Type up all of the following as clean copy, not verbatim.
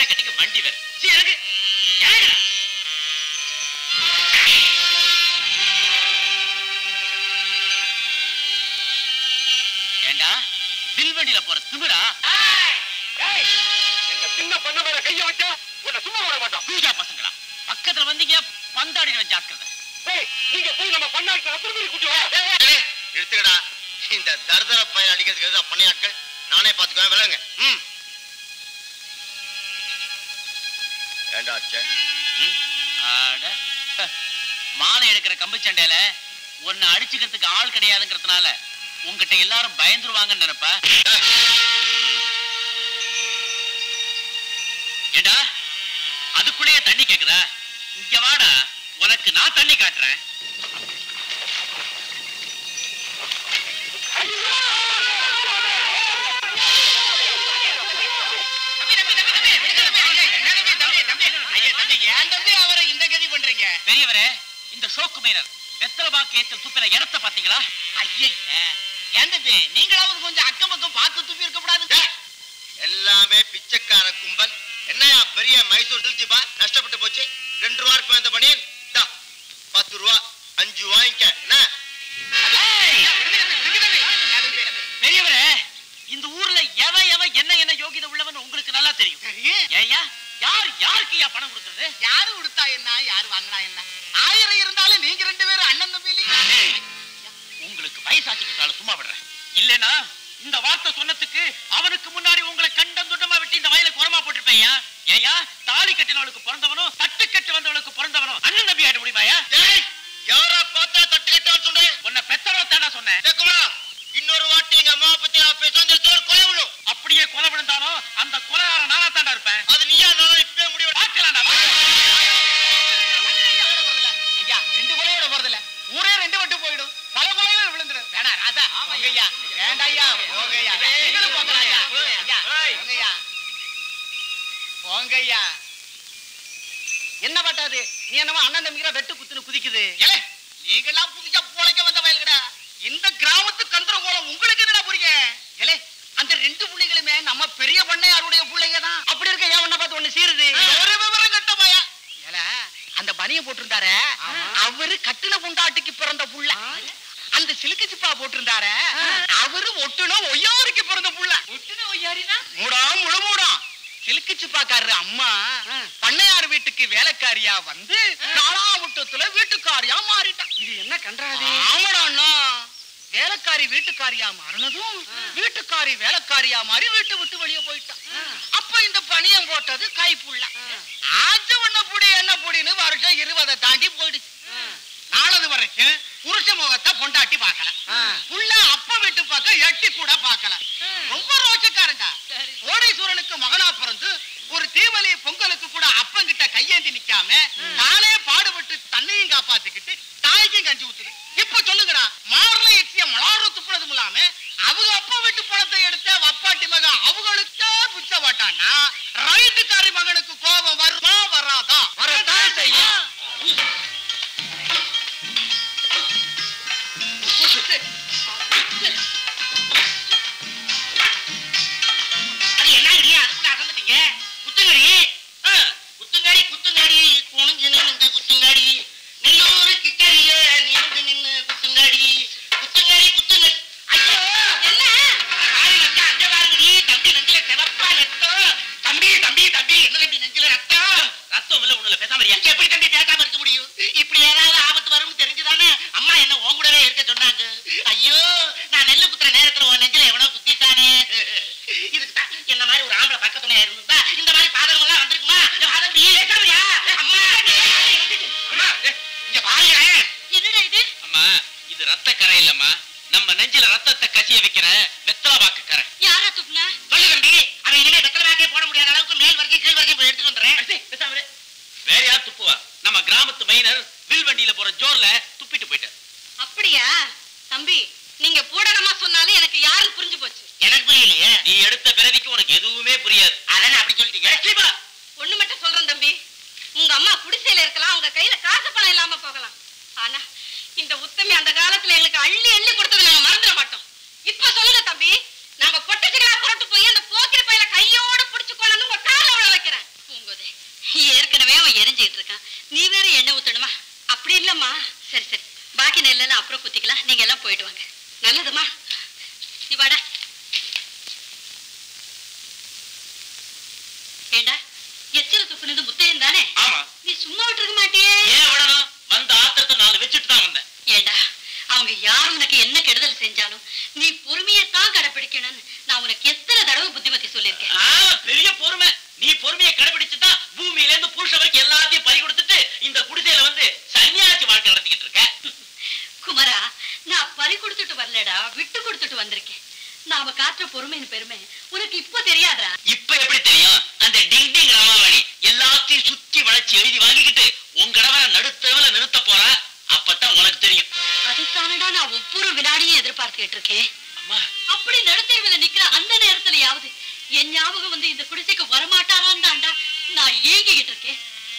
சேலை கட்டிக்கு வண்டி வேற. எனக்கு ஏண்டா வில்வண்டியில போற திமிரா? எங்க சின்ன பண்ண மேல கைய வச்சா உன்னை சும்மா விட மாட்டோம். பூஜா பசங்களா பக்கத்துல வந்தீங்க பந்தாடின ஜாக்கிரதை. நீங்க போய் நம்ம பண்ணாட்டு அப்புறம் கூட்டி வா. எடுத்துக்கடா. இந்த தர்தர பயிர் அடிக்கிறதுக்கு பண்ணையாட்கள் நானே பாத்துக்குவேன். விளங்க. ஏண்டா மாலை எடுக்கிற கம்பு சண்டையில ஒன்னு அடிச்சுக்கிறதுக்கு ஆள் கிடையாதுங்கிறதுனால உங்ககிட்ட எல்லாரும் பயந்துருவாங்கன்னு நினைப்ப. ஏண்டா அதுக்குள்ளேயே தண்ணி கேக்குதா? இங்க வாடா, உனக்கு நான் தண்ணி காட்டுறேன். பெரியவரே, இந்த ஷோக்கு மைனர் வெத்தலபாக்கு ஏத்தல் துப்பின இடத்தை பாத்தீங்களா? ஐயே ஏன் தம்பி, நீங்களாவது கொஞ்சம் அக்கம் பக்கம் பார்த்து துப்பி இருக்க கூடாது? எல்லாமே பிச்சைக்கார கும்பல். என்னையா பெரிய மைசூர் திருச்சிப்பா நஷ்டப்பட்டு போச்சு. 2 ரூபாய்க்கு வந்த பணியன் 10 ரூபா 5 வாங்கிக்க. பெரியவரே, இந்த ஊர்ல எவன் என்ன யோகிதை உள்ளவன் உங்களுக்கு நல்லா தெரியும். ஏயா யாருக்கு பணம் கொடுக்கறது? யாரு கொடுத்தா என்ன, யாரு வாங்கினா என்ன? 1000 இருந்தாலும் நீங்க 2 பேரும் அண்ணன் தம்பி இல்லையா? உங்களுக்கு வயசாச்சுக்கிட்டாலும் சும்மா விடுறேன். இல்லனா இந்த வார்த்தை சொன்னதுக்கு அவனுக்கு முன்னாடி உங்களை கண்டம் துண்டமா விட்டு இந்த வயலுக்கு உரமா போட்டுருப்பேன். ஏயா தாலி கட்டினவளுக்கு பிறந்தவனும் தட்டு கட்டு வந்தவளுக்கு பிறந்தவனும் அண்ணன் தம்பி ஆயிட முடியுமாயா? யாரா பார்த்தா தட்டு கட்டவன் சொன்னேன்? உன்னை பெத்தவளை தானே சொன்னேன். இன்னொரு வாட்டி எங்க அம்மா பத்தி நான் பேசுறது கொலை விழும். அப்படியே கொலை விழுந்தாலும் அந்த கொலையார நானா தாண்டா இருப்பேன். அது நீயா நானும் இப்பவே முடிவு பார்க்கலாம்டா. ஐயா 2 கொலையோட போறதில்ல, ஊரே 2 வட்டு போயிடும். பல கொலையில விழுந்துடும். வேணா ராஜா ஐயா, வேண்டாம் ஐயா, போங்க ஐயா. நீங்களும் போங்க ஐயா. ஐயா போங்க ஐயா, போங்க ஐயா. என்ன பட்டாது நீ என்னவோ அண்ணன் தம்பிக்கிற வெட்டு குத்துன்னு குதிக்குது. நீங்கெல்லாம் புதுசா போலைக்க வந்த வயல்கடா. இந்த கிராமத்து கந்தரகோலம் உங்களுக்கு என்னடா புரியுங்க? ஏலே அந்த 2 புள்ளைகளுமே நம்ம பெரிய பண்ணையாருடைய புள்ளைங்க தான். அப்படி இருக்க ஏன் ஒண்ண பார்த்து ஒண்ணு சீருது. ஒரு விவரம் கட்ட பையா. ஏல அந்த பனிய போட்டிருந்தாரே அவரு கட்டின புண்டாட்டிக்கு பிறந்த புள்ள. அந்த சிலுக்கு சிப்பா போட்டிருந்தாரே அவரு ஒட்டுன ஒய்யாருக்கு பிறந்த புள்ள. ஒட்டுன ஒய்யாரினா முழா சிலுக்கு சிப்பாக்காரரு அம்மா பண்ணையார் வீட்டுக்கு வேலைக்காரியா வந்து 4ஆம் விட்டத்துல வீட்டுக்காரியா மாறிட்டான். இது என்ன கண்டாது? ஆமாடா அண்ணா, வேலைக்காரி வீட்டுக்காரியா மாறினதும் வீட்டுக்காரி வேலைக்காரியா மாறி வீட்டு விட்டு வெளியே போயிட்டான். அப்ப இந்த பனியம் போட்டது கைப்புள்ள. ஆச்சு ஒண்ண புடி என்ன புடின்னு வருஷம் 20 தாண்டி போயிடுச்சு. நாளது வரைக்கும் புருஷ முகத்தை பொண்டாட்டி பார்க்கல, புள்ள அப்ப வீட்டு பார்க்க எட்டி கூட பார்க்கல. ரொம்ப ரோஷக்காரங்க. கோடீஸ்வரனுக்கு மகனா பிறந்து ஒரு தீவலி பொங்கலுக்கு கூட அப்பங்கிட்ட கையேந்தி நிக்காம தானே பாடுபட்டு தன்னையும் காப்பாத்திக்கிட்டு தாய்க்கும் கஞ்சி ஊத்துது. இப்ப சொல்லுங்கடா, மாறல எச்சிய மலாறு துப்புறதும் இல்லாம அவங்க அப்பா வீட்டு பணத்தை எடுத்த வப்பாட்டி மகன் அவங்களுக்கே புச்ச வாட்டான்னா ரைட்டுக்காரி மகனுக்கு கோபம் வருமா வராதா? வரதான் செய்யும். என்ன ஐடியா? அதுக்குள்ள அசந்துட்டீங்க. குத்துங்கடி குத்துங்கடி குத்துங்கடி குனிஞ்சு நின்று குத்துங்கடி நெல்லூரு கிட்டறிய நின்று நின்று குத்துங்கடி குத்துங்கடி குத்துங்க. ஐயோ என்ன ஆளு வச்சா அங்க பாருங்கடி. தம்பி நெஞ்சில செவப்பா ரத்தம். தம்பி தம்பி தம்பி என்ன தம்பி நெஞ்சில ரத்தம்? ரத்தம் இல்ல ஒண்ணுல பேசாம இருக்க. எப்படி தம்பி பேசாம இருக்க முடியும்? இப்படி ஏதாவது ஆபத்து வரும்னு தெரிஞ்சுதானே அம்மா என்ன உன் கூடவே இருக்க சொன்னாங்க. ஐயோ நான் நெல்லு குத்துற நேரத்துல உன் நெஞ்சில எவனோ குத்திட்டானே. இதுக்கு தான் என்ன மாதிரி ஒரு ஆம்பளை பக்கத்துல இருந்தா இந்த மாதிரி பாதகம் எல்லாம் வந்திருக்குமா? அம்மா அம்மா இங்க பாருங்க. என்னடா இது? அம்மா இது ரத்த கரை இல்லம்மா, நம்ம நெஞ்சில ரத்தத்தை கசிய வைக்கிற வெத்தலபாக்கு கரை. யாரா துப்புனா? சொல்லு தம்பி, அவன் இனிமே வெத்தலபாக்கே போட முடியாத அளவுக்கு மேல் வரைக்கும் கீழ் வரைக்கும் போய் எடுத்துட்டு வந்துடுறேன். வேற யார் துப்புவா? நம்ம கிராமத்து மைனர் வில்வண்டியில போற ஜோர்ல துப்பிட்டு போயிட்டார். அப்படியா தம்பி? நீங்க பூடகமா சொன்னாலும் எனக்கு யாரும் புரிஞ்சு போச்சு. எனக்கு புரியலையே. நீ எடுத்த பிறவிக்கு உனக்கு எதுவுமே புரியாது. அதானே அப்படி சொல்லிட்டீங்க. ஒண்ணு மட்டும் சொல்றேன் தம்பி, உங்க அம்மா குடிசையில இருக்கலாம், உங்க கையில காசு பணம் இல்லாம போகலாம். ஆனா இந்த உத்தமி அந்த காலத்துல எங்களுக்கு அள்ளி அள்ளி கொடுத்தது நாங்க மறந்துட மாட்டோம். இப்ப சொல்லுங்க தம்பி, நாங்க குத்திக்கலாம். நீங்க எல்லாம் போயிட்டு வாங்க. நல்லதுமா, நீ வாடா. ஏண்டா எச்சில துப்புனது முத்தையன் தானே? ஆமா. நீ சும்மா விட்டுருக்க மாட்டியே? ஏன் விடணும்? வந்த ஆத்திரத்தை 4 வச்சுட்டு தான் வந்தேன். ஏண்டா அவங்க யாரும் உனக்கு என்ன கெடுதல் செஞ்சாலும் நீ பொறுமையைத்தான் கடைபிடிக்கணும்னு நான் உனக்கு எத்தனை தடவை புத்திமதி சொல்லியிருக்கேன். பெரிய பொறுமை. நீ பொறுமையை கடைபிடிச்சுதான் பூமியில இருந்து புருஷ வரைக்கும் எல்லாத்தையும் பறி கொடுத்துட்டு இந்த குடிசையில வந்து சன்னியாசி வாழ்க்கை நடத்திக்கிட்டு இருக்க. குமரா, நான் பறி கொடுத்துட்டு வரலடா, விட்டு கொடுத்துட்டு வந்திருக்கேன். நாம காட்டுற பொறுமையின் பெருமை உனக்கு இப்ப தெரியாதா? இப்ப எப்படி தெரியும்? அந்த டிங் டிங் ரமாமணி எல்லாத்தையும் சுத்தி வளைச்சு எழுதி வாங்கிக்கிட்டு உங்கடவரை நடுத்தவல நிறுத்த போறா. அப்பதான் உனக்கு தெரியும். அதுக்கானடா நான் ஒவ்வொரு வினாடியும் எதிர்பார்த்துட்டு இருக்கேன். அம்மா, அப்படி நடுத்தெருவில் நிக்கிற அந்த நேரத்திலயாவது என் ஞாபகம் வந்து இந்த குடிசைக்கு வரமாட்டாரான்னு தாண்டா நான் ஏங்கிக்கிட்டு இருக்கேன்.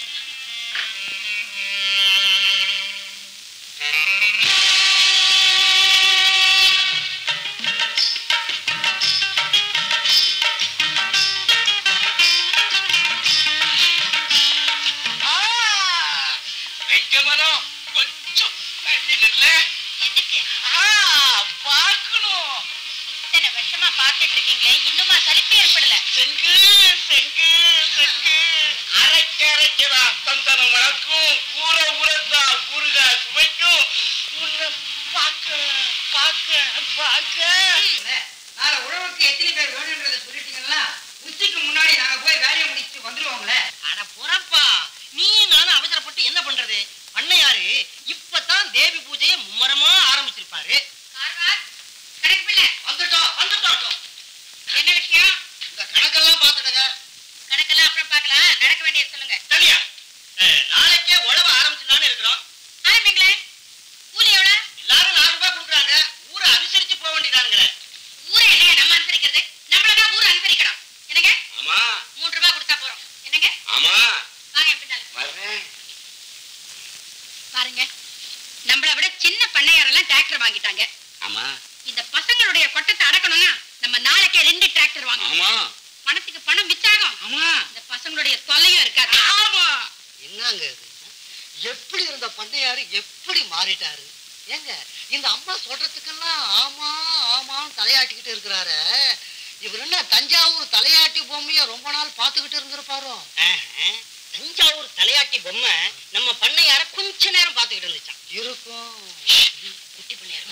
கொஞ்சம் தண்ணி இல்ல. எதுக்கு? பார்க்கணும். இத்தனை வருஷமா பார்த்துட்டு இருக்கீங்களே, இன்னுமா சலிப்பு ஏற்படல? செங்கு செங்கு செங்கு அரைக்கரைக்கிறா தந்தனம் வளர்க்கும் கூற உரத்தா கூறுகா சுமைக்கும் உன்னை பார்க்க பார்க்க பார்க்க. நாளை உழவுக்கு எத்தனை பேர் வேணும்ன்றத சொல்லிட்டீங்கன்னா உச்சிக்கு முன்னாடி நாங்க போய் வேலையை முடிச்சு வந்துருவோங்களே. அட புறப்பா, நீ நானும் அவசரப்பட்டு என்ன பண்றது? பண்ணையாரு இப்பதான் தேவி பூஜையை மும்மரமா ஆரம்பிச்சிருப்பாரு. வந்துட்டோம் வந்துட்டோம். என்ன விஷயம்? இந்த கணக்கெல்லாம் பாத்துடுங்க. கணக்கெல்லாம் அப்புறம் பார்க்கலாம். நடக்க வேண்டியது சொல்லுங்க. தனியா நாளைக்கே உழவு ஆரம்பிச்சுதானே இருக்கிறோம். ஆரம்பிங்களே. கூலி எவ்வளவு? எல்லாரும் 4 ரூபாய் கொடுக்குறாங்க. ஊரை அனுசரிச்சு போக வேண்டியதானுங்களே. ஊரை என்னங்க நம்ம அனுசரிக்கிறது? நம்மளதான் ஊரை அனுசரிக்கணும். என்னங்க? ஆமா 3 ரூபாய் கொடுத்தா போறோம். என்னங்க? ஆமா வாங்க என் பின்னால. வர்றேன். பாருங்க, நம்மளை விட சின்ன பண்ணையாரெல்லாம் டிராக்டர் வாங்கிட்டாங்க. ஆமா இந்த பசங்களுடைய கொட்டத்தை அடக்கணும்னா நம்ம நாளைக்கே 2 டிராக்டர் வாங்கணும். ஆமா பணத்துக்கு பணம் மிச்சாகும். ஆமா இந்த பசங்களுடைய தொல்லையும் இருக்காது. ஆமா. என்னங்க இது? எப்படி இருந்த பண்ணையாரு எப்படி மாறிட்டாரு? ஏங்க இந்த அம்மா சொல்றதுக்கெல்லாம் ஆமா ஆமான்னு தலையாட்டிக்கிட்டு இருக்கிறாரு. இவர் என்ன தஞ்சாவூர் தலையாட்டி பொம்மைய ரொம்ப நாள் பார்த்துக்கிட்டு இருந்திருப்பாரோ? தஞ்சாவூர் தலையாட்டி பொம்மை நம்ம பண்ணையார கொஞ்ச நேரம் பாத்துக்கிட்டு இருந்துச்சான். இருக்கும். குட்டி பண்ணையாரு.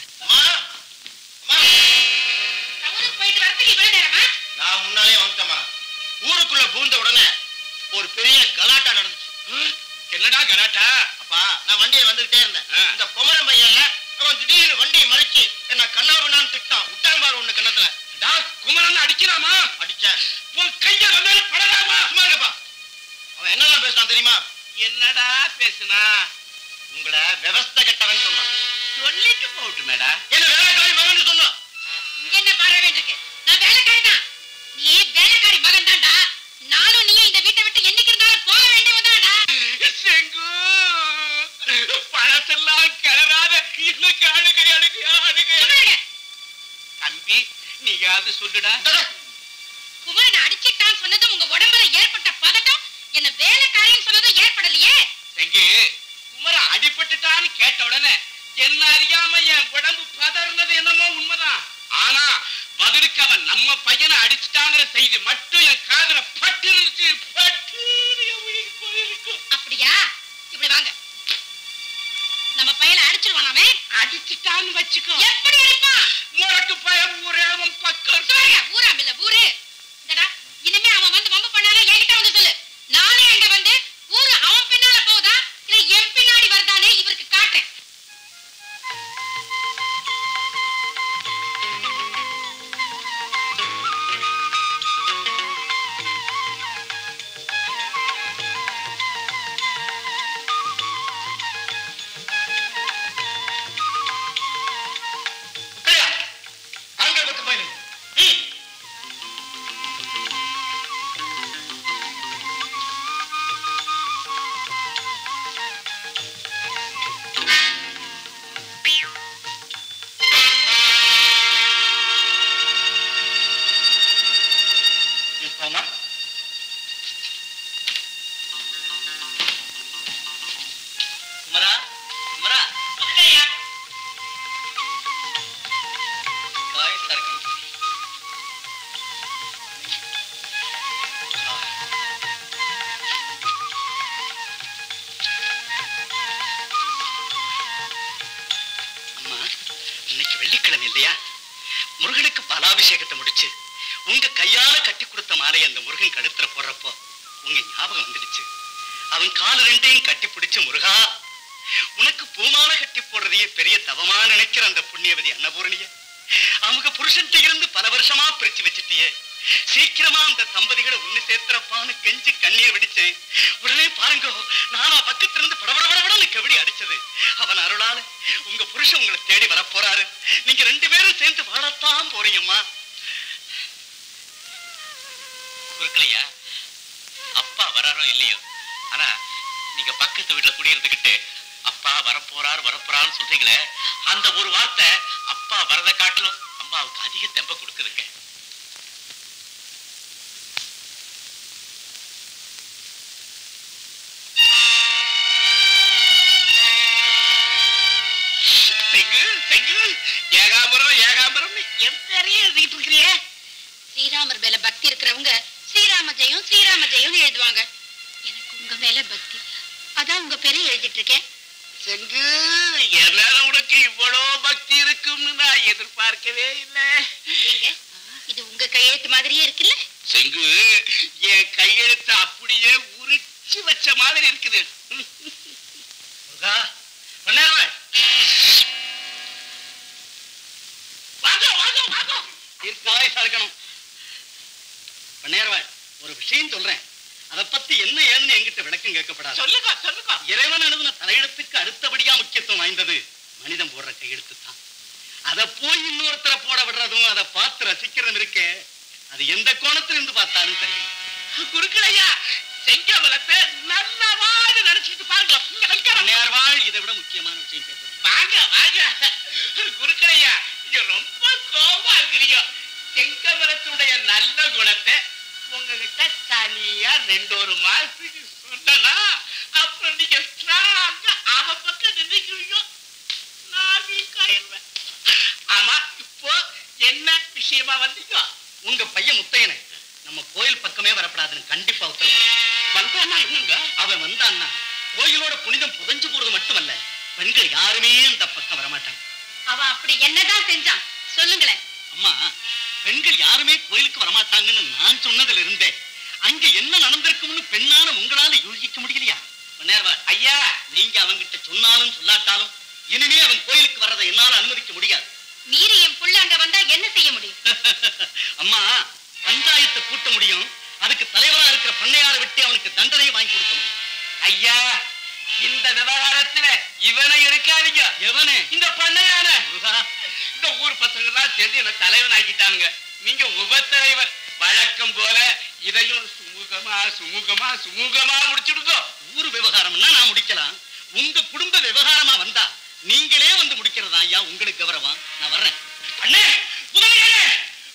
ஊருக்கு போயிட்டு வரதுக்கு இவ்வளவு நேரமா? நான் முன்னாலே வந்துட்டேமா. ஊருக்குள்ள பூந்த உடனே ஒரு பெரிய கலாட்டா நடந்துச்சு. என்னடா கலாட்டா? அப்பா நான் வண்டியை வந்துகிட்டே இருந்தேன். இந்த குமரன் பையன்ல அவன் திடீர்னு வண்டியை மறைச்சு என்ன கண்ணாபண்ணான்னு திட்டான். விட்டான் பாரு ஒண்ணு கண்ணத்துல. குமரன் அடிக்கிறாமா? அடிச்சேன். உன் கைய வந்தால படலாமா? சும்மா இருக்கப்பா. அவன் என்னதான் பேசுறான் தெரியுமா? என்னடா பேசுனா? உங்களை விவஸ்தை கெட்டவன் சொன்னான். சொல்லிட்டு போட்டு மேடா. என்ன வேலைக்காரி மகன் சொன்னான். இங்க என்ன பாட வேண்டியிருக்கு? நான் வேலைக்காரி தான். நீ வேலைக்காரி மகன் தான்டா. நானும் நீயும் இந்த வீட்டை விட்டு என்னைக்கு இருந்தாலும் போக வேண்டியவதான்டா. செங்கு பழத்தெல்லாம் கிளறாத எனக்கு அழுகை அழுகை அழுகை. சும்மாருங்க. தம்பி நீயாவது சொல்லுடா. குமரனை அடிச்சிட்டான்னு சொன்னதும் உங்க உடம்புல ஏற்பட்ட பதட்டம் என்ன வேலைக்காரின்னு சொன்னதும் ஏற்படலையே. செங்கு குமரன் அடிபட்டுட்டான்னு கேட்ட உடனே என்ன அறியாம என் உடம்பு பதறினது என்னமோ உண்மைதான். ஆனா பதிலுக்கு அவன் நம்ம பையனை அடிச்சுட்டாங்கிற செய்தி மட்டும் என் காதுல பட்டு இருந்துச்சு. பட்டு போயிருக்கும். அப்படியா? இப்படி வாங்க. நம்ம பையனை அடிச்சிருவானாமே. அடிச்சுட்டான்னு வச்சுக்கோ. எப்படி அடிப்பான்? முரட்டு பயம் ஊரே அவன் பக்கம். சொல்லுங்க, ஊராம் இல்ல ஊரு. இந்தடா, இனிமே அவன் வந்து வம்பு பண்ணாலும் என்கிட்ட வந்து சொல்லு. நானே அங்க வந்து ஊரு அவன் பின்னால போகுதா இல்ல என் பின்னாடி வருதானே இவருக்கு காட்டுறேன். முருகனுக்கு பலாபிஷேகத்தை முடிச்சு உங்க கையால கட்டி கொடுத்த மாலையை அந்த முருகன் கழுத்துல போடுறப்போ உங்க ஞாபகம் வந்துடுச்சு. அவன் கால் ரெண்டையும் கட்டி பிடிச்சு, முருகா உனக்கு பூமாலை கட்டி போடுறதையே பெரிய தவமா நினைக்கிற அந்த புண்ணியவதி அன்னபூரணிய அவங்க புருஷன்ட்ட இருந்து பல வருஷமா பிரிச்சு வச்சுட்டியே, சீக்கிரமா அந்த தம்பதிகளை ஒண்ணு சேர்த்துறப்பான்னு கெஞ்சி கண்ணீர் வெடிச்சேன். உடனே பாருங்க, நானா பக்கத்துல இருந்து படபடபடன்னு கபடி அடிச்சது. அவன் அருளால உங்க புருஷன் உங்களை தேடி வரப்போறாரு. நீங்க 2 பேரும் சேர்ந்து வாழத்தான் போறீங்கம்மா. குறுக்கலையா, அப்பா வராரோ இல்லையோ, ஆனா நீங்க பக்கத்து வீட்டுல குடியிருந்துகிட்டு அப்பா வரப்போறாருன்னு சொல்றீங்களே, அந்த ஒரு வார்த்தை அப்பா வரத காட்டிலும் அம்மாவுக்கு அதிக தெம்ப கொடுக்குதுங்க. ஏகாம்பரம் என் பேரையே எழுதிட்டு இருக்கிறிய. ஸ்ரீராமர் மேல பக்தி இருக்கிறவங்க ஸ்ரீராம ஜெயம் எழுதுவாங்க. எனக்கு உங்க மேல பக்தி, அதான் உங்க பேரை எழுதிட்டு இருக்கேன். செங்கு, என் மேல உனக்கு இவ்வளவு பக்தி இருக்கும்னு நான் எதிர்பார்க்கவே இல்லை. இது உங்க கையெழுத்து மாதிரியே இருக்குல்ல? செங்கு, என் கையெழுத்து அப்படியே உரிச்சு வச்ச மாதிரி இருக்குது. ஒரு விஷயம் சொல்றேன், அதை பத்தி என்ன ஏதுன்னு என்கிட்ட விளக்கம் கேட்கப்படாது. சொல்லுங்க. இறைவன் எழுதின தலையெழுத்துக்கு அடுத்தபடியா முக்கியத்துவம் வாய்ந்தது மனிதன் போடுற கையெழுத்து தான். அதை போய் இன்னொருத்தர போட விடுறதும் அதை பார்த்து ரசிக்கிறதும் இருக்கே, அது எந்த கோணத்துல இருந்து பார்த்தாலும் தெரியும். குறுக்கலையா, செங்கமலத்தை நல்லவாறு நினைச்சிட்டு பாருங்க. இதை விட முக்கியமான விஷயம் கேட்க வாங்க. குறுக்கலையா, நீங்க ரொம்ப கோபமா இருக்கிறீங்க. செங்கமலத்துடைய நல்ல குணத்தை உங்ககிட்ட தனியா 2 மாசத்துக்கு சொன்னா அப்புறம் நீங்க ஸ்ட்ராங்கா அவ பக்கம் நினைக்கிறீங்க. நான் வீக்காயிருவேன். ஆமா, இப்போ என்ன விஷயமா வந்தீங்க? உங்க பையன் முத்தையனை நம்ம கோயில் பக்கமே வரப்படாதுன்னு கண்டிப்பா உத்தரவு. வந்தானா என்னங்க? அவன் வந்தான்னா கோயிலோட புனிதம் புதைஞ்சு போறது மட்டுமல்ல, பெண்கள் யாருமே இந்த பக்கம் வரமாட்டாங்க. அவன் அப்படி என்னதான் செஞ்சான் சொல்லுங்களேன். அம்மா, பெண்கள் யாருமே கோயிலுக்கு வரமாட்டாங்கன்னு நான் சொன்னதுல இருந்தே அங்க என்ன நடந்திருக்கும்னு பெண்ணான உங்களால யோசிக்க முடியலையா? ஐயா, நீங்க அவங்கிட்ட சொன்னாலும் சொல்லாட்டாலும் இனிமே அவன் கோயிலுக்கு வர்றதை என்னால அனுமதிக்க முடியாது. மீறி என் புள்ள அங்க வந்தா என்ன செய்ய முடியும்? அம்மா, பஞ்சாயத்தை கூட்ட முடியும், அதுக்கு தலைவரா இருக்கிற பண்ணையாரை விட்டு அவனுக்கு தண்டனை வாங்கி கொடுக்க முடியும். ஐயா, இந்த விவகாரத்துல இவனை இருக்காதீங்க. எவனே? இந்த பண்ணையான. இந்த ஊர் பசங்க எல்லாம் சேர்ந்து என்ன தலைவன் ஆக்கிட்டானுங்க. நீங்க உபத்தலைவர். வழக்கம் போல இதையும் சுமூகமா முடிச்சுடுங்க. ஊர் விவகாரம்னா நான் முடிக்கலாம், உங்க குடும்ப விவகாரமா வந்தா நீங்களே வந்து முடிக்கிறதா ஐயா உங்களுக்கு கௌரவம். நான் வர்றேன். அண்ணே, முதலியாரே.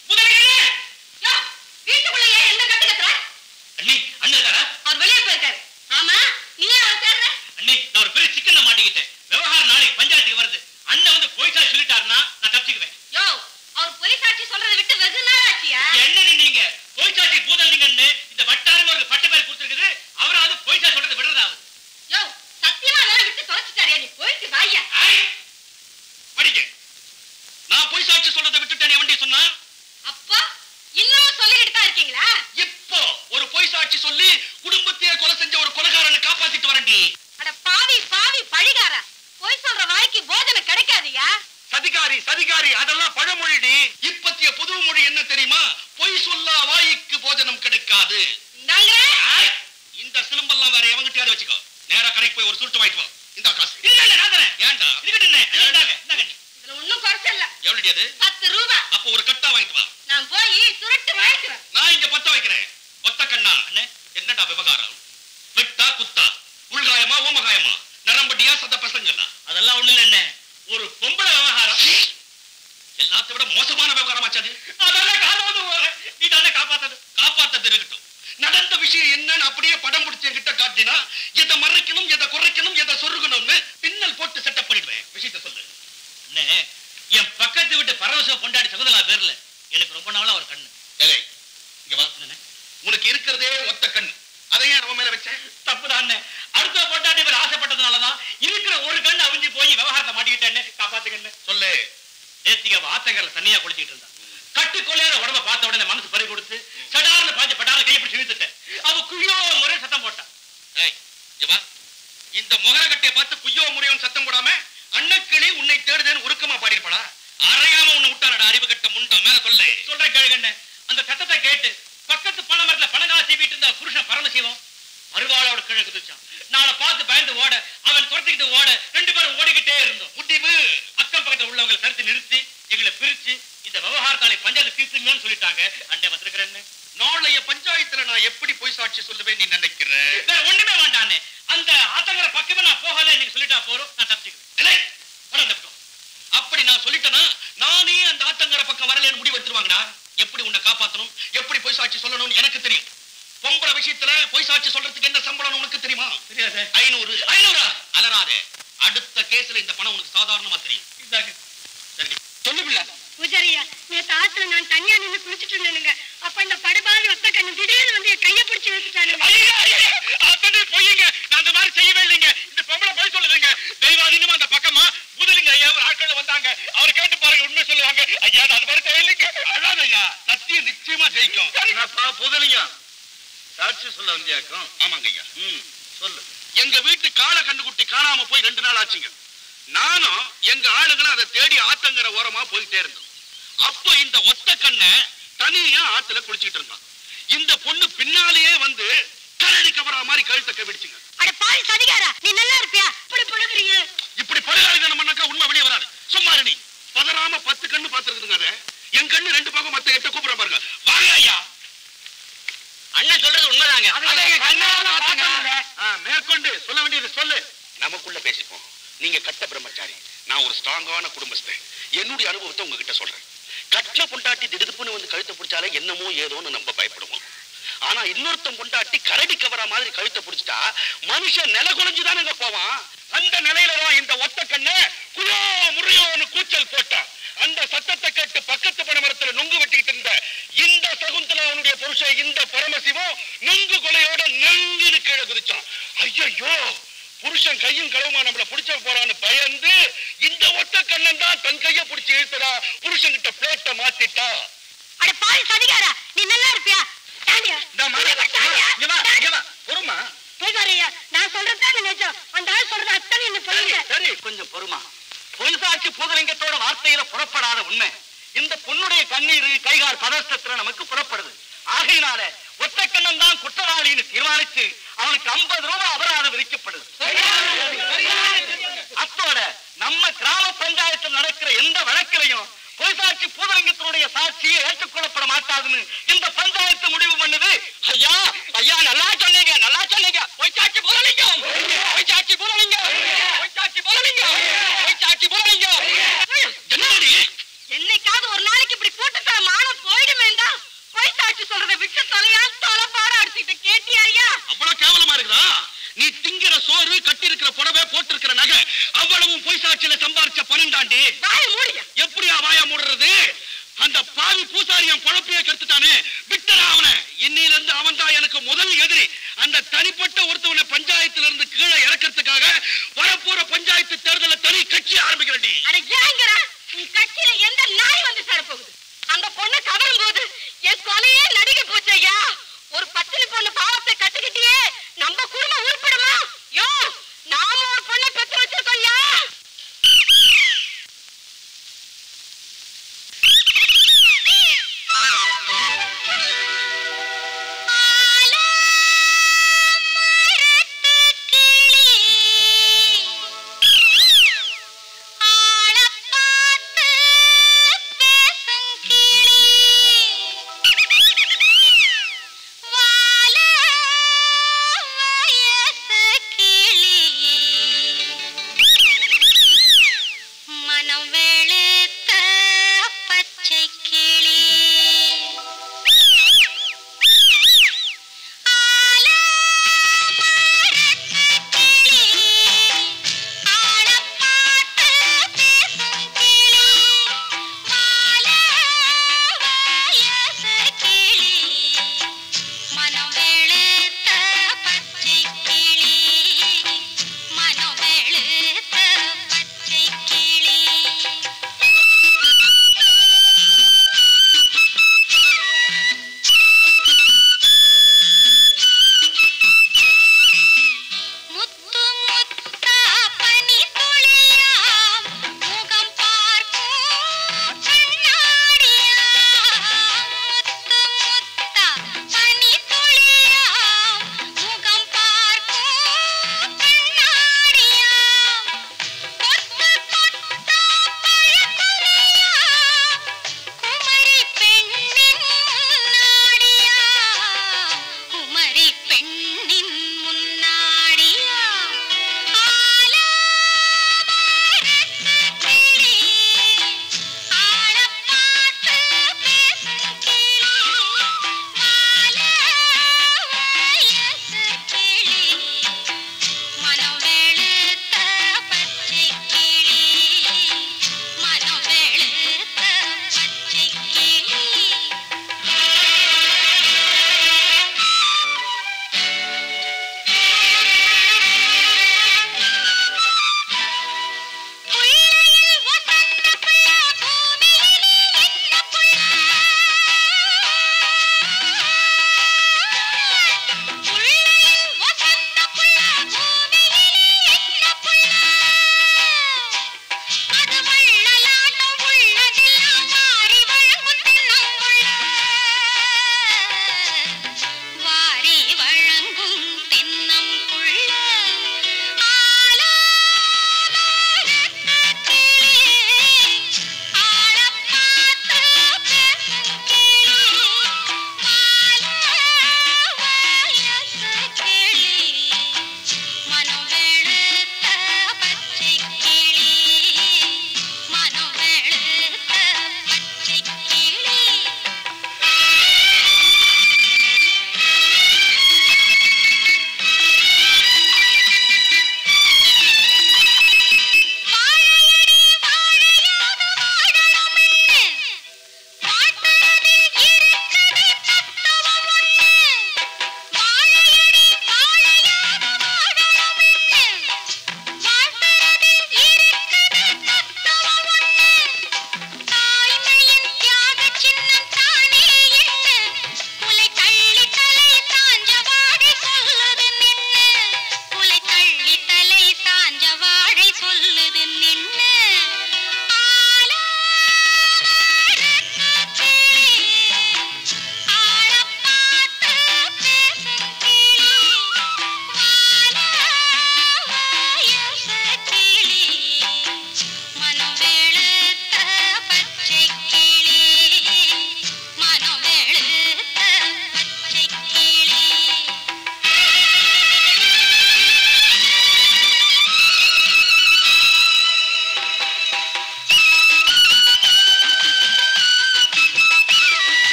வீட்டுக்குள்ள ஏன் என்ன கத்து கத்துற? அண்ணி, அண்ணன் இருக்காரா? அவர் வெளியே போயிருக்காரு. ஆமா, நீ அவர் தேடுற? அண்ணி, நான் ஒரு பெரிய சிக்கல்ல மாட்டிக்கிட்டேன். விவகாரம் நாளைக்கு பஞ்சாயத்துக்கு வருது. அண்ணன் வந்து போய்ச்சா சொல்லிட்டாருன்னா நான் தப்பிச்சுக்குவேன். யோ, அவர் பொய் சாட்சி சொல்றதை விட்டு வெகு நாள் ஆச்சியா? என்ன நீங்க போய்ச்சாட்சி பூதலிங்கன்னு இந்த வட்டாரம் ஒரு பட்ட பேர் கொடுத்துருக்குது, அவராவது போய்ச்சா சொல்றது விடுறதாவது. யோ, சத்தியமா அதெல்லாம் விட்டு தொலைச்சிட்டாரியா? நீ போயிட்டு வாயா. படிக்க, நான் பொய் சாட்சி சொல்றதை விட்டுட்டேன் வண்டி சொன்னா. அப்பா இன்னமும் சொல்லிக்கிட்டு தான் இருக்கீங்களா? இப்போ ஒரு பொய் சாட்சி சொல்லி குடும்பத்தையே கொலை செஞ்ச ஒரு கொலைகாரனை காப்பாத்திட்டு வரண்டி. அட பாவி பழிகாரா, பொய் சொல்ற வாய்க்கு போஜனை கிடைக்காதியா? சதிகாரி அதெல்லாம் பழமொழிடி. இப்பத்திய புது மொழி என்ன தெரியுமா? பொய் சொல்லா வாய்க்கு போஜனம் கிடைக்காது. இந்த சிலம்பெல்லாம் வேற எவங்கிட்டயாவது வச்சுக்கோ. நேரா கடைக்கு போய் ஒரு சுருட்டு வாங்கிட்டு வா. இந்த காசு இல்ல நான் தரேன். ஏன்டா? இதுக்கிட்ட என்ன? இதுல ஒண்ணும் குறைச்ச இல்ல. எவ்வளவு அது? 10 ரூபாய். அப்ப ஒரு கட்டா வாங்கிட்டு வா. நான் போய் சுருட்டு வாங்கிட்டு வரேன். நான் இங்க 10 வைக்கிறேன். ஒத்த கண்ணா அண்ணே, என்னடா விவகாரம்? வெட்டா குத்தா, உள்காயமா ஓமகாயமா, நரம்படியா சத பசங்களா? அதெல்லாம் ஒண்ணு இல்ல அண்ணே, ஒரு பொம்பளை விவகாரம். எல்லாத்தை விட மோசமான விவகாரமாச்சாது. அதெல்லாம் காப்பாத்து, நீ தானே காப்பாத்தது இருக்கட்டும். நடந்த விஷயம் என்னன்னு அப்படியே படம் பிடிச்ச கிட்ட காட்டினா எதை மறைக்கணும், எதை குறைக்கணும், எதை சொருகணும்னு பின்னல் போட்டு செட்டப் பண்ணிடுவேன். விஷயத்த சொல்லு அண்ணே. என் பக்கத்து விட்டு பரவசம் கொண்டாடி சகுதலா பேர்ல எனக்கு ரொம்ப நாளா ஒரு கண்ணு. இங்க வா. உனக்கு இருக்கிறதே ஒத்த கண்ணு, அதையே நம்ம மேல வச்சேன். தப்புதான். அடுத்த பொண்டாட்டி பேர் ஆசைப்பட்டதுனாலதான் இருக்கிற ஒரு கண்ணு அவிஞ்சு போய் விவகாரத்தை மாட்டிக்கிட்டேன்னு காப்பாத்துக்கன்னு சொல்லு. நேத்திக ஆத்தங்கரை தண்ணியா குளிச்சுட்டு இருந்தா பட்டு கொள்ளையார உடம்ப பார்த்த உடனே மனசு பறி கொடுத்து சடார்னு பாஞ்சு பட்டார கையை பிடிச்சி இழுத்துட்டேன். அவ குய்யோ முறை சத்தம் போட்டான். இந்த முகரக்கட்டையை பார்த்து குய்யோ முறையோன்னு சத்தம் போடாம அன்னக்கிளி உன்னை தேடுதேன்னு உருக்கமா பாடிருப்பாளா? அறையாம உன்னை விட்டானடா அறிவு கட்ட முண்டம். மேல சொல்லு. சொல்றேன் கேளுங்க. அந்த சத்தத்தை கேட்டு பக்கத்து பண மரத்துல பணங்கால சீவிட்டு இருந்த புருஷன் பரமசிவம் அருவாளோட கீழே குதிச்சான். நாளை பார்த்து பயந்து ஓட, அவன் துரத்திக்கிட்டு ஓட, 2 பேரும் ஓடிக்கிட்டே இருந்தோம். முடிவு அக்கம் பக்கத்துல உள்ளவங்களை தடுத்து நிறுத்தி எங்களை பிரிச்சு இந்த விவகாரத்தாலை பஞ்சாயத்து தீர்த்துங்கன்னு சொல்லிட்டாங்க. அண்டை வந்திருக்கிறேன்னு. நாளைய பஞ்சாயத்துல நான் எப்படி போய் சாட்சி சொல்லுவேன் நீ நினைக்கிறேன்? வேற ஒண்ணுமே வேண்டான்னு அந்த ஆத்தங்கர பக்கமே நான் போகல நீங்க சொல்லிட்டா போறோம். நான் தப்பிச்சுக்கிறேன். அப்படி நான் சொல்லிட்டேன்னா நானே அந்த ஆத்தங்கர பக்கம் வரலன்னு முடிவு எடுத்துருவாங்கடா. எப்படி உன்னை காப்பாற்றணும், எப்படி போய் சாட்சி சொல்லணும்னு எனக்கு தெரியும். பொம்பளை விஷயத்துல போய் சாட்சி சொல்றதுக்கு என்ன சம்பளம் உனக்கு தெரியுமா? தெரியாது. 500 அலராதே. அடுத்த கேஸ்ல இந்த பணம் உனக்கு சாதாரணமா தெரியும். சரி சொல்லு பிள்ளை. பூஜாரியா, நேத்து ஆத்துல நான் தனியா நின்று குளிச்சுட்டு இருந்தேனுங்க. அப்ப இந்த படுபாவி ஒத்த கண்ணு திடீர்னு வந்து என் கையை பிடிச்சு இழுத்துட்டானுங்க. பொய்யுங்க, நான் அந்த மாதிரி செய்யவே இல்லைங்க. இந்த பொம்பளை போய் சொல்லுதுங்க. தெய்வாதீனமா அந்த பக்கமா முதலிங்க ஐயா ஒரு ஆட்கள் வந்தாங்க. அவர் கேட்டு பாருங்க, உண்மை சொல்லுவாங்க. ஐயா நான் அது மாதிரி செய்யலைங்க. அதான் ஐயா சத்தியம் நிச்சயமா ஜெயிக்கும். புதலிங்க சாட்சி சொல்ல வந்தியாக்கும். ஆமாங்க ஐயா. சொல்லு. எங்க வீட்டு காளை கண்டுகுட்டி காணாம போய் 2 நாள் ஆச்சுங்க. நானும் எங்க ஆளுங்களும் அதை தேடி ஆத்தங்கர ஓரமா போயிட்டே இருந்தோம். அப்போ இந்த ஒத்த கண்ணை தனியா ஆத்துல குளிச்சுட்டு இருந்தான். இந்த பொண்ணு பின்னாலேயே வந்து கரடி கவரா மாதிரி கழுத்தை கவிடிச்சுங்க. அட பாவி சதிகாரா, நீ நல்லா இருப்பியா? இப்படி படுக்குறீங்க. இப்படி படுகாரிதனம் பண்ணாக்கா உண்மை வெளியே வராது. சும்மா நீ பதறாம 10 கண்ணு பாத்துருக்குதுங்க. அதை என் கண்ணு 2 பக்கம் மத்த 8 கூப்பிட பாருங்க. வாங்க ஐயா. அண்ணன் சொல்றது உண்மைதாங்க. மேற்கொண்டு சொல்ல வேண்டியது சொல்லு. நமக்குள்ள பேசிப்போம். நீங்க கட்ட பிரம்மச்சாரி, நான் ஒரு ஸ்ட்ராங்கான குடும்பஸ்தன். என்னுடைய அனுபவத்தை உங்ககிட்ட சொல்றேன். கட்டின பொண்டாட்டி திடுப்புன்னு வந்து கழுத்தை பிடிச்சாலே என்னமோ ஏதோன்னு நம்ம பயப்படுவோம். ஆனா இன்னொருத்தன் பொண்டாட்டி கரடி கவரா மாதிரி கழுத்தை பிடிச்சிட்டா மனுஷன் நில குலைஞ்சுதானுங்க போவான். அந்த நிலையிலதான் இந்த ஒத்த கண்ண குயோ முறையோன்னு கூச்சல் போட்டான். அந்த சத்தத்தை கேட்டு பக்கத்து பனை மரத்துல நுங்கு வெட்டிக்கிட்டு இருந்த இந்த சகுந்தலா அவனுடைய புருஷன் இந்த பரமசிவம் நுங்கு கொலையோட நெங்குன்னு கீழே குதிச்சான். ஐயோ, புருஷன் கையும் களவுமா நம்மள புடிச்ச போறான்னு பயந்து இந்த ஒத்த கண்ணன் தான் தன் கைய புடிச்சு இழுத்தடா. புருஷன் கிட்ட பிளேட்ட மாத்திட்டா. அட பாவி சதிகாரா, நீ நல்லா இருப்பியா? பொறுமா. பூஜாரியா, நான் சொல்றதுதான் நிஜம். அந்த ஆள் சொல்றது அத்தனை என்ன சொல்லுங்க. சரி கொஞ்சம் பொறுமா. பொய்சாட்சி பூதலிங்கத்தோட வார்த்தையில புறப்படாத உண்மை இந்த பொண்ணுடைய கண்ணீர் கைகால் பதஷ்டத்துல நமக்கு புறப்படுது. ஆகையினால ஒத்தக்கண்ணன் தான் குற்றவாளின்னு தீர்மானிச்சு அவனுக்கு 50 ரூபாய் அபராதம் விதிக்கப்படுது. அத்தோட நம்ம கிராம பஞ்சாயத்தில் நடக்கிற எந்த வழக்கிலையும் பொய்சாட்சி பூதலிங்கத்தினுடைய சாட்சியை ஏற்றுக்கொள்ளப்பட மாட்டாதுன்னு இந்த பஞ்சாயத்து முடிவு பண்ணுது. ஐயா ஐயா நல்லா சொன்னீங்க, நல்லா சொன்னீங்க. பொய்சாட்சி பூதலிங்கம், பொய்சாட்சி பூதலிங்கம், பொய்சாட்சி பூதலிங்கம், பொய்சாட்சி பூதலிங்கம். என்னடி என்னைக்காவது ஒரு நாளைக்கு இப்படி கூட்டத்தோட மானம் போயிடுமேண்டா. பொய்சாட்சி சொல்றதை விட்டு தலையா தலைப்பாட அடிச்சுட்டு கேட்டியா ஐயா? அவ்வளவு கேவலமா இருக்குதா? நீ திங்கிற சோறு, கட்டி இருக்கிற புடவை, போட்டிருக்கிற நகை அவ்வளவும் பொய்சாட்சியில சம்பாரிச்ச பணம் தாண்டி. எப்படியா வாயா மூடுறது? அந்த பாவி பூசாரியம் பொழப்பையே கெடுத்துட்டானே, விட்டரா அவனை. இன்னையில இருந்து அவன் தான் எனக்கு முதல் எதிரி. அந்த தனிப்பட்ட ஒருத்தவனை பஞ்சாயத்துல இருந்து கீழே இறக்கிறதுக்காக வரப்போற பஞ்சாயத்து தேர்தல தனி கட்சி ஆரம்பிக்கிறேன். உன் கட்சியில எந்த நாய் வந்து சேர போகுது? அந்த பொண்ணு கவரும் போது என் கொலையே நடிகை போச்சு ஐயா. ஒரு பத்தினி பொண்ணு பாவத்தை கட்டுக்கிட்டியே, நம்ம குடும்பம் உருப்படுமா? யோ, நாம ஒரு பொண்ணை பெற்று வச்சிருக்கோம் ஐயா.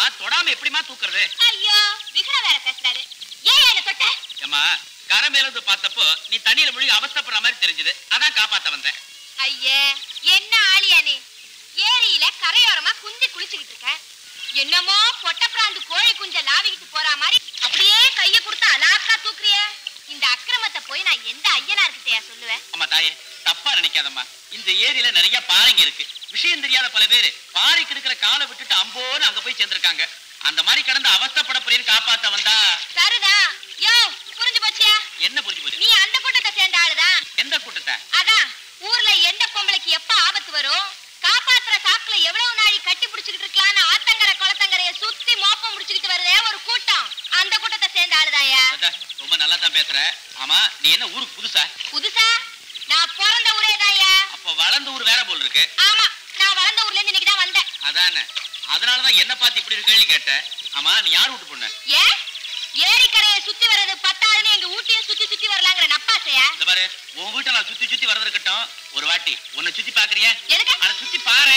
தொடாம எப்படிமா தூக்குறது? ஐயோ விகட வேற பேசுறாரு. ஏன் என்ன தொட்ட? ஏமா கரை மேல இருந்து பார்த்தப்போ நீ தண்ணியில முழுகி அவஸ்தைப்படுற மாதிரி தெரிஞ்சது, அதான் காப்பாத்த வந்தேன். ஐயே என்ன ஆளியா நீ? ஏரியில கரையோரமா குஞ்சு குளிச்சுக்கிட்டு இருக்க, என்னமோ பொட்ட பிராந்து கோழி குஞ்ச லாவிக்கிட்டு போற மாதிரி அப்படியே கைய கொடுத்து அலாக்கா தூக்குறிய. இந்த அக்கிரமத்தை போய் நான் எந்த ஐயனார்கிட்டயா சொல்லுவேன்? அம்மா தாயே தப்பா நினைக்காதம்மா. இந்த ஏரியில நிறைய பாறைங்க இருக்கு. விஷயம் தெரியாத பல பேரு பாறைக்கு இருக்கிற காலை விட்டுட்டு அம்போன்னு அங்க போய் சேர்ந்திருக்காங்க. அந்த மாதிரி கடந்து அவஸ்தைப்பட போறேன்னு காப்பாத்த வந்தா. சரிதா. யோ புரிஞ்சு போச்சியா? என்ன புரிஞ்சு போச்சு? நீ அந்த கூட்டத்தை சேர்ந்த ஆளுதான். எந்த கூட்டத்தை? அதான் ஊர்ல எந்த பொம்பளைக்கு எப்ப ஆபத்து வரும், காப்பாத்துற சாக்குல எவ்வளவு நாளி கட்டி பிடிச்சுக்கிட்டு இருக்கலான்னு ஆத்தங்கரை குளத்தங்கரைய சுத்தி மோப்பம் முடிச்சுக்கிட்டு வருதே ஒரு கூட்டம், அந்த கூட்டத்தை சேர்ந்த ஆளுதாயா. ரொம்ப நல்லா தான் பேசுற. ஆமா நீ என்ன ஊருக்கு புதுசா? புதுசா? நான் பிறந்த ஊரே தாயா. அப்ப வளர்ந்த ஊர் வேற போல் இருக்கு. ஆமா நான் வளர்ந்த ஊர்ல இருந்து இன்னைக்கு தான் வந்தேன். அதானே, அதனாலதான் என்ன பார்த்து இப்படி ஒரு கேள்வி கேட்டேன். ஆமா நீ யார் வீட்டு பொண்ணு? ஏன் ஏரிக்கரையை சுத்தி வர்றது பத்தாதுன்னு எங்க ஊட்டியை சுத்தி சுத்தி வரலாங்கிற நப்பாசையா? இந்த பாரு உன் வீட்டை நான் சுத்தி சுத்தி வரது இருக்கட்டும், ஒரு வாட்டி உன்னை சுத்தி பாக்குறியா? எதுக்கு? அதை சுத்தி பாரு.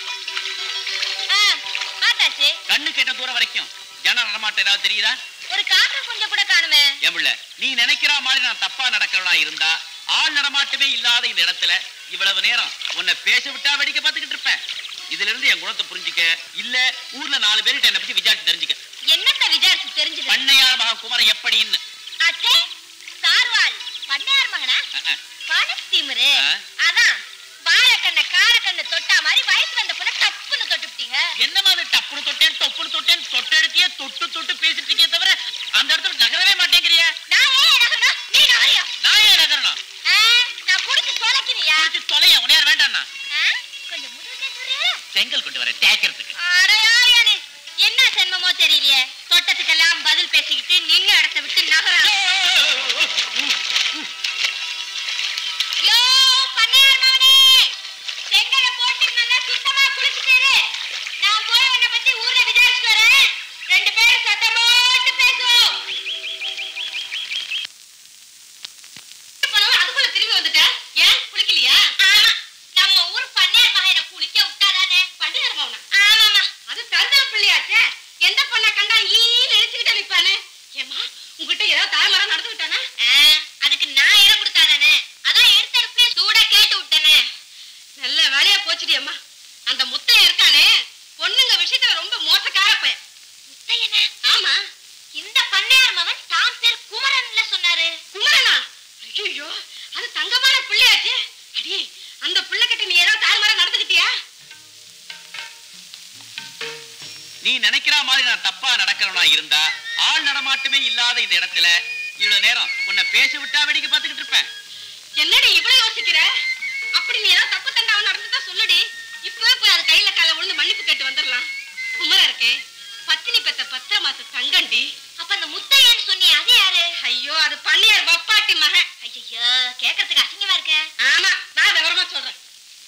பார்த்தாச்சு. கண்ணு கேட்ட தூரம் வரைக்கும் ஜன நடமாட்டம் ஏதாவது தெரியுதா? ஒரு காக்கா கொஞ்சம் கூட காணுமே. ஏமுள்ள நீ நினைக்கிற மாதிரி நான் தப்பா நடக்கிறவனா இருந்தா ஆள் நடமாட்டமே இல்லாத இந்த இடத்துல இவ்வளவு நேரம் உன்னை பேச விட்டா வேடிக்கை பார்த்துக்கிட்டு இருப்பேன். இதுல இருந்து என் குணத்தை புரிஞ்சுக்க, இல்ல ஊர்ல 4 பேர்கிட்ட என்ன பத்தி விசாரிச்சு தெரிஞ்சுக்க. என்னத்த விசாரிச்சு தெரிஞ்சுக்க? பண்ணையார் மகன் குமரன் எப்படின்னு. அச்சே சார்வால் பண்ணையார் மகனா? பணத்தீமரு. அதான் வாரக்கண்ண காரக்கண்ண தொட்டா மாதிரி வயசு வந்த பொண்ண தப்புன்னு தொட்டுட்டீங்க. என்ன மாதிரி டப்புன்னு தொட்டேன் டப்புன்னு தொட்டேன் தொட்டெடுத்தியே தொட்டு தொட்டு பேசிட்டு இருக்கே தவிர அந்த இடத்துல நகரவே மாட்டேங்கிறிய. நான் ஏன் நகரணும்? நீ நகரியா? நான் ஏன் நகரணும்? நான் புடிச்சு தொலைக்கிறியா? புடிச்சு தொலைய உனையார் வேண்டாம்னா. கொஞ்சம் முதுகுதே சொல்றியா? செங்கல் கொண்டு வர தேய்க்கிறதுக்கு. அடையாயா நீ என்ன சென்மமோ தெரியலையே, தொட்டத்துக்கெல்லாம் பதில் பேசிக்கிட்டு நின்னு இடத்தை விட்டு நகரா. யோ பண்ணையார் மகனே, செங்கலை போட்டு நல்லா சுத்தமா குளிச்சுட்டு நான் போய் உன்னை பத்தி ஊர்ல விசாரிச்சுட்டு வரேன். 2 பேரும் சத்தம் போட்டு பேசுவோம். அதுக்குள்ள திரும்பி வந்துட்ட, ஏன் குளிக்கலையா? ஆமா நம்ம ஊர் பண்ணையார் மகனை குளிக்க விட்டாதானே. பண்ணையார் மகனா? ஆமாமா, அது தருதா பிள்ளையாச்சே. எந்த பொண்ணை கண்டா ஈன்னு இழுச்சுக்கிட்டே நிப்பானே. ஏமா உங்ககிட்ட ஏதாவது தாய்மரம் நடந்துக்கிட்டானா? அதுக்கு நான் இடம் கொடுத்தாதானே, அதான் எடுத்தடுப்புல சூடா கேட்டு விட்டனே. நல்ல வேலையா போச்சுடி அம்மா. அந்த முத்தையன் இருக்கானே, பொண்ணுங்க விஷயத்துல ரொம்ப மோசக்கார பையன். முத்தையனா? ஆமா, இந்த பண்ணையார் மகன் தான் பேர் குமரன்ல சொன்னாரு. குமரனா? ஐயோ அது தங்கமான பிள்ளையாச்சு. அடி அந்த பிள்ளை கிட்ட நீ ஏதாவது தாய்மரம் நடந்துக்கிட்டியா? நீ நினைக்கிற மாதிரி நான் தப்பா நடக்கிறவனா இருந்தா ஆள் நடமாட்டமே இல்லாத இந்த இடத்துல இவ்வளவு நேரம் உன்னை பேச விட்டா வேடிக்கை பார்த்துக்கிட்டு இருப்பேன். என்னடி இவ்வளவு யோசிக்கிற? அப்படி நீ ஏதாவது தப்பு தண்டா நடந்துட்டா சொல்லுடி. இப்பவே போய் அது கையில கால விழுந்து மன்னிப்பு கேட்டு வந்துடலாம். குமரா இருக்கே பத்தினி பெத்த 10 மாச தங்கண்டி. அப்ப அந்த முத்தையன்னு சொன்னி அது யாரு? ஐயோ அது பண்ணையார் பப்பாட்டி மகன். ஐயோ கேட்கறதுக்கு அசிங்கமா இருக்க. ஆமா நான் விவரமா சொல்றேன்.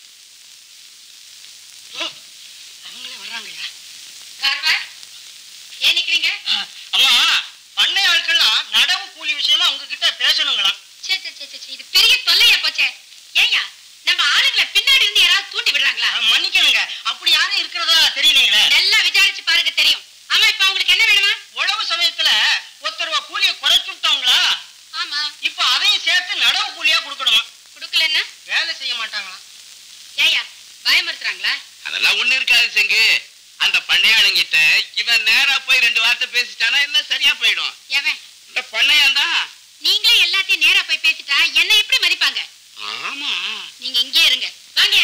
அவங்களே வர்றாங்கய்யா. கார்வா ஏன் நிக்கிறீங்க? அம்மா பண்ணை ஆட்கள்லாம் நடவு கூலி விஷயமா உங்ககிட்ட பேசணுங்களாம். சே சே சே சே இது பெரிய தொல்லையா போச்சே. ஏய்யா நம்ம ஆளுங்களை பின்னாடி இருந்து யாராவது தூண்டி விடுறாங்களா? மன்னிக்கணுங்க, அப்படி யாரும் இருக்கிறதா தெரியலீங்களே. நல்லா விசாரிச்சு பாருங்க தெரியும். ஆமா இப்ப உங்களுக்கு என்ன வேணுமா? உழவு சமயத்துல ஒருத்தருவா கூலியை குறைச்சு விட்டவங்களா? ஆமா இப்ப அதையும் சேர்த்து நடவு கூலியா கொடுக்கணுமா? கொடுக்கலன்னா வேலை செய்ய மாட்டாங்களா? ஏய்யா பயமுறுத்துறாங்களா? அதெல்லாம் ஒண்ணு இருக்காது செங்கு. அந்த பண்ணையாளுங்கிட்ட இவன் நேரா போய் 2 வார்த்தை பேசிட்டானா என்ன சரியா போயிடும். எவன்? இந்த பண்ணையான் தான். நீங்களே எல்லாத்தையும் நேரா போய் பேசிட்டா என்ன எப்படி மதிப்பாங்க? ஆமா நீங்க இங்கே இருங்க. வாங்க.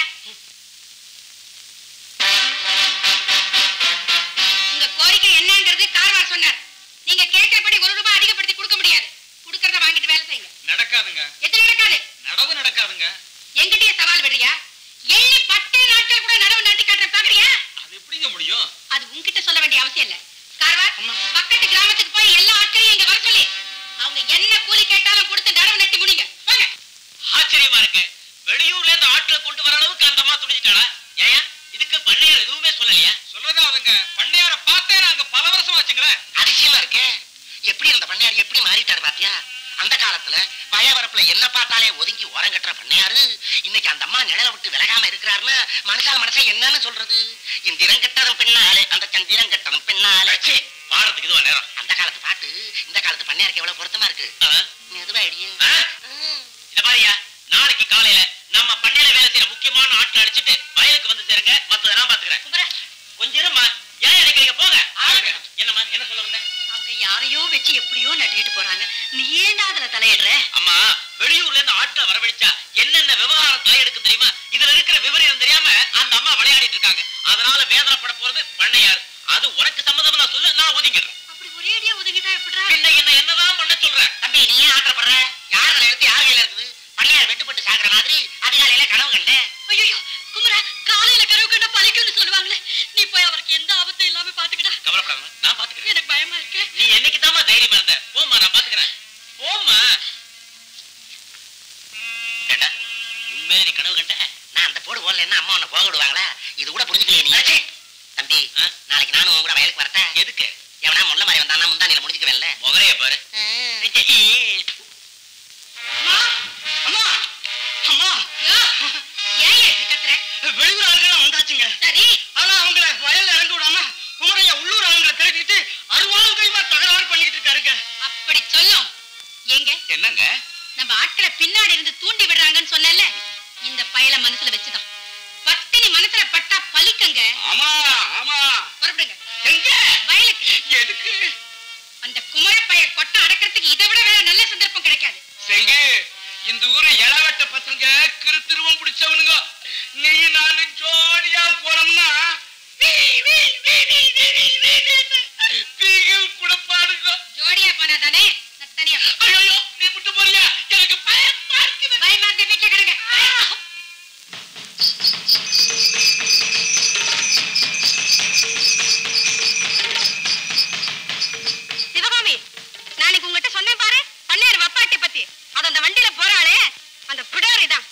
உங்க கோரிக்கை என்னங்கிறது கார்வார் சொன்னார். நீங்க கேட்கிறபடி 1 ரூபாய் அதிகப்படுத்தி கொடுக்க முடியாது. கொடுக்கறத வாங்கிட்டு வேலை செய்யுங்க. நடக்காதுங்க. எது நடக்காது? நடவு நடக்காதுங்க. எங்கிட்டயே சவால் விடுறியா? எள்ளி 10 நாட்கள் கூட நடவு நட்டி காட்டுற பாக்குறியா? அது எப்படிங்க முடியும்? அது உன்கிட்ட சொல்ல வேண்டிய அவசியம் இல்ல. கார்வார் பக்கத்து கிராமத்துக்கு போய் எல்லா ஆட்களையும் இங்க வர சொல்லி அவங்க என்ன கூலி கேட்டாலும் கொடுத்து நடவு நட்டி முடிங்க. வாங்க. ஆச்சரியமா இருக்கு. வெளியூர்ல இருந்து ஆட்களை கொண்டு வர அளவுக்கு அந்த அம்மா துடிச்சிட்டாளா? ஏன் இதுக்கு பண்ணையார் எதுவுமே சொல்லலையா? சொல்லதான் அதுங்க. பண்ணையார பார்த்தே நாங்க பல வருஷம் ஆச்சுங்களே. அதிசயமா இருக்கு. எப்படி அந்த பண்ணையார் எப்படி மாறிட்டாரு பாத்தியா? அந்த காலத்துல வயவரப்புல என்ன பார்த்தாலே ஒதுங்கி ஓரம் கட்டுற பண்ணையாரு இன்னைக்கு அந்த அம்மா நிழல விட்டு விலகாம இருக்கிறாருன்னு மனுஷன் என்னன்னு சொல்றது? இந்திரம் கட்டதும் பின்னாலே அந்த சந்திரம் கட்டதும் பின்னாலே பாடுறதுக்கு இதுவா நேரம்? அந்த காலத்து பாட்டு இந்த காலத்து பண்ணையாருக்கு எவ்வளவு பொருத்தமா இருக்கு. மெதுவா ஐடியா இத பாரியா, நாளைக்கு காலையில நம்ம பண்ணையில வேலை செய்யற முக்கியமான ஆட்கள் அடிச்சிட்டு வயலுக்கு வந்து சேருங்க, மத்தத நான் பாத்துக்கிறேன். கொஞ்சம் இருமா, ஏன் எடுக்கிறீங்க? போங்க. என்னம்மா, என்ன சொல்ல வந்த? அவங்க யாரையோ வச்சு எப்படியோ நட்டிட்டு போறாங்க, நீ ஏன்டா அதுல தலையிடுற? அம்மா, வெளியூர்ல இருந்து ஆட்கள் வரவழைச்சா என்னென்ன விவகாரம் தலையெடுக்கும் தெரியுமா? இதுல இருக்கிற விவரம் தெரியாம அந்த அம்மா விளையாடிட்டு இருக்காங்க. அதனால வேதனைப்பட போறது பண்ணையார். அது உனக்கு சம்மதம் நான் சொல்லு, நான் ஒதுங்கிடுறேன். அப்படி ஒரேடியா ஒதுங்கிட்டா எப்படிடா? என்னதான் பண்ண சொல்றேன்? தம்பி, நீ ஏன் ஆத்திரப்படுற? யார் அதை எடுத்து யார் கையில இருக்குது? பண்ணையார் வெட்டுப்பட்டு சாகுற மாதிரி அதிகாலையில கனவு கண்டேன். ஐயோ குமரா, காலையில கனவு கண்டா பலிக்குன்னு சொல்லுவாங்களே, நீ போய் அவருக்கு எந்த ஆபத்தும் இல்லாம பாத்துக்கடா. கவலைப்படாம நான் பாத்துக்கிறேன். எனக்கு பயமா இருக்கு. நீ என்னைக்கு தாமா தைரியமா இருந்த? போம்மா, நான் பாத்துக்கிறேன். போம்மா. கேட்டா உண்மையிலே நீ கனவு கண்ட? நான் அந்த போடு போடல என்ன அம்மா உன்னை போக விடுவாங்களா? இது கூட புரிஞ்சுக்கலையே நீ. தம்பி, நாளைக்கு நானும் உன் கூட வயலுக்கு வரட்டேன். எதுக்கு? எவனா முள்ள மாதிரி வந்தானா முந்தானில முடிச்சுக்குவேன்ல. முகரைய பாரு. அம்மா அம்மா அம்மா, ஏன் ஏத்து கத்துற? வெளியூர் ஆளுங்க வந்தாச்சுங்க. சரி, ஆனா அவங்கள வயல்ல இறங்க விடாம குமரையா உள்ளூர் ஆளுங்களை திரட்டிட்டு அருவாளும் கைமா தகராறு பண்ணிக்கிட்டு இருக்காருங்க. அப்படி சொல்லும். எங்க என்னங்க? நம்ம ஆட்களை பின்னாடி இருந்து தூண்டி விடுறாங்கன்னு சொன்னல, இந்த பயல மனசுல வச்சுதான். பத்தினி மனசுல பட்டா பலிக்கங்க. ஆமா ஆமா. புறப்படுங்க. எங்க? வயலுக்கு. எதுக்கு? அந்த குமரப்பைய கொட்டை அடக்கிறதுக்கு இதை விட வேற நல்ல சந்தர்ப்பம் கிடைக்காது. செங்கு, இந்த ஊரு இளவட்ட பசங்க கிருத்திருவம் பிடிச்சவனுங்க. நீ நானு ஜோடியா போறோம்னா பீகில் குடுப்பாடுங்க. ஜோடியா போனா தானே தனியா. ஐயோ, நீ விட்டு போறியா? எனக்கு பயமா இருக்குது. பயமா இருந்த வீட்டுல கிடங்க. சிவகாமி, நாளைக்கு உங்ககிட்ட சொன்னேன் பாரு, பண்ணையார் வப்பாட்டி பத்தி. அது அந்த வண்டியில போறாளே, அந்த பிடாரி தான்.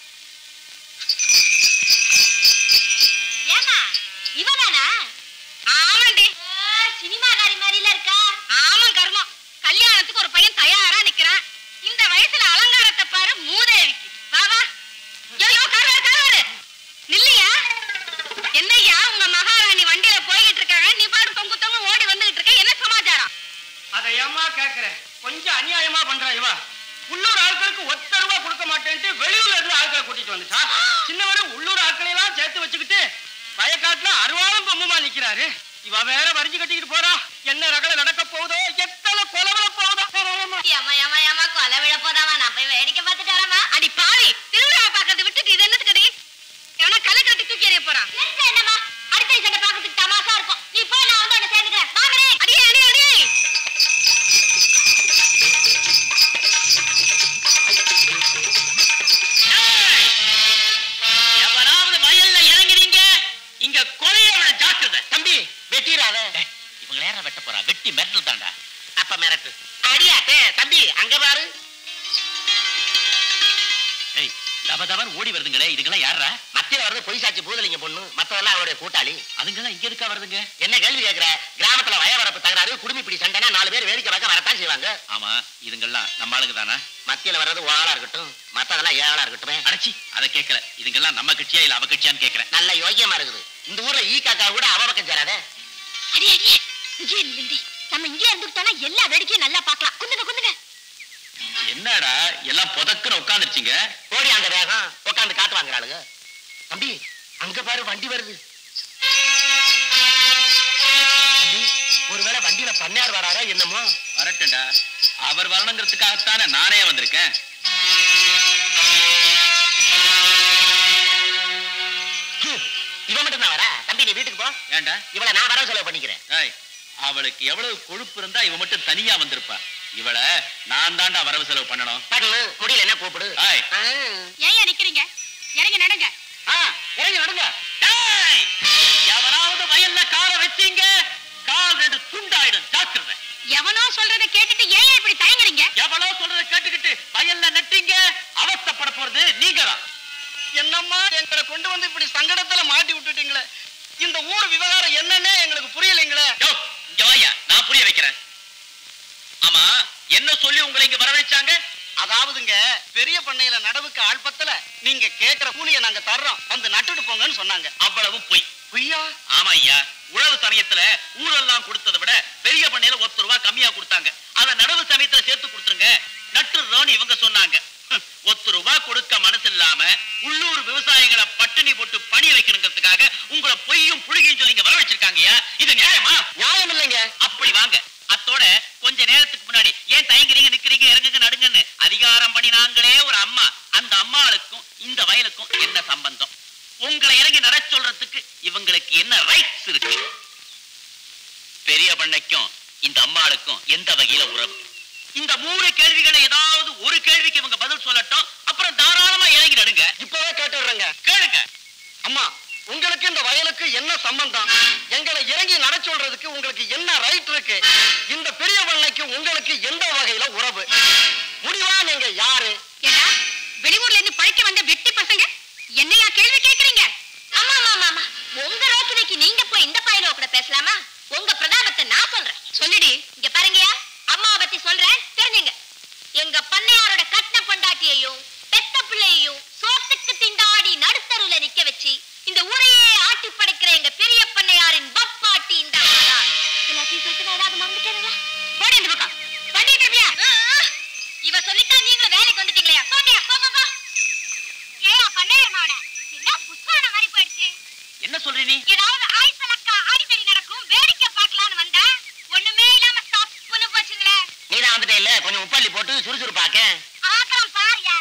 ஏமா இவதானா? ஆமாண்டி. சினிமாக்காரி மாதிரில இருக்கா? ஆமா கர்மம். கல்யாணத்துக்கு ஒரு பையன் தயாரா நிக்கிறான். இந்த வயசுல அலங்காரத்தை பாரு மூதேவிக்கு. வா வா. ஐயோ, காரவாரு நில்லையா? என்னய்யா, உங்க மகாராணி வண்டியில போய்கிட்டு இருக்காங்க, நீ பாட்டு தொங்கு தொங்கு ஓடி வந்துகிட்டு இருக்க. என்ன சமாச்சாரம்? அதை ஏமா கேக்குறேன்? கொஞ்சம் அநியாயமா பண்றா இவ. உள்ளூர் ஆட்களுக்கு ஒத்த ரூபா கொடுக்க மாட்டேன்ட்டு வெளியூர்ல இருந்து ஆட்களை கூட்டிட்டு வந்துட்டா. சின்னவரு உள்ளூர் ஆட்களை எல்லாம் சேர்த்து வச்சுக்கிட்டு வயக்காட்டுல அருவாளும் பொம்முமா நிக்கிறாரு. இவ வேற வரிஞ்சு கட்டிக்கிட்டு போறா. என்ன ரகல நடக்க போகுதோ, எத்தனை கொலவள போகுதோ. கொலை விழ போதாமா? நான் போய் வேடிக்கை பார்த்துட்டு வரமா? அடி பாவி, திருவிழா பாக்குறது விட்டுட்டு இது என்னத்துக்கு? எவனா கலை கட்டி தூக்கி எறிய போறான். என்னமா அடுத்த சண்டை பாக்கிறதுக்கு தமாசா இருக்கும். நீ போ, நான் வந்து உன்னை சேர்ந்துக்கிறேன். வாங்கடே. அடியே அடி அடி. எவனாவது வயல்ல இறங்கினீங்க, இங்க கொலையை விட ஜாக்கிரதை. தம்பி, வெட்டிடாத. இவங்க நேரம் வெட்ட போறா. வெட்டி மிரட்டல் தாண்டா. அப்ப மிரட்டு. அடியாத்தே. தம்பி, அங்க பாரு. ஏய், தபதபன் ஓடி வருதுங்களே, இதுங்கெல்லாம் யாரா? மத்தியில வர்றது பொய் சாட்சி பூதலிங்க பொண்ணு, மத்ததெல்லாம் அவருடைய கூட்டாளி. அதுங்கெல்லாம் இங்க இருக்கா வருதுங்க? என்ன கேள்வி கேட்கிற? கிராமத்துல வயவரப்பு தகராறு, குடுமி பிடி சண்டைனா 4 பேர் வேடிக்கை பார்க்க வரத்தான் செய்வாங்க. ஆமா, இதுங்கெல்லாம் நம்ம ஆளுங்க தானா? மத்தியில வர்றது ஆளா இருக்கட்டும், மத்ததெல்லாம் ஏழா இருக்கட்டும். அடச்சி, அதை கேட்கல. இதுங்கெல்லாம் நம்ம கட்சியா இல்ல அவ கட்சியான்னு கேட்கிறேன். நல்ல யோக்கியமா இருக்குது. இந்த ஊர்ல ஈ காக்கா கூட அவ பக்கம் சேராத. அடி அடி. இங்கே நில்லுடி. நம்ம இங்கே இருந்துட்டோம்னா எல்லா வேடிக்கையும் நல்லா பார்க்கலாம். குந்துங்க குந்துங்க. என்னடா எல்லாம் புதக்குன்னு உட்காந்துருச்சிங்க? ஓடி அந்த வேகம் உட்காந்து காத்து வாங்குறாளுங்க. தம்பி, அங்க பாரு, வண்டி வருது. தம்பி, ஒருவேளை வண்டியில பண்ணையார் வராரா என்னமோ? வரட்டும்டா. அவர் வரணுங்கிறதுக்காகத்தானே நானே வந்திருக்கேன். இவன் மட்டும் தான் வரா? தம்பி, நீ வீட்டுக்கு போ. ஏண்டா? இவளை நான் வரவு செலவு பண்ணிக்கிறேன். ஏய், அவளுக்கு எவ்வளவு கொழுப்பு இருந்தா இவ மட்டும் தனியா வந்திருப்பா. இவளை நான் தாண்டா வரவு செலவு பண்ணணும். பண்ணு, முடியல என்ன கூப்பிடு. ஏய், ஏன் நிக்கிறீங்க? இறங்கி நடங்க. இறங்கி நடுங்க. ஏய், எவனாவது வயல்ல காலை வச்சீங்க, கால் 2 துண்டாயிடும். ஜாக்கிரதை. எவனோ சொல்றதை கேட்டுட்டு ஏன் இப்படி தயங்குறீங்க? எவ்வளோ சொல்றதை கேட்டுக்கிட்டு வயல்ல நட்டீங்க, அவஸ்தைப்பட போறது நீங்க தான். என்னம்மா எங்களை கொண்டு வந்து இப்படி சங்கடத்துல மாட்டி விட்டுட்டீங்களே. இந்த ஊர் விவகாரம் என்னன்னே எங்களுக்கு புரியலைங்களே. இங்க வாயா, நான் புரிய வைக்கிறேன். ஆமா, என்ன சொல்லி உங்களை இங்க வரவழைச்சாங்க? அதாவதுங்க பெரிய பண்ணையில நடவுக்கு ஆள் பத்தல, நீங்க கேக்குற கூலிய நாங்க தர்றோம், வந்து நட்டுட்டு போங்கன்னு சொன்னாங்க. அவ்வளவு பொய். பொய்யா? ஆமா ஐயா, உழவு சமயத்துல ஊரெல்லாம் கொடுத்ததை விட பெரிய பண்ணையில ₹1 கம்மியா கொடுத்தாங்க. அத நடவு சமயத்துல சேர்த்து கொடுத்துருங்க, நட்டுறோன்னு இவங்க சொன்னாங்க. ₹1 கொடுக்க மனசு இல்லாம உள்ளூர் விவசாயிகளை பட்டினி போட்டு பணி வைக்கணுங்கிறதுக்காக உங்களை பொய்யும் புழுகியும் சொல்லி இங்க வர வச்சிருக்காங்கயா. இது நியாயமா? நியாயம் இல்லைங்க. அப்படி வாங்க. அத்தோட கொஞ்ச நேரத்துக்கு முன்னாடி ஏன் தயங்குறீங்க, நிக்கிறீங்க, இறங்குங்க, நடுங்கன்னு அதிகாரம் பண்ணி நாங்களே ஒரு அம்மா, அந்த அம்மாளுக்கும் இந்த வயலுக்கும் என்ன சம்பந்தம்? உங்களை இறங்கி நட சொல்றதுக்கு இவங்களுக்கு என்ன ரைட்ஸ் இருக்கு? பெரிய பண்ணைக்கும் இந்த அம்மாளுக்கும் எந்த வகையில உறவு? இந்த 3 கேள்விகளை ஏதாவது ஒரு கேள்விக்கு இவங்க பதில் சொல்லட்டும், அப்புறம் தாராளமா இறங்கி நடுங்க. இப்பவே கேட்டுடுறேங்க. கேளுங்க. அம்மா, உங்களுக்கு இந்த வயலுக்கு என்ன சம்பந்தம்? எங்களை இறங்கி நட சொல்றதுக்கு உங்களுக்கு என்ன ரைட் இருக்கு? இந்த பெரிய பண்ணைக்கு உங்களுக்கு எந்த வகையில உறவு? முடிவா நீங்க யாரு? ஏடா, வெளியூர்ல இருந்து பழைக்க வந்த வெட்டி பசங்க என்னையா கேள்வி கேக்குறீங்க? ஆமா ஆமா ஆமா, உங்க ரோக்கினைக்கு நீங்க போய் இந்த பையனோ கூட பேசலாமா? உங்க பிரதாபத்தை நான் சொல்றேன். சொல்லிடி. இங்க பாருங்கயா, அம்மாவை பத்தி சொல்றேன், தெரிஞ்சுங்க. எங்க பண்ணையாரோட கட்டின பொண்டாட்டியையும் பெத்த பிள்ளையையும் சோத்துக்கு திண்டாடி நடுத்தருல நிக்க வச்சு இந்த ஊரையே ஆட்டி படைக்கிற எங்க பெரிய பண்ணையாரின் பப்பாட்டி இந்த அம்மாதான். எல்லாத்தையும் சொல்லிட்டு நான் ஏதாவது மறந்துட்டேனுங்களா? போடி இந்த பக்கம். பண்ணிட்டு இருப்பியா? இவ சொல்லித்தான் நீங்களும் வேலைக்கு வந்துட்டீங்களா? போங்கயா, போ போ போ. ஏயா பண்ணையார் மாவன, என்ன புஷ்பான மாதிரி போயிடுச்சு. என்ன சொல்றீ நீ? ஏதாவது ஆய்சலக்கா அடிக்கடி நடக்கும் வேடிக்கை பார்க்கலான்னு வந்தா ஒண்ணுமே இல்லாம தப்புன்னு போச்சுங்களே. நீதான் வந்துட்டே இல்ல, கொஞ்சம் உப்பள்ளி போட்டு சுறுசுறுப்பாக்க. ஆக்கலாம் பாரியா.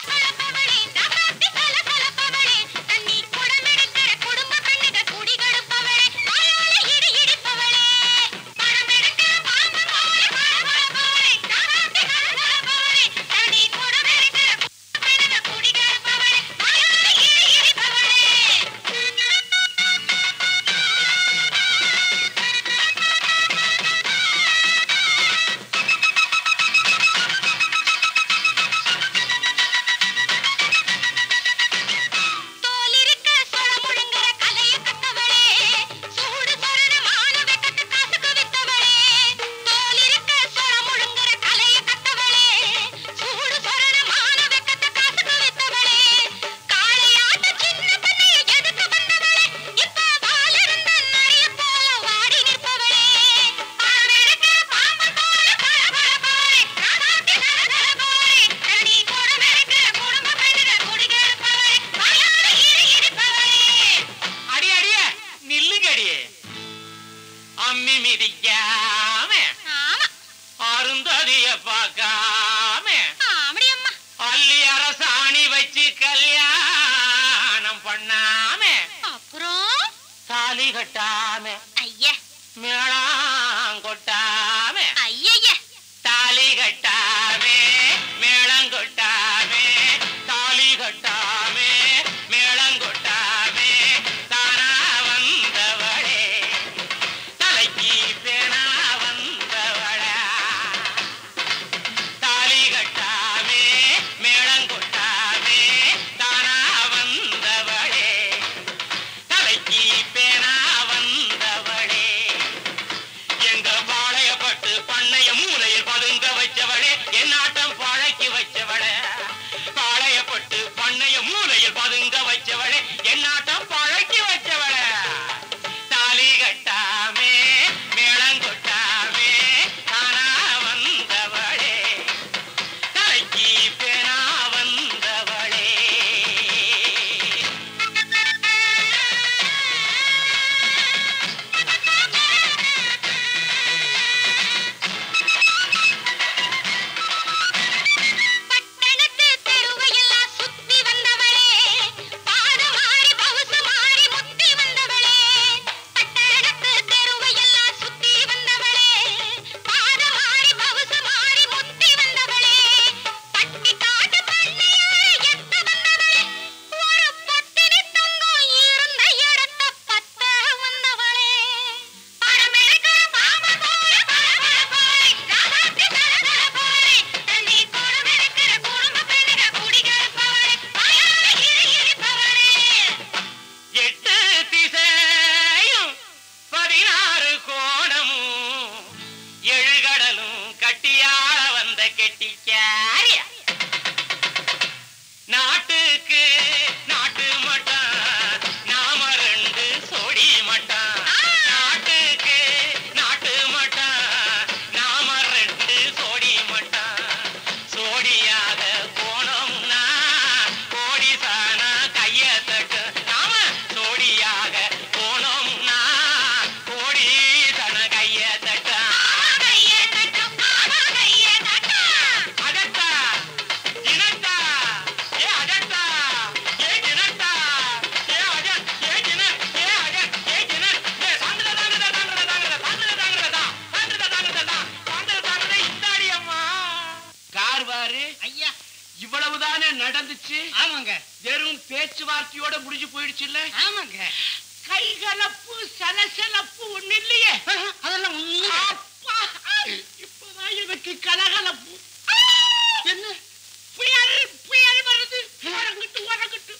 ஐயா இவ்வளவுதானே நடந்துச்சு? ஆமாங்க வெறும் பேச்சுவார்த்தையோட முடிஞ்சு போயிடுச்சு இல்ல? ஆமாங்க. கைகலப்பு சலசலப்பு ஒண்ணு இல்லையே. அதெல்லாம் உண்மை. அப்பா, இப்பதான் எனக்கு கலகலப்பு. என்ன புயல் புயல் வருது. வரங்கிட்டு வரங்கிட்டு.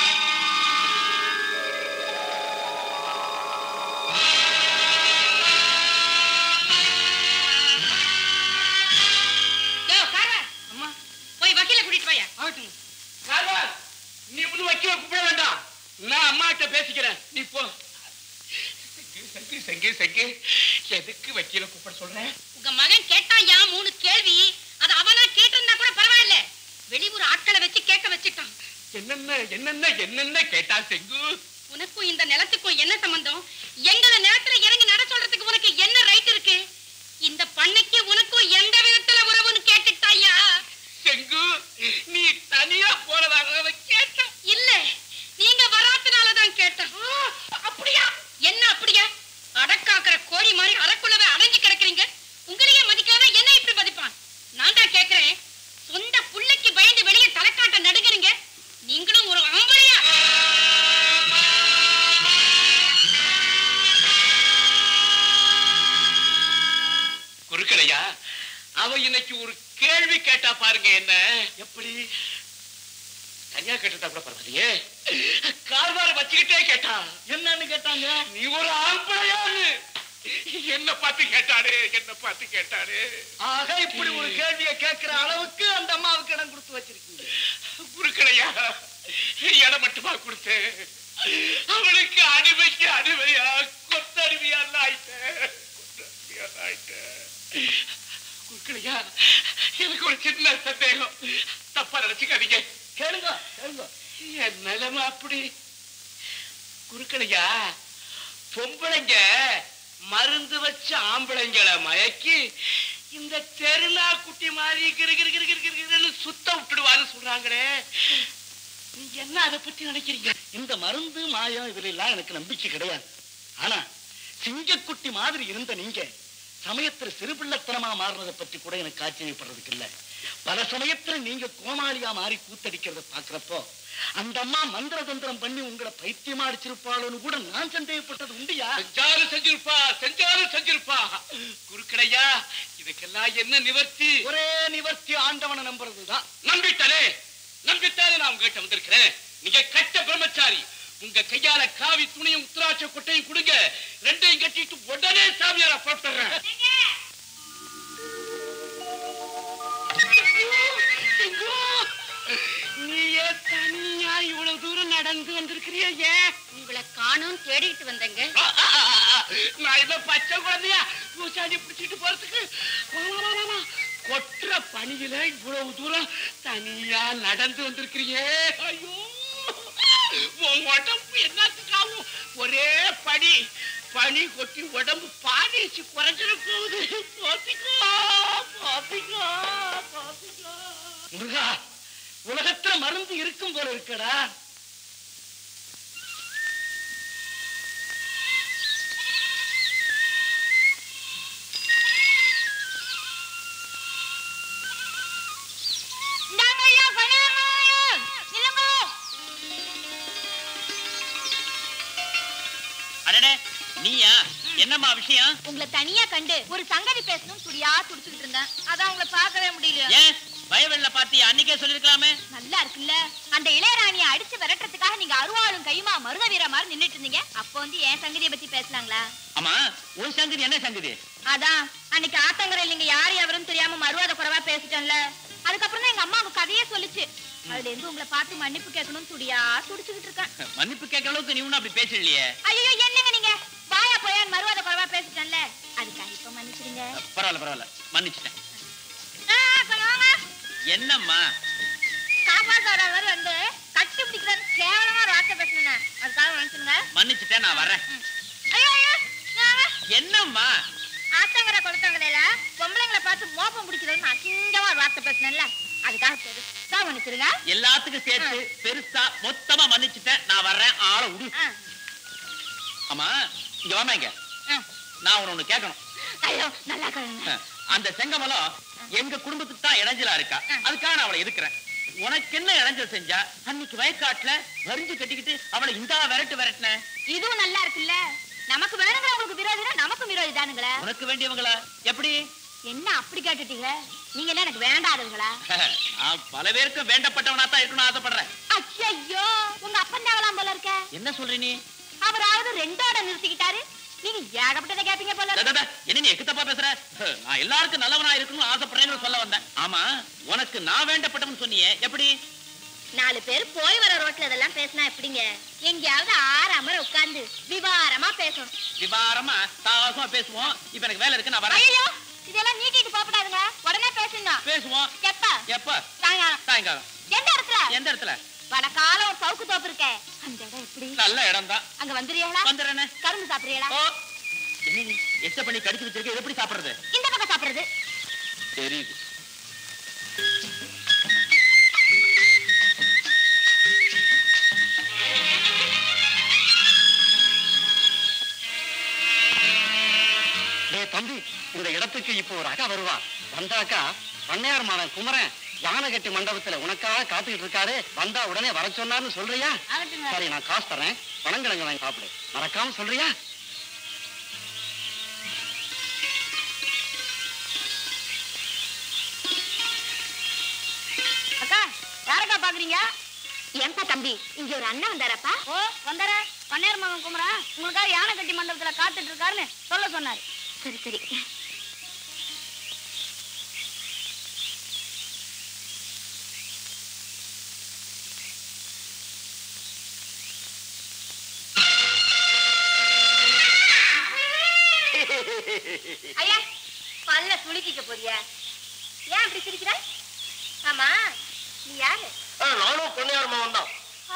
அம்மா போய் வக்கீல கூட்டிட்டு போயா. ஆகட்டும். கார்வார், நீ ஒண்ணு வக்கீல கூப்பிட வேண்டாம். நான் அம்மா கிட்ட பேசிக்கிறேன். நீ போ. எதுக்கு வக்கீல கூப்பிட சொல்றேன்? உங்க மகன் கேட்டாயா 3 கேள்வி. அது அவனா கேட்டிருந்தா கூட பரவாயில்ல. வெளியூர் ஆட்களை வச்சு கேட்க வச்சுட்டான். என்னென்ன கேட்டா செங்கு? உனக்கும் இந்த நிலத்துக்கும் என்ன சம்பந்தம்? எங்கள நிலத்துல இறங்கி நட சொல்றதுக்கு உனக்கு என்ன ரைட் இருக்கு? இந்த பண்ணைக்கு உனக்கும் எந்த விதத்துல உறவுன்னு கேட்டுட்டாயா? செங்கு, நீ தனியா போறதாக கேட்ட. இல்ல, நீங்க வராதனாலதான் கேட்டேன். அப்படியா? என்ன அப்படியா? அடக்காக்குற கோழி மாதிரி அரைக்குள்ளவே அடைஞ்சு கிடக்குறீங்க. உங்களையே மதிக்காம என்ன இப்படி மதிப்பான்? நான் தான் கேட்கிறேன். சொந்த புள்ளைக்கு பயந்து வெளியே தலைக்காட்ட நடுங்குறீங்க. நீங்களும் ஒரு ஆம்பளையா? குறுக்கலையா? அவ இன்னைக்கு ஒரு கேள்வி கேட்டா பாருங்க. என்ன? எப்படி? தனியா கேட்டா கூட பரவாயில்லையே. கார்வார வச்சுக்கிட்டே கேட்டா. என்னன்னு கேட்டாங்க? நீ ஒரு ஆம்பளையாரு. என்ன பார்த்து கேட்டாரு. ஆக இப்படி ஒரு கேள்வியை கேட்கிற அளவுக்கு அந்த அம்மாவுக்கு இடம் கொடுத்து வச்சிருக்கீங்க. குறுக்கலையா? இடம் மட்டுமா கொடுத்து அவளுக்கு அடிமையா கொத்தடிமையா ஆயிட்டேன். குறுக்கலையா, எனக்கு ஒரு சின்ன சந்தேகம். தப்பா நினைச்சுக்காதீங்க. கேளுங்க. என் நிலைமை அப்படி. குறுக்கலையா, பொம்பளைங்க மருந்து வச்ச ஆம்பளைங்களை மயக்கி இந்த தெருநா குட்டி மாதிரி கிருகிருன்னு சுத்த விட்டுடுவான்னு சொல்றாங்களே. நீங்க என்ன அதை பத்தி நினைக்கிறீங்க? இந்த மருந்து மாயம் இதுல எல்லாம் எனக்கு நம்பிக்கை கிடையாது. ஆனா சிங்கக்குட்டி மாதிரி இருந்த நீங்க சமயத்துல சிறுபிள்ளத்தனமா மாறினதை பற்றி கூட எனக்கு ஆச்சரியப்படுறதுக்கு இல்ல. பல சமயத்துல நீங்க கோமாளியா மாறி கூத்தடிக்கிறத பாக்குறப்போ அந்த அம்மா மந்திர தந்திரம் பண்ணி உங்களை பைத்தியமா அடிச்சிருப்பாளோன்னு கூட நான் சந்தேகப்பட்டது உண்டியா? செஞ்சாலும் செஞ்சிருப்பா. குறுக்கடையா, இதுக்கெல்லாம் என்ன நிவர்த்தி? ஒரே நிவர்த்தி ஆண்டவனை நம்புறதுதான். நம்பிட்டாலே நான் உங்ககிட்ட வந்திருக்கிறேன். நீங்க கட்ட பிரம்மச்சாரி. உங்க கையால காவி துணியும் உத்திராட்ச கொட்டையும் கொடுங்க. ரெண்டையும் கட்டிட்டு உடனே சாமியார போட்டுறேன். நீயே தனியா இவ்வளவு தூரம் நடந்து வந்திருக்கிறியா? ஏன்? உங்களை காணும் தேடிட்டு வந்தேங்க. நான் என்ன பச்சை குழந்தையா பூசாடி பிடிச்சிட்டு போறதுக்கு? கொற்ற பணியில இவ்வளவு தூரம் தனியா நடந்து வந்திருக்கிறியே. ஐயோ, உன் உடம்பு என்னத்துக்காகும்? ஒரே பனி கொட்டி உடம்பு பாதிச்சு குறைஞ்சிட போகுது. முருகா, உலகத்துல மருந்து இருக்கும் போல இருக்கடா. நீயா? என்னம்மா விஷயம்? உங்களை தனியா கண்டு ஒரு சங்கதி பேசணும் துடியா துடிச்சுக்கிட்டு இருந்தேன். அதான் உங்களை பார்க்கவே முடியல. ஏன் பயவெள்ள பாத்தி அன்னைக்கே சொல்லிருக்கலாமே. நல்லா இருக்குல்ல. அந்த இளையராணியை அடிச்சு விரட்டுறதுக்காக நீங்க அருவாளும் கையுமா மருத வீர மாதிரி நின்னுட்டு இருந்தீங்க. அப்ப வந்து என் சங்கதியை பத்தி பேசலாங்களா? ஆமா, உன் சங்கதி என்ன சங்கதி? அதான் அன்னைக்கு ஆத்தங்கரையில் நீங்க யாரு எவரும் தெரியாம மருவாத குறைவா பேசிட்டோம்ல. அதுக்கப்புறம் தான் எங்க அம்மா அவங்க கதையே சொல்லிச்சு. அதுல இருந்து உங்களை பார்த்து மன்னிப்பு கேட்கணும் துடியா துடிச்சுக்கிட்டு இருக்கேன். மன்னிப்பு கேட்க அளவுக்கு நீ ஒன்னும் அப்படி பேசலையே. ஐயோ, என்னங்க நீங்க வாயா போயான்னு மருவாத குறைவா பேசிட்டேன்ல. அதுக்காக இப்ப மன்னிச்சிடுங்க. பரவாயில்ல மன்னிச்சுட்டேன். என்னம்மா? காப்பாசாரவர் வந்து கட்டி பிடிக்கிறது கேவலமா வார்த்தை பேசுனேன். அதுக்காக மன்னிச்சிடுங்க. மன்னிச்சுட்டேன், நான் வரேன். என்னம்மா? ஆத்தங்கரை கொடுத்தவங்கள பொம்பளைங்களை பார்த்து மோப்பம் பிடிக்கிறதுன்னு அசிங்கமா ஒரு வார்த்தை பேசுனேன்ல. அதுக்காக பெருசா மன்னிச்சிருங்க. எல்லாத்துக்கும் சேர்த்து பெருசா மொத்தமா மன்னிச்சுட்டேன், நான் வர்றேன். ஆள விடு. ஆமா, இங்க வாங்க. நான் ஒண்ணு கேட்கணும். ஐயோ, நல்லா கேளுங்க. அந்த செங்கமலம் எங்க குடும்பத்துக்கு தான் இடைஞ்சலா இருக்கா, அதுக்காக நான் அவளை எதுக்குறேன். உனக்கு என்ன இடைஞ்சல் செஞ்சா? அன்னைக்கு வயக்காட்டுல வரிஞ்சு கட்டிக்கிட்டு அவளை இந்தா விரட்டுன. இதுவும் நல்லா இருக்குல்ல. நமக்கு வேணுங்கிறவங்களுக்கு விரோதினா நமக்கும் விரோதி தானுங்களா? உனக்கு வேண்டியவங்களா? எப்படி என்ன அப்படி கேட்டுட்டீங்க? நீங்க என்ன எனக்கு வேண்டாதவங்களா? நான் பல பேருக்கு வேண்டப்பட்டவனா தான் இருக்கணும்னு ஆசைப்படுறேன். ஐயோ, உங்க அப்பன் தேவலாம் போல இருக்க. என்ன சொல்ற நீ? அவராவது 2ஓட நிறுத்திக்கிட்டாரு, நீங்க ஏகப்பட்டதை கேப்பீங்க போல இருக்கு. என்ன நீ எக்கு தப்பா பேசுற? நான் எல்லாருக்கும் நல்லவனா இருக்கணும்னு ஆசைப்படுறேன்னு சொல்ல வந்தேன். ஆமா, உனக்கு நான் வேண்டப்பட்டவன் சொன்னியே, எப்படி? 4 பேர் போய் வர ரோட்ல இதெல்லாம் பேசினா எப்படிங்க? எங்கேயாவது ஆறாம உட்கார்ந்து விவாரமா பேசணும். விவாரமா சாகசமா பேசுவோம். இப்ப எனக்கு வேலை இருக்கு, நான் வரேன். ஐயோ, இதெல்லாம் நீட்டிட்டு போகப்படாதுங்க, உடனே பேசுங்க. பேசுவோம். எப்ப? எப்ப? சாயங்காலம். சாயங்காலம். எந்த இடத்துல? எந்த இடத்துல? வடக்கால ஒரு சவுக்கு தோப்பு இருக்கே, அந்த இடம் எப்படி? நல்ல இடம் தான். அங்க வந்துடுறீங்களா? வந்துடுறேனே. கரும்பு சாப்பிடுறீங்களா? ஓ, என்ன நீ எச்ச பண்ணி கடிச்சு வச்சிருக்க? இது எப்படி சாப்பிடுறது? இந்த பக்கம் சாப்பிடுறது. தெரியுது. தம்பி, இந்த இடத்துக்கு இப்போ ஒரு அக்கா வருவா. வந்தாக்கா பண்ணையார் மாடன் குமரன் யானை கட்டி மண்டபத்துல உனக்காக காத்துக்கிட்டு இருக்காரு. வந்தா உடனே வர சொன்னார்னு சொல்றியா? சரி, நான் காசு தரேன், பணங்கிழங்கு வாங்கி சாப்பிடு. மறக்காம சொல்றியா? அக்கா, யாரக்கா பாக்குறீங்க? ஏன்பா தம்பி, இங்க ஒரு அண்ணன் வந்தாரப்பா? ஓ, வந்தார. பண்ணையார் மகன் குமரா உங்களுக்காக யானை கட்டி மண்டபத்துல காத்துட்டு இருக்காருன்னு சொல்ல சொன்னாரு. சரி சரி. ஐயா, பல்ல சுளுக்கிக்க போறியா? ஏன் அப்படி சிரிக்கிற? ஆமா, நீ யாரு? நானும் பண்ணையார் மகன் தான்.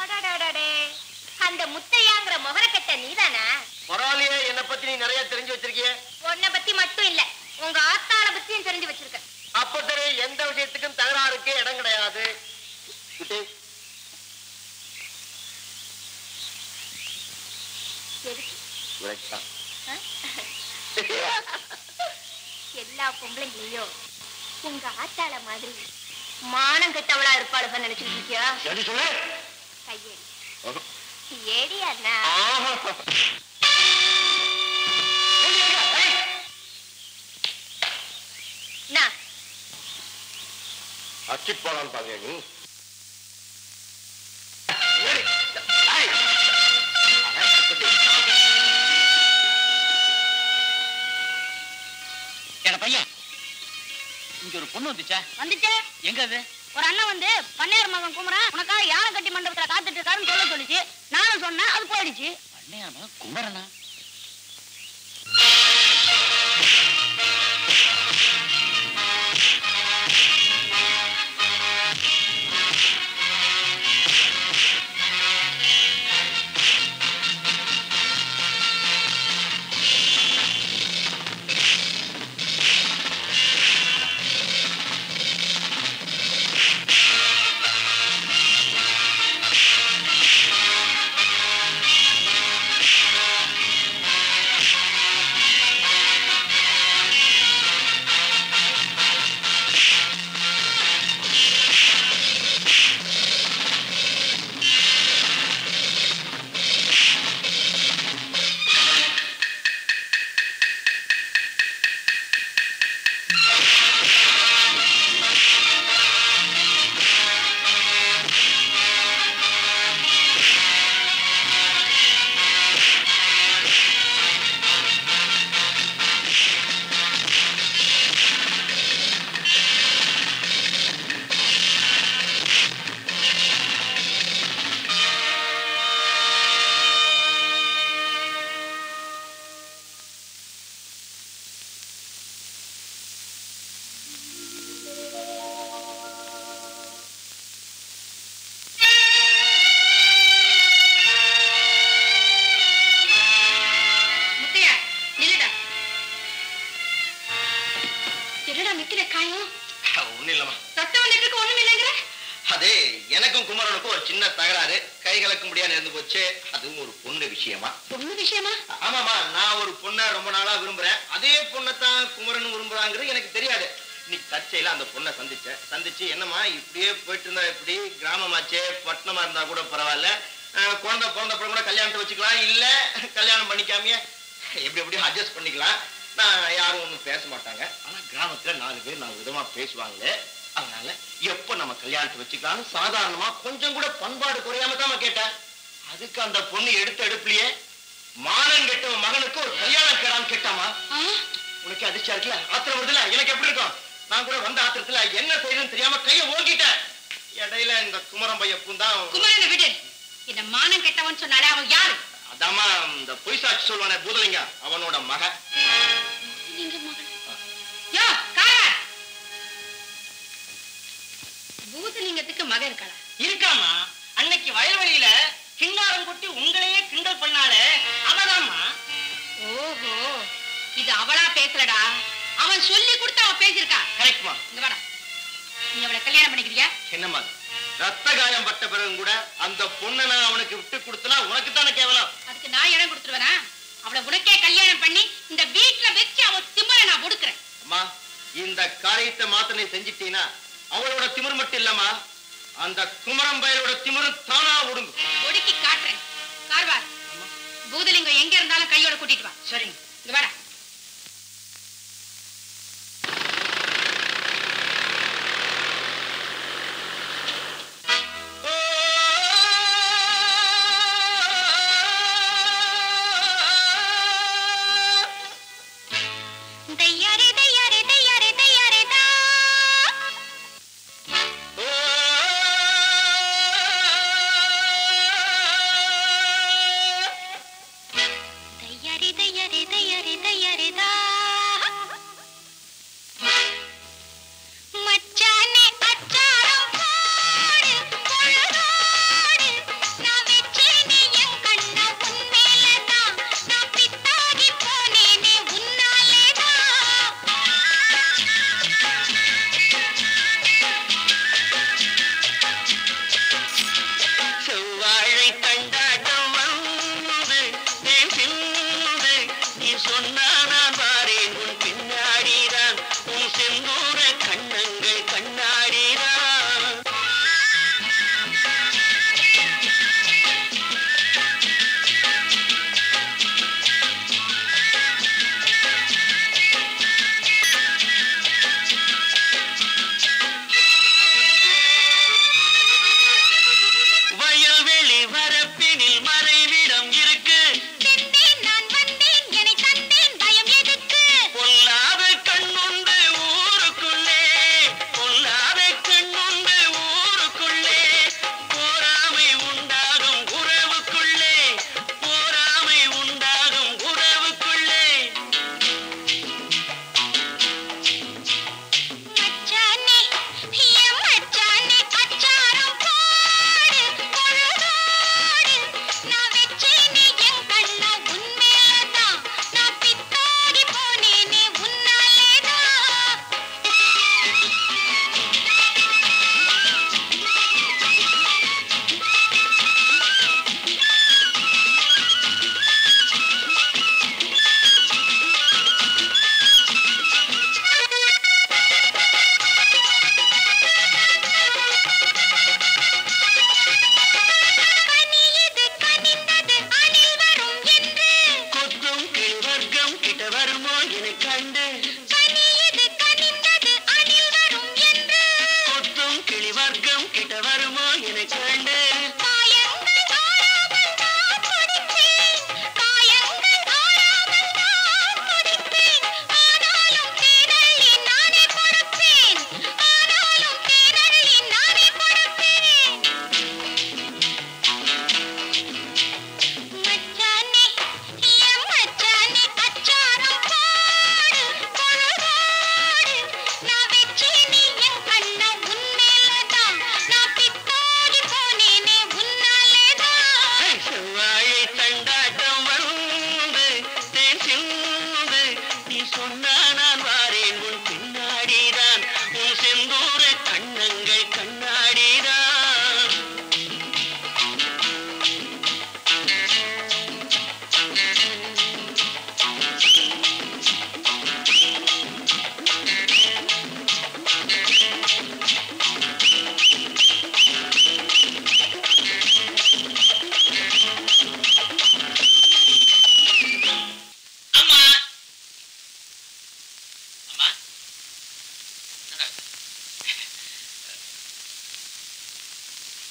அந்த முத்தையாங்கிற முகரக்கட்ட நீதானா? பரவாயில்லையே, என்னை பத்தி நீ நிறைய தெரிஞ்சு வச்சிருக்கிய. உன்னை பத்தி மட்டும் இல்ல, உங்க ஆத்தாள பத்தியும் தெரிஞ்சு வச்சிருக்க. அப்ப சரி, எந்த விஷயத்துக்கும் தகராறுக்கு இடம் கிடையாது. எல்லா பொம்பளைங்களையும் உங்க ஆத்தாள மாதிரி மானம் கெட்டவளா இருப்பாளுங்க நினைச்சிட்டு இருக்கியா? கையேடி ஏடி அண்ணா. அச்சிட் போலான்னு பாக்க நீ. பையன், இங்க ஒரு பொண்ணு வந்துச்சா? வந்துச்சு. எங்க அது? ஒரு அண்ணன் வந்து பண்ணையார் மகன் குமரன் உனக்காக யானை கட்டி மண்டபத்துல காத்துட்டு இருக்காருன்னு சொல்ல சொல்லிச்சு. நானும் சொன்னேன், அது போயிடுச்சு. பண்ணையார் மகன் குமரனா? குமரனுக்கும் ஒரு சின்ன தகராறு, கைகளுக்கு முடியாது இருந்து போச்சு. அதுவும் ஒரு பொண்ணு விஷயமா. பொண்ணு விஷயமா? ஆமாமா, நான் ஒரு பொண்ணை ரொம்ப நாளா விரும்புறேன். அதே பொண்ணைத்தான் குமரன் விரும்புறாங்கிறது எனக்கு தெரியாது. இன்னைக்கு தற்செயல அந்த பொண்ணை சந்திச்சு என்னம்மா இப்படியே போயிட்டு இருந்தா இப்படி கிராமமாச்சே பட்டணமா இருந்தா கூட பரவாயில்ல, குழந்தை பிறந்த அப்புறம் கூட கல்யாணத்தை வச்சுக்கலாம், இல்ல கல்யாணம் பண்ணிக்காமையே எப்படி எப்படியும் அட்ஜஸ்ட் பண்ணிக்கலாம், நான் யாரும் ஒன்றும் பேச மாட்டாங்க. ஆனா கிராமத்துல 4 பேர் 4 விதமா பேசுவாங்களே, அதனால எப்ப நம்ம கல்யாணத்தை வச்சுக்கலாம்னு சாதாரணமா கொஞ்சம் கூட பண்பாடு குறையாம தான் கேட்டேன். அதுக்கு அந்த பொண்ணு எடுத்த எடுப்புலயே மானன் கெட்ட மகனுக்கு ஒரு கல்யாணம் கேடான்னு கேட்டாமா. உனக்கு அதிர்ச்சியா இருக்குல்ல, ஆத்திரம் வருதுல, எனக்கு எப்படி இருக்கும்? நான் கூட வந்த ஆத்திரத்துல என்ன செய்யணும்னு தெரியாம கையை ஓங்கிட்டேன். இடையில இந்த குமரம் பையன் பூந்தான். குமரனை விடு, என்ன மானம் கெட்டவன் சொன்னாலே அவன் யாரு? அதாமா இந்த பொய் சாட்சி சொல்வானே பூதலிங்க, அவனோட மகன். பூதலிங்கத்துக்கு மகன் இருக்காளா? இருக்காமா. அன்னைக்கு வயல்வெளியில கிண்ணாரம் கொட்டி உங்களையே கிண்டல் பண்ணாலே அவதாமா. ஓஹோ, இது அவளா பேசலடா, அவன் சொல்லி கொடுத்து அவ பேசிருக்கா. கரெக்ட்மா. இங்க வாடா, நீ அவளை கல்யாணம் பண்ணிக்கிறியா? என்னம்மா ரத்த காயம் பட்ட பிறகு கூட அந்த பொண்ணை நான் அவனுக்கு விட்டு கொடுத்தனா உனக்கு தானே கேவலம். அதுக்கு நான் இடம் கொடுத்துருவேனா? அவளை உனக்கே கல்யாணம் பண்ணி இந்த வீட்டுல வச்சு அவ திமிரை நான் கொடுக்குறேன். அம்மா இந்த காரியத்தை மாத்த நீ செஞ்சிட்டீனா அவளோட திமிர் மட்டும் இல்லம்மா, அந்த குமரம் பயலோட திமிரு தானா ஒடுங்கும். ஒடுக்கி காட்டுறேன். கார்வார், பூதலிங்கம் எங்க இருந்தாலும் கையோட கூட்டிட்டு வா. சரிங்க. இங்க வாடா. தையரி தையரி தையரி தையரி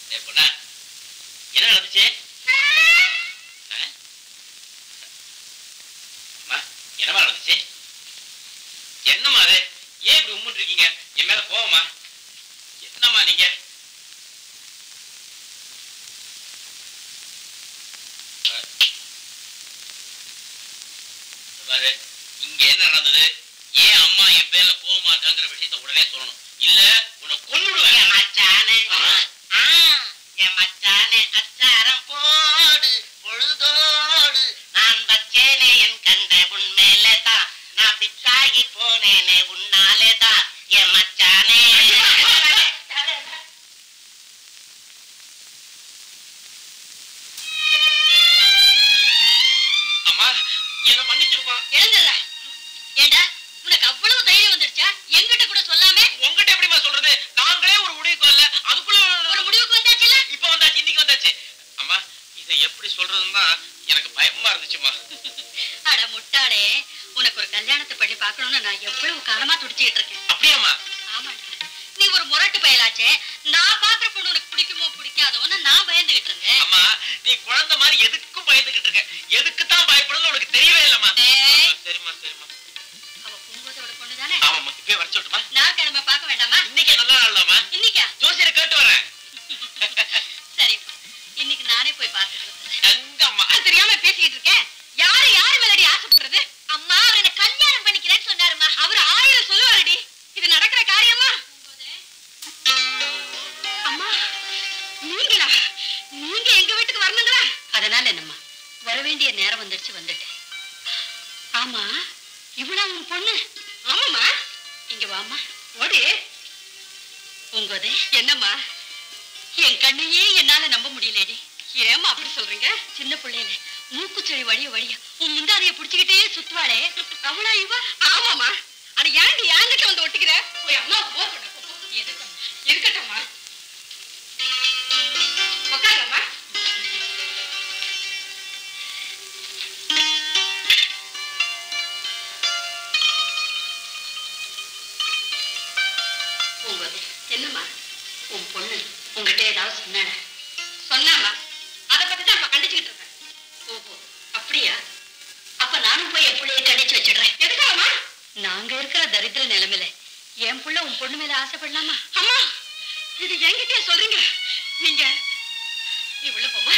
பொண்ணா என்ன நடந்துச்சு? என்னமா நடந்துச்சு? என்னம்மா அது? ஏன் இப்படி உம்முன்னு இருக்கீங்க? என் மேல கோவமா? என்னம்மா நீங்க? பாரு, இங்க என்ன நடந்தது? ஏன் அம்மா என் பேர்ல கோவமா இருக்காங்கிற விஷயத்த உடனே சொல்லணும். இல்ல உன்னை கொன்னுடுவேன். மச்சானே, என் மச்சானே, அச்சாரம் போடு பொழுதோடு நான் வச்சேனே என் கண்ட உண்மையிலே தான் நான் பிச்சாகி போனேனே உன்னாலே தான் என் மச்சானே. அம்மா என்ன மன்னிச்சிருமா. எழுந்துடா. ஏண்டா உனக்கு அவ்வளவு தைரியம் வந்துடுச்சா? எங்கிட்ட கூட சொல்லாம உங்ககிட்ட எப்படிமா சொல்றது? நாங்களே ஒரு முடிவுக்கு வரல, அதுக்குள்ள ஒரு முடிவுக்கு வந்தாச்சுல்ல? இப்ப வந்தாச்சு, இன்னைக்கு வந்தாச்சு. அம்மா இதை எப்படி சொல்றதுன்னா எனக்கு பயமா இருந்துச்சுமா. அட முட்டாளே, உனக்கு ஒரு கல்யாணத்தை பண்ணி பார்க்கணும்னு நான் எவ்வளவு காலமா துடிச்சிட்டு இருக்கேன். அப்படியாம்மா? ஆமாடா, நீ ஒரு முரட்டு பயலாச்சே. நான் பாக்குற பொண்ணு உனக்கு பிடிக்குமோ பிடிக்காதோன்னு நான் பயந்துகிட்டு இருந்தேன். அம்மா நீ குழந்தை மாதிரி எதுக்கும் பயந்துகிட்டு இருக்க. எதுக்கு தான் பயப்படணும்னு உனக்கு தெரியவே இல்லம்மா. டேய், சரிம்மா சரிம்மா. அவ பூங்கோதோட பொண்ணு தானே? ஆமாம்மா, இப்பவே வர சொல்லட்டுமா? நான் கிழமை பார்க்க வேண்டாமா? இன்னைக்கே நல்ல நாள்லாமா? இன்னைக்கா? ஜோசியரை கேட்டு வரேன். சரிப்பா, இன்னைக்கு நானே போய் பார்த்துட்டு வந்துடுறேன். தங்கம்மா. தெரியாம பேசிக்கிட்டு இருக்கேன். யாரு மேலடி ஆசைப்படுறது? அம்மா அவர் என்ன கல்யாணம் பண்ணிக்கிறேன்னு சொன்னாருமா. அவர் 1000 சொல்லுவாரடி. இது நடக்கிற காரியமா? அம்மா நீங்களா? நீங்க எங்க வீட்டுக்கு வரணுங்களா? அதனால என்னம்மா, வர வேண்டிய நேரம் வந்துடுச்சு, வந்துட்டேன். ஆமா, இவளா உன் பொண்ணு? ஆமாம்மா. இங்க வாமா, ஓடி. உங்கதே என்னம்மா, என் கண்ணையே என்னால நம்ப முடியலடி. ஏமா அப்படி சொல்றீங்க? சின்ன பிள்ளையில மூக்குச்செடி வழிய வழிய உன் முந்தாதைய புடிச்சுக்கிட்டே சுத்துவாளே, அவளா இவ? ஆமாமா. அட ஏன்டி என்கிட்ட வந்து ஒட்டிக்கிற? போய் அம்மா போர் பண்ண. எதுக்கம்மா? இருக்கட்டும்மா, உட்காருங்கம்மா. என்னம்மா, உன் பொண்ணு உங்ககிட்ட ஏதாவது சொன்னாடா? சொன்னாமா, அதை பத்தி தான் இப்ப கண்டிச்சுக்கிட்டு இருக்கேன். ஓஹோ அப்படியா? அப்ப நானும் போய் என் பிள்ளைய கண்டிச்சு வச்சிடுறேன். எதுக்காகமா? நாங்க இருக்கிற தரித்திர நிலைமையில என் புள்ள உன் பொண்ணு மேல ஆசைப்படலாமா? அம்மா இது என்கிட்டயே சொல்றீங்க நீங்க? நீ உள்ள போமா.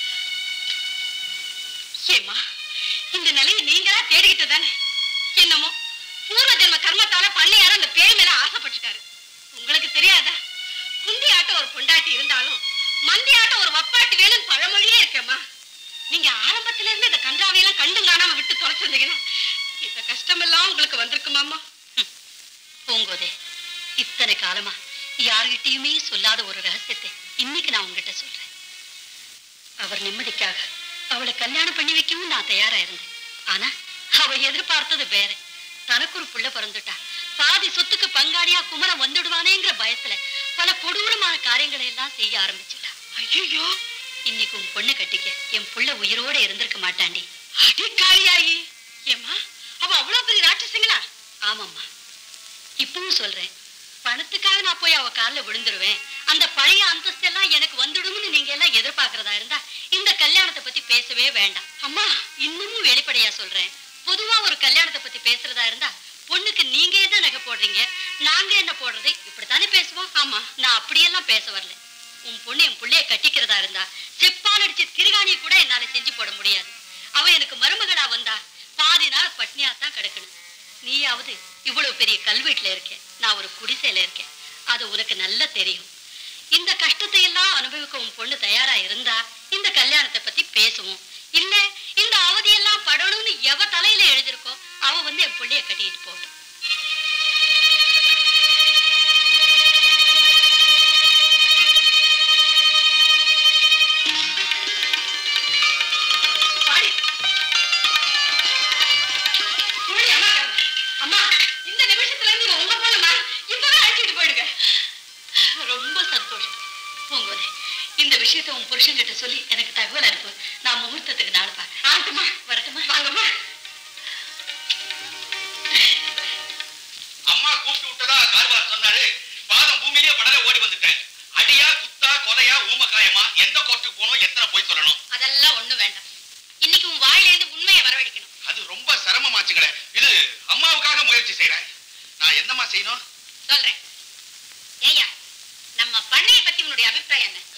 ஏமா, இந்த நிலையை நீங்களா தேடிக்கிட்டு தானே? என்னமோ பூர்வ ஜென்ம கர்மத்தால பண்ணையார அந்த பேய் மேல ஆசைப்பட்டுட்டாரு. உங்களுக்கு தெரியாதா? குந்தி ஆட்டம் ஒரு பொண்டாட்டி இருந்தாலும் மந்தி ஆட்டம் ஒரு வப்பாட்டி வேணும் பழமொழியே இருக்கேம்மா. நீங்க ஆரம்பத்துல இருந்து இந்த கன்றாவையெல்லாம் கண்டும் காணாம விட்டு தொலைச்சிருந்தீங்கன்னா இந்த கஷ்டம் எல்லாம் உங்களுக்கு வந்திருக்குமாமா? பூங்கோதே, இத்தனை காலமா யார்கிட்டயுமே சொல்லாத ஒரு ரகசியத்தை இன்னைக்கு நான் உங்ககிட்ட சொல்றேன். அவர் நிம்மதிக்காக அவளை கல்யாணம் பண்ணி வைக்கவும் நான் தயாரா இருந்தேன். ஆனா அவ எதிர்பார்த்தது வேற. தனக்கு ஒரு புள்ள பிறந்துட்டா பாதி சொத்துக்கு பங்காளியா குமரன் வந்துடுவானேங்கிற பயத்துல பல கொடூரமான காரியங்களை எல்லாம் செய்ய ஆரம்பிச்சுட்டா. ஐயோ, இன்னைக்கு உன் பொண்ணு கட்டிக்க என் புள்ள உயிரோட இருந்திருக்க மாட்டாண்டி. அடிக்காரியாயி ஏமா, அவ அவ்வளவு பெரிய ராட்சசிங்களா? ஆமாம்மா, இப்பவும் சொல்றேன், பணத்துக்காக நான் போய் அவ காலில் விழுந்துருவேன், அந்த பழைய அந்தஸ்து எல்லாம் எனக்கு வந்துடும்னு நீங்க எல்லாம் எதிர்பார்க்கறதா இருந்தா இந்த கல்யாணத்தை பத்தி பேசவே வேண்டாம். அம்மா இன்னமும் வெளிப்படையா சொல்றேன், பொதுவா ஒரு கல்யாணத்தை பத்தி பேசுறதா இருந்தா பொண்ணுக்கு நீங்க என்ன நகை போடுறீங்க, நாங்க என்ன போடுறது, இப்படித்தானே பேசுவோம். ஆமா, நான் அப்படியெல்லாம் பேச வரல. உன் பொண்ணு என் பிள்ளைய கட்டிக்கிறதா இருந்தா செப்பால் அடிச்சு திருகாணியை கூட என்னால செஞ்சு போட முடியாது. அவ எனக்கு மருமகளா வந்தா பாதி நாள் பட்னியாத்தான் கிடக்கணும். நீயாவது இவ்வளவு பெரிய கல்வீட்டுல இருக்க, நான் ஒரு குடிசையில இருக்கேன், அது உனக்கு நல்லா தெரியும். இந்த கஷ்டத்தை எல்லாம் அனுபவிக்க உன் பொண்ணு தயாரா இருந்தா இந்த கல்யாணத்தை பத்தி பேசுவோம். இல்ல இந்த அவதியெல்லாம் படணும்னு எவ தலையில எழுதிருக்கோ அவ வந்து என் பிள்ளைய கட்டிட்டு போகட்டும். அம்மா, இந்த நிமிஷத்துல இருந்து உங்க பொண்ணுமா இப்பதான் அழைச்சிட்டு போயிடுங்க. ரொம்ப சந்தோஷம். பூங்கோதை, இந்த விஷயத்தை உன் புருஷன் கிட்ட சொல்லி எனக்கு தகவல் அனுப்பு. நான் முகூர்த்தத்துக்கு நாள் பாரு. ஆகட்டுமா? வரட்டுமா? வாங்கம்மா. அம்மா கூப்பிட்டு விட்டதா கார்வார் சொன்னாரு. பாதம் பூமியிலேயே படர ஓடி வந்துட்டேன். அடியா குத்தா கொலையா ஊமக்காயமா எந்த கோர்ட்டுக்கு போகணும் எத்தனை போய் சொல்லணும் அதெல்லாம் ஒண்ணு வேண்டாம். இன்னைக்கு உன் வாயில இருந்து உண்மையை வரவழைக்கணும். அது ரொம்ப சிரமமாச்சுங்களே. இது அம்மாவுக்காக முயற்சி செய்யறேன். நான் என்னம்மா செய்யணும் சொல்றேன். ஏய்யா, நம்ம பண்ணைய பத்தி உன்னுடைய அபிப்பிராயம் என்ன?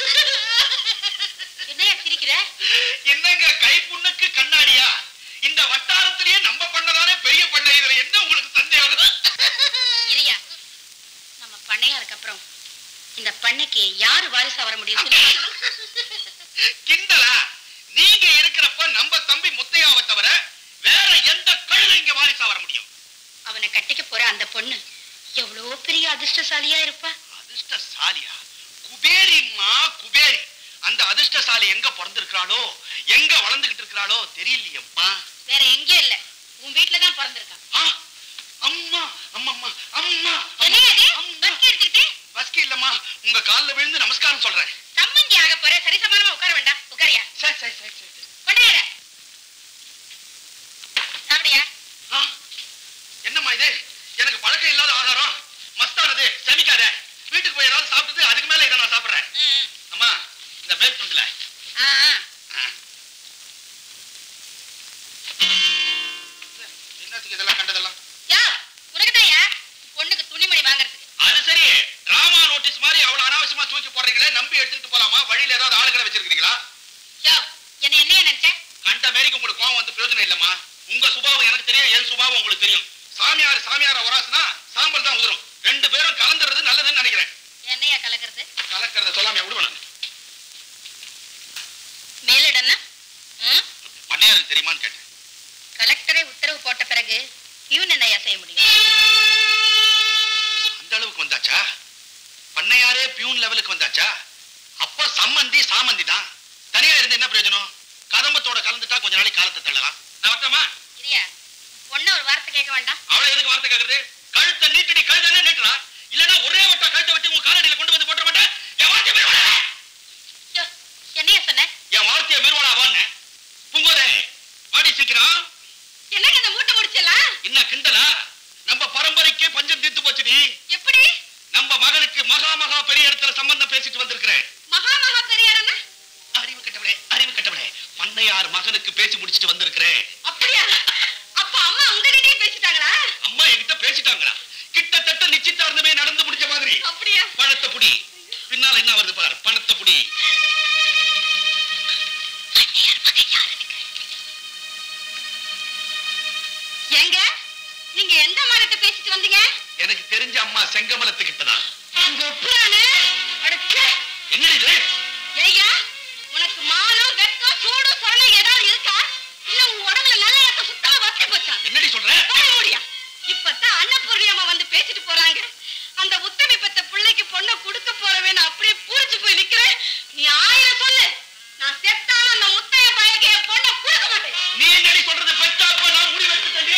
என்னையா சிரிக்கிற? என்னங்க கைப்புண்ணுக்கு கண்ணாடியா? இந்த வட்டாரத்திலேயே நம்ம பண்ணதானே பெரிய பண்ணை. இதுல என்ன உங்களுக்கு சந்தேகம்? இரியா, நம்ம பண்ணையாருக்கு அப்புறம் இந்த பண்ணைக்கு யாரு வாரிசா வர முடியும் சொல்லு. கிண்டலா? நீங்க இருக்கிறப்ப நம்ம தம்பி முத்தையாவை தவிர வேற எந்த கழுதை இங்க வாரிசா வர முடியும்? அவனை கட்டிக்க போற அந்த பொண்ணு எவ்வளவு பெரிய அதிர்ஷ்டசாலியா இருப்பா. அதிர்ஷ்டசாலியா? குபேரிம்மா, குபேரி. அந்த அதிர்ஷ்டசாலி எங்க பிறந்திருக்கிறாளோ எங்க வளர்ந்துகிட்டு இருக்கிறாளோ தெரியலையம்மா. வேற எங்கேயும் இல்ல, உன் வீட்டுலதான் பிறந்திருக்கான். அம்மா அம்மா அம்மா. பஸ்கி எடுத்துக்கிட்டு? பஸ்கி இல்லம்மா, உங்க கால்ல விழுந்து நமஸ்காரம் சொல்றேன். சம்மந்தி ஆக போற, சரி சமானமா உட்கார வேண்டாம். உட்காரியா? சரி சரி சரி சரி. கொண்டாட சாப்பிடியா? என்னம்மா இது? எனக்கு பழக்கம் இல்லாத ஆகாரம், மஸ்தானது, செமிக்காத. வீட்டுக்கு போய் ஏதாவது சாப்பிட்டு அதுக்கு மேல இதை நான் சாப்பிடுறேன். அம்மா, இந்த மேல் துண்டுல என்னத்துக்கு இதெல்லாம் கண்டதெல்லாம்? உனக்குதாயா பொண்ணுக்கு துணிமணி வாங்கறதுக்கு. அது சரி, டிராமா நோட்டீஸ் மாதிரி அவ்வளவு அனாவசியமா தூக்கி போடுறீங்களே, நம்பி எடுத்துட்டு போலாமா? வழியில ஏதாவது ஆளுகளை வச்சிருக்கீங்களா? என்ன என்னைய நினைச்ச? கண்ட மேரிக்கு உங்களுக்கு கோவம் வந்து பிரயோஜனம் இல்லம்மா. உங்க சுபாவம் எனக்கு தெரியும், என் சுபாவம் உங்களுக்கு தெரியும். சாமியார ஒராசுனா சாம்பல் தான் உதிரும். ரெண்டு பேரும் கலந்துறது நல்லதுன்னு நினைக்கிறேன். என்னையா கலக்கிறது? கலக்கிறத சொல்லாம விடுவேன். மேலிடன்னா பண்ணையாருக்கு தெரியுமான்னு கேட்டேன். கலெக்டரே உத்தரவு போட்ட பிறகு இவன் என்னையா செய்ய முடியும்? அந்த அளவுக்கு வந்தாச்சா? பண்ணையாரே பியூன் லெவலுக்கு வந்தாச்சா? அப்ப சம்மந்தி சாமந்தி தான். தனியா இருந்து என்ன பிரயோஜனம்? கதம்பத்தோட கலந்துட்டா கொஞ்ச நாளைக்கு காலத்தை தள்ளலாம். நான் வரட்டமா? இல்லையா, பொண்ணு ஒரு வார்த்தை கேட்க வேண்டாம். அவளை எதுக்கு வார்த்தை கேட்கறது? கழுத்தை நீட்டடி, கழுத்தை நீட்டுறா. இல்லன்னா ஒரே வட்டா கழுத்தை வெட்டி உங்க காலடியில கொண்டு வந்து போட்ட மாட்டேன். என் வார்த்தையை மீறுவாளா? என்னையா சொன்ன? என் வார்த்தையை மீறுவாளா? வான்னு பூங்கோதே, பாடி சீக்கிரம். என்னங்க இந்த மூட்டை முடிச்சலாம்? என்ன கிண்டலா? நம்ம பரம்பரைக்கே பஞ்சம் தீர்த்து போச்சுடி. எப்படி? நம்ம மகனுக்கு மகா பெரிய இடத்துல சம்பந்தம் பேசிட்டு வந்திருக்கிறேன். மகா பெரியாரன்னா? அறிவு கட்டவளே, பண்ணையார் மகனுக்கு பேசி முடிச்சிட்டு வந்திருக்கிறேன். அப்படியா? அப்ப அம்மா உங்ககிட்டயே பேசிட்டாங்களா? அம்மா என்கிட்ட பேசிட்டாங்களா? கிட்டத்தட்ட நிச்சயதார்த்தமே நடந்து முடிச்ச மாதிரி. அப்படியா? பணத்தை புடி. பின்னால என்ன வருது பாரு, பணத்தை புடி. ஏங்க, நீங்க எந்த மாடத்தை பேசிட்டு வந்தீங்க? எனக்கு தெரிஞ்ச அம்மா செங்கமலத்துக்கிட்டதான். என்னடி இது? ஏய்யா, உனக்கு மானம், வெட்கம், சூடு, சொரணை ஏதாவது இருக்கா? இல்ல உன் உடம்புல நல்ல ரத்தம் சுத்தமா வத்தி போச்சா? என்னடி சொல்ற? முடியா? இப்பதான் அன்னபூர்ணி அம்மா வந்து பேசிட்டு போறாங்க. அந்த உத்தமி பெத்த பிள்ளைக்கு பொண்ணை கொடுக்க போறவேன்னு அப்படியே பூரிச்சு போய் நிக்கிறேன். நீ 1000 சொல்லு, நான் செத்தாலும் அந்த முத்தைய பையனுக்கு என் பொண்ணை கொடுக்க மாட்டேன். நீ என்னடி சொல்றது? பெத்தாப்ப நான் முடி வெட்டுட்டேன்டி.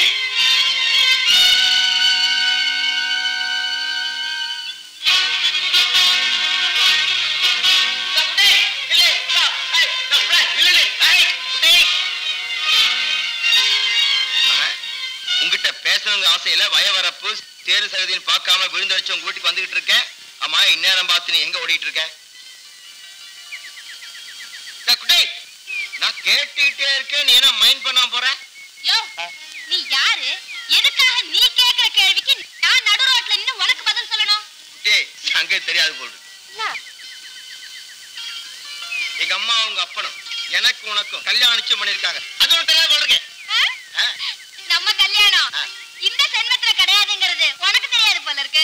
உங்ககிட்ட பேசணுங்க ஆசையில வயவரப்பு தேர்வு சகதின்னு பார்க்காம விழுந்தடிச்சு உங்க வீட்டுக்கு வந்துகிட்டு இருக்கேன். அம்மா, இந்நேரம் பார்த்து நீ எங்க ஓடிட்டு இருக்க? நான் கேட்டுட்டே இருக்கேன், நீ என்ன மைண்ட் பண்ணாம போற? யோ, நீ யாரு? எதுக்காக நீ கேக்குற கேள்விக்கு நான் நடு ரோட்ல நின்னு உனக்கு பதில் சொல்லணும்? டேய், அங்கே தெரியாது போடு. எங்க அம்மா உங்க அப்பனும் எனக்கு உனக்கும் கல்யாணம் நிச்சயம் பண்ணிருக்காங்க. அது உனக்கு தெரியாது போல இருக்கு. நம்ம கல்யாணம் இந்த ஜென்மத்துல கிடையாதுங்கிறது உனக்கு தெரியாது போல இருக்கு.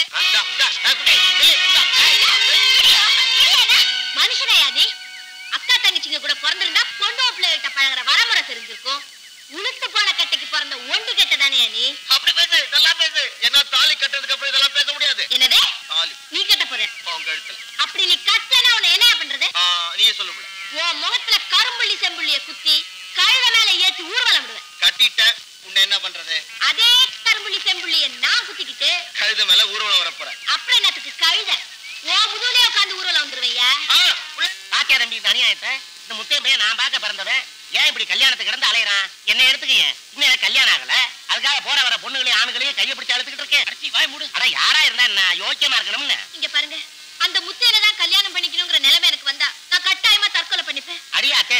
மனுஷனையா நீ? அக்கா தங்கச்சிங்க கூட பிறந்திருந்தா பொண்ணு பிள்ளைகிட்ட பழகுற வரமுறை தெரிஞ்சிருக்கும். உளுத்து போன கட்டைக்கு பிறந்த ஒண்டு கட்ட தானே நீ? அப்படி பேசு, இதெல்லாம் பேசு. என்ன தாலி கட்டதுக்கு அப்புறம் இதெல்லாம் பேச முடியாது. என்னது? தாலி நீ கட்ட போற? உங்க இடத்துல அப்படி நீ கட்டனா உன்னை என்ன பண்றது? நீயே சொல்லு. உன் முகத்துல கரும்புள்ளி செம்புள்ளிய குத்தி கழுத மேல ஏத்தி ஊர்வலம் விடுவேன். கட்டிட்ட உன்னை என்ன பண்றது? அதே கரும்புள்ளி செம்புள்ளிய நான் குத்திக்கிட்டு கழுத மேல ஊர்வலம் வரப்போற. அப்புறம் என்னத்துக்கு கழுத? உன் முதுகுலயே உட்காந்து ஊர்வலம் வந்துருவையா? பாத்தியா தம்பி இந்த அநியாயத்தை? இந்த முத்தைய பையன் நான் பார்க்க பிறந்தவன் ஏன் இப்படி கல்யாணத்துக்கு கிடந்து அலையறான்? என்ன எடுத்துக்கீங்க, இன்னும் எனக்கு கல்யாணம் ஆகல. அதுக்காக போற வர பொண்ணுகளையும் ஆணுகளையும் கையை பிடிச்சு அழுத்துக்கிட்டு இருக்கேன். அடிச்சி வாய் மூடு. ஆனா யாரா இருந்தா என்ன யோக்கியமா இருக்கணும்னு. இங்க பாருங்க, அந்த முத்தையனை தான் கல்யாணம் பண்ணிக்கணுங்கிற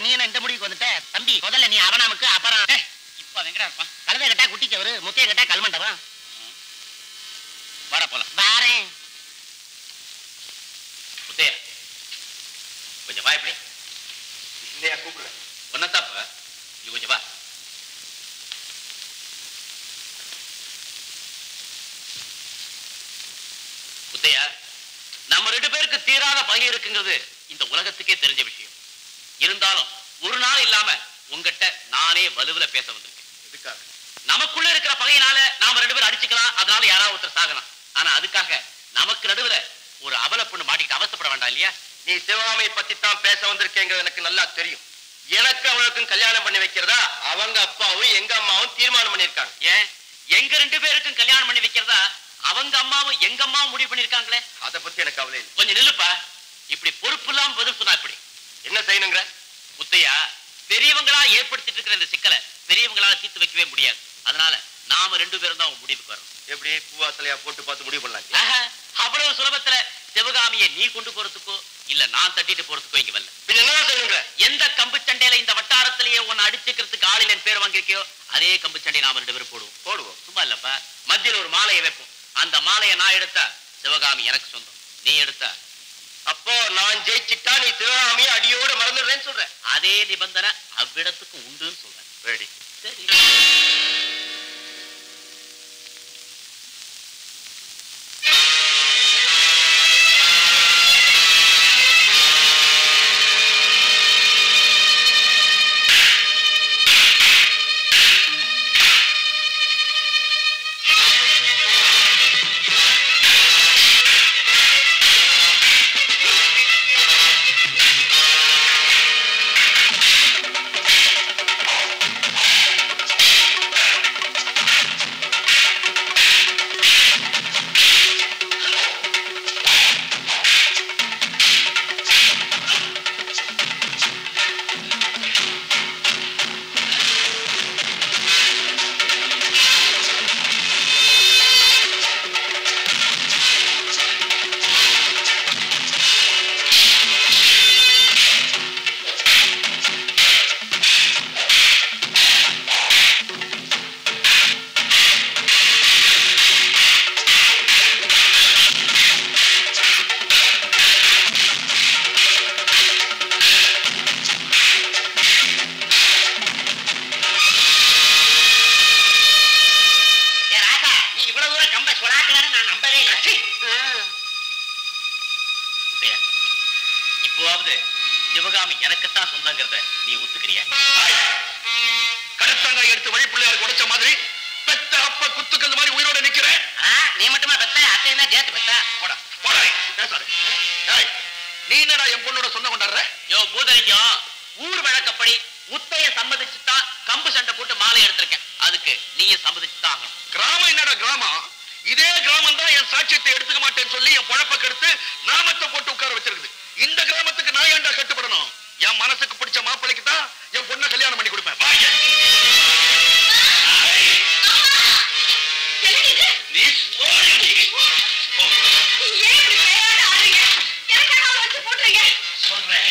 நீ என்ன இந்த முடிவுக்கு வந்துட்ட? தம்பி முதல்ல நீ அவனாமுக்கு அப்புறம் இப்ப வெங்கடா இருப்பான். கழுதை கட்டா குட்டிச்சவரு, முத்தைய கட்டா கல்மண்டபம். வாடா போலாம். வாரேன். முத்தையா கொஞ்சம் வா. எப்படி இல்லையா கூப்பிடுறேன். ஒன்னதாப்ப நீ கொஞ்சம் வா. முத்தையா, நம்ம 2 பேருக்கு தீராத பகை இருக்குங்கிறது இந்த உலகத்துக்கே தெரிஞ்ச விஷயம். இருந்தாலும் ஒரு நாள் இல்லாம உங்ககிட்ட நானே வலுவுல பேச வந்திருக்கேன். எதுக்காக? நமக்குள்ள இருக்கிற பகையினால நாம 2 பேரும் அடிச்சுக்கலாம், அதனால யாராவது ஒருத்தர் சாகலாம். ஆனா அதுக்காக நமக்கு நடுவுல ஒரு அபல பொண்ணு மாட்டிக்கிட்டு அவசப்பட வேண்டாம் இல்லையா? நீ சிவகாமியை பத்தி தான் பேச வந்திருக்கேங்கிறது எனக்கு நல்லா தெரியும். எனக்கு அவளுக்கும் கல்யாணம் பண்ணி வைக்கிறதா அவங்க அப்பாவும் எங்க அம்மாவும் தீர்மானம் பண்ணிருக்காங்க. ஏன் எங்க 2 பேருக்கும் கல்யாணம் பண்ணி வைக்கிறதா அவங்க அம்மாவும் எங்க அம்மாவும் முடிவு பண்ணிருக்காங்களே? அதை பத்தி எனக்கு கவலை இல்லை. கொஞ்சம் நில்லுப்பா. இப்படி பொறுப்பு இல்லாம பதில் சொன்னா இப்படி என்ன செய்யணுங்கிற? முத்தையா, பெரியவங்களா ஏற்படுத்திட்டு இருக்கிற இந்த சிக்கலை பெரியவங்களால தீர்த்து வைக்கவே முடியாது. அதனால நாம 2 பேரும் தான் முடிவுக்கு வரணும். எப்படி பூவாத்தலையா போட்டு பார்த்து முடிவு பண்ணலாம்? அவ்வளவு சுலபத்துல சிவகாமியை நீ கொண்டு போறதுக்கோ இல்ல நான் தட்டிட்டு போறதுக்கோ இங்க வரல. பின்ன என்ன செய்யணுங்கிற? எந்த கம்பு சண்டையில இந்த வட்டாரத்திலேயே உன்னை அடிச்சுக்கிறதுக்கு ஆளில் என் பேர் வாங்கிருக்கியோ அதே கம்பு சண்டையை நாம 2 பேரும் போடுவோம். சும்மா இல்லப்பா, மத்தியில ஒரு மாலையை வைப்போம். அந்த மாலையை நான் எடுத்தா சிவகாமி எனக்கு சொந்தம், நீ எடுத்தா அப்போ நான் ஜெயிச்சிட்டா நீ சிவகாமியை அடியோட மறந்துடுறேன்னு சொல்ற. அதே நிபந்தனை அவ்விடத்துக்கு உண்டுன்னு சொல்றேன். ரெடி? சரி. இப்போவாவது சிவகாமி எனக்குத்தான் சொந்தங்கிறத நீ ஒத்துக்கிறியா? கடத்தாங்காய் எடுத்து வழிப்பிள்ளையாருக்கு உடைச்ச மாதிரி பெத்த அப்ப குத்துக்கள் மாதிரி உயிரோட நிக்கிறேன். நீ மட்டுமா பெத்த? அத்தைன்னா ஜேத்து பெத்தா? போடா போடா பேசாத. நீ என்னடா என் பொண்ணோட சொந்தம் கொண்டாடுற? யோ பூதலிங்கம், ஊர் வழக்கப்படி முத்தைய சம்மதிச்சுதான் கம்பு சண்டை போட்டு மாலை எடுத்திருக்கேன். அதுக்கு நீயும் சம்மதிச்சுதான் ஆகணும். கிராமம் என்னடா கிராமம்? இதே கிராமம் தான் என் சாட்சியத்தை எடுத்துக்க மாட்டேன்னு சொல்லி என் பொழப்ப கெடுத்து நாமத்தை போட்டு உட்கார வச்சிருக்குது. இந்த கிராமத்துக்கு நான் ஏன்டா கட்டுப்படணும்? என் மனசுக்கு பிடிச்ச மாப்பிள்ளைக்கு தான் என் பொண்ணை கல்யாணம் பண்ணி கொடுப்பேன். வாங்க. நீ சொல்றேன்.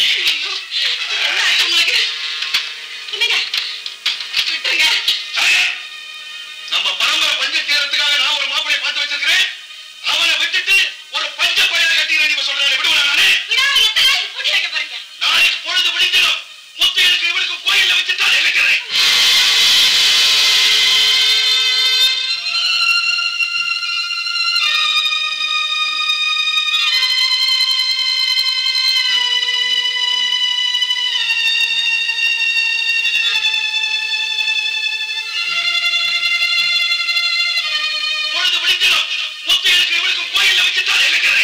நம்ம பரம்பரை பஞ்ச தீரத்துக்காக நான் ஒரு மாப்பிள்ளை பார்த்து வச்சிருக்கிறேன். அவனை விட்டுட்டு ஒரு பஞ்ச பயிரை கட்டிக்கிறேன். நீங்க சொல்றேன் விடுவேன் நானே. நாளைக்கு பொழுது விடிஞ்சிடும். முத்தையனுக்கு இவனுக்கு கோயில்ல வச்சுட்டாலே இருக்கிறேன். பொழுது விடிஞ்சிடும். முத்தையனுக்கு இவனுக்கு கோயில்ல வச்சுட்டாலே இருக்கிறேன்.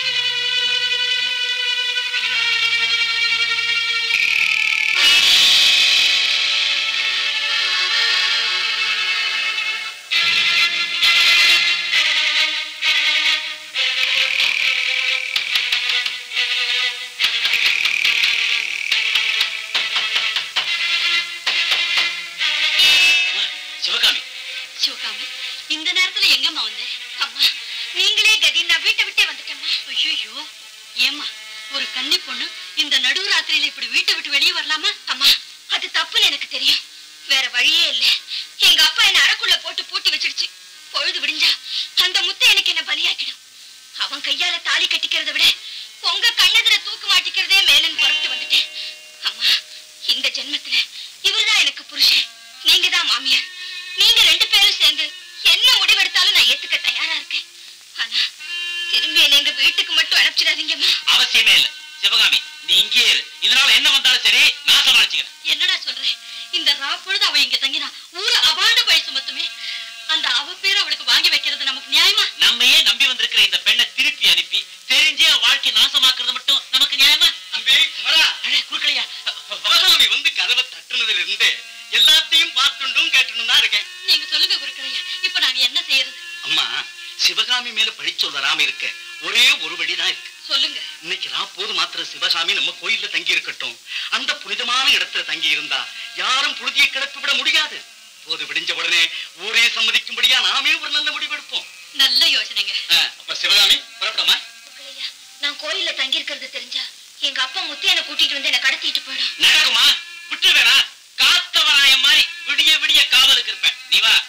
சிவகாமி, சிவகாமி, இந்த நேரத்துல எங்கம்மா வந்த? அம்மா, நீங்களே கதி, நான் வீட்டை விட்டே வந்துட்டேம்மா. ஐயோ, ஏம்மா, ஒரு கன்னி பொண்ணு இந்த நடுராத்திரியில இப்படி வீட்டை விட்டு வெளியே வரலாமா? அம்மா, அது தப்புன்னு எனக்கு தெரியும். வேற வழியே இல்ல. எங்க அப்பா என்ன அறைக்குள்ள போட்டு பூட்டி வச்சிடுச்சு. பொழுது விடிஞ்சா அந்த முத்தை எனக்கு என்ன பலியாக்கிடும். அவன் கையால தாலி கட்டிக்கிறத விட உங்க கண்ணெதிர தூக்கு மாட்டிக்கிறதே மேலன் புறப்பட்டு வந்துட்டேன். அம்மா, இந்த ஜென்மத்துல இவர்தான் எனக்கு புருஷன், நீங்க தான் மாமியார். நீங்க 2 பேரும் சேர்ந்து என்ன முடிவெடுத்தாலும் நான் ஏத்துக்க தயாரா இருக்கேன். ஆனா திரும்பி என்ன எங்க வீட்டுக்கு மட்டும் அனுப்பிச்சிடாதீங்கம்மா. அவசியமே இல்ல சிவகாமி, நீ இங்கே இரு. இதனால என்ன வந்தாலும் சரி, நான் சமாளிச்சுக்கிறேன். என்னடா சொல்றேன்? இந்த ராப்பொழுது அவ இங்க தங்கினா ஊரு அபாண்ட பழி சுமத்துமே. அந்த அவ பேரை அவளுக்கு வாங்கி வைக்கிறது நமக்கு நியாயமா? நம்மையே நம்பி வந்திருக்கிற இந்த பெண்ணை திருப்பி அனுப்பி தெரிஞ்சே வாழ்க்கை நாசமாக்குறது மட்டும் நமக்கு நியாயமா? தம்பி குமரா, குறுக்கலையா? சிவகாமி வந்து கதவை தட்டுனதுல இருந்து எல்லாத்தையும் பார்த்துண்டும் கேட்டுன்னு தான் இருக்கேன். நீங்க சொல்லுங்க குருக்களையா, இப்ப நாங்க என்ன செய்யறது? அம்மா, சிவகாமி மேல பழி சொல்லாம இருக்க ஒரே ஒரு வழிதான் இருக்கு. சொல்லுங்க. இன்னைக்கு போது மாத்திர சிவகாமி நம்ம கோயில்ல தங்கி இருக்கட்டும். அந்த புனிதமான இடத்துல தங்கி இருந்தா யாரும் புழுதியை கிளப்பி விட முடியாது. போது விடிஞ்ச உடனே ஊரே சம்மதிக்கும்படியா நாமே ஒரு நல்ல முடிவு எடுப்போம். நல்ல யோசனைங்க. அப்ப சிவகாமி புறப்படமா? குருக்களையா, நான் கோயில்ல தங்கி இருக்கிறது தெரிஞ்சா எங்க அப்பா முத்தையனை கூட்டிட்டு வந்து என்ன கடத்திட்டு போயிடும். நடக்குமா? விட்டு வேணா, காத்தவராய மாதிரி விடிய விடிய காவலுக்கு இருப்பேன். நீ வா.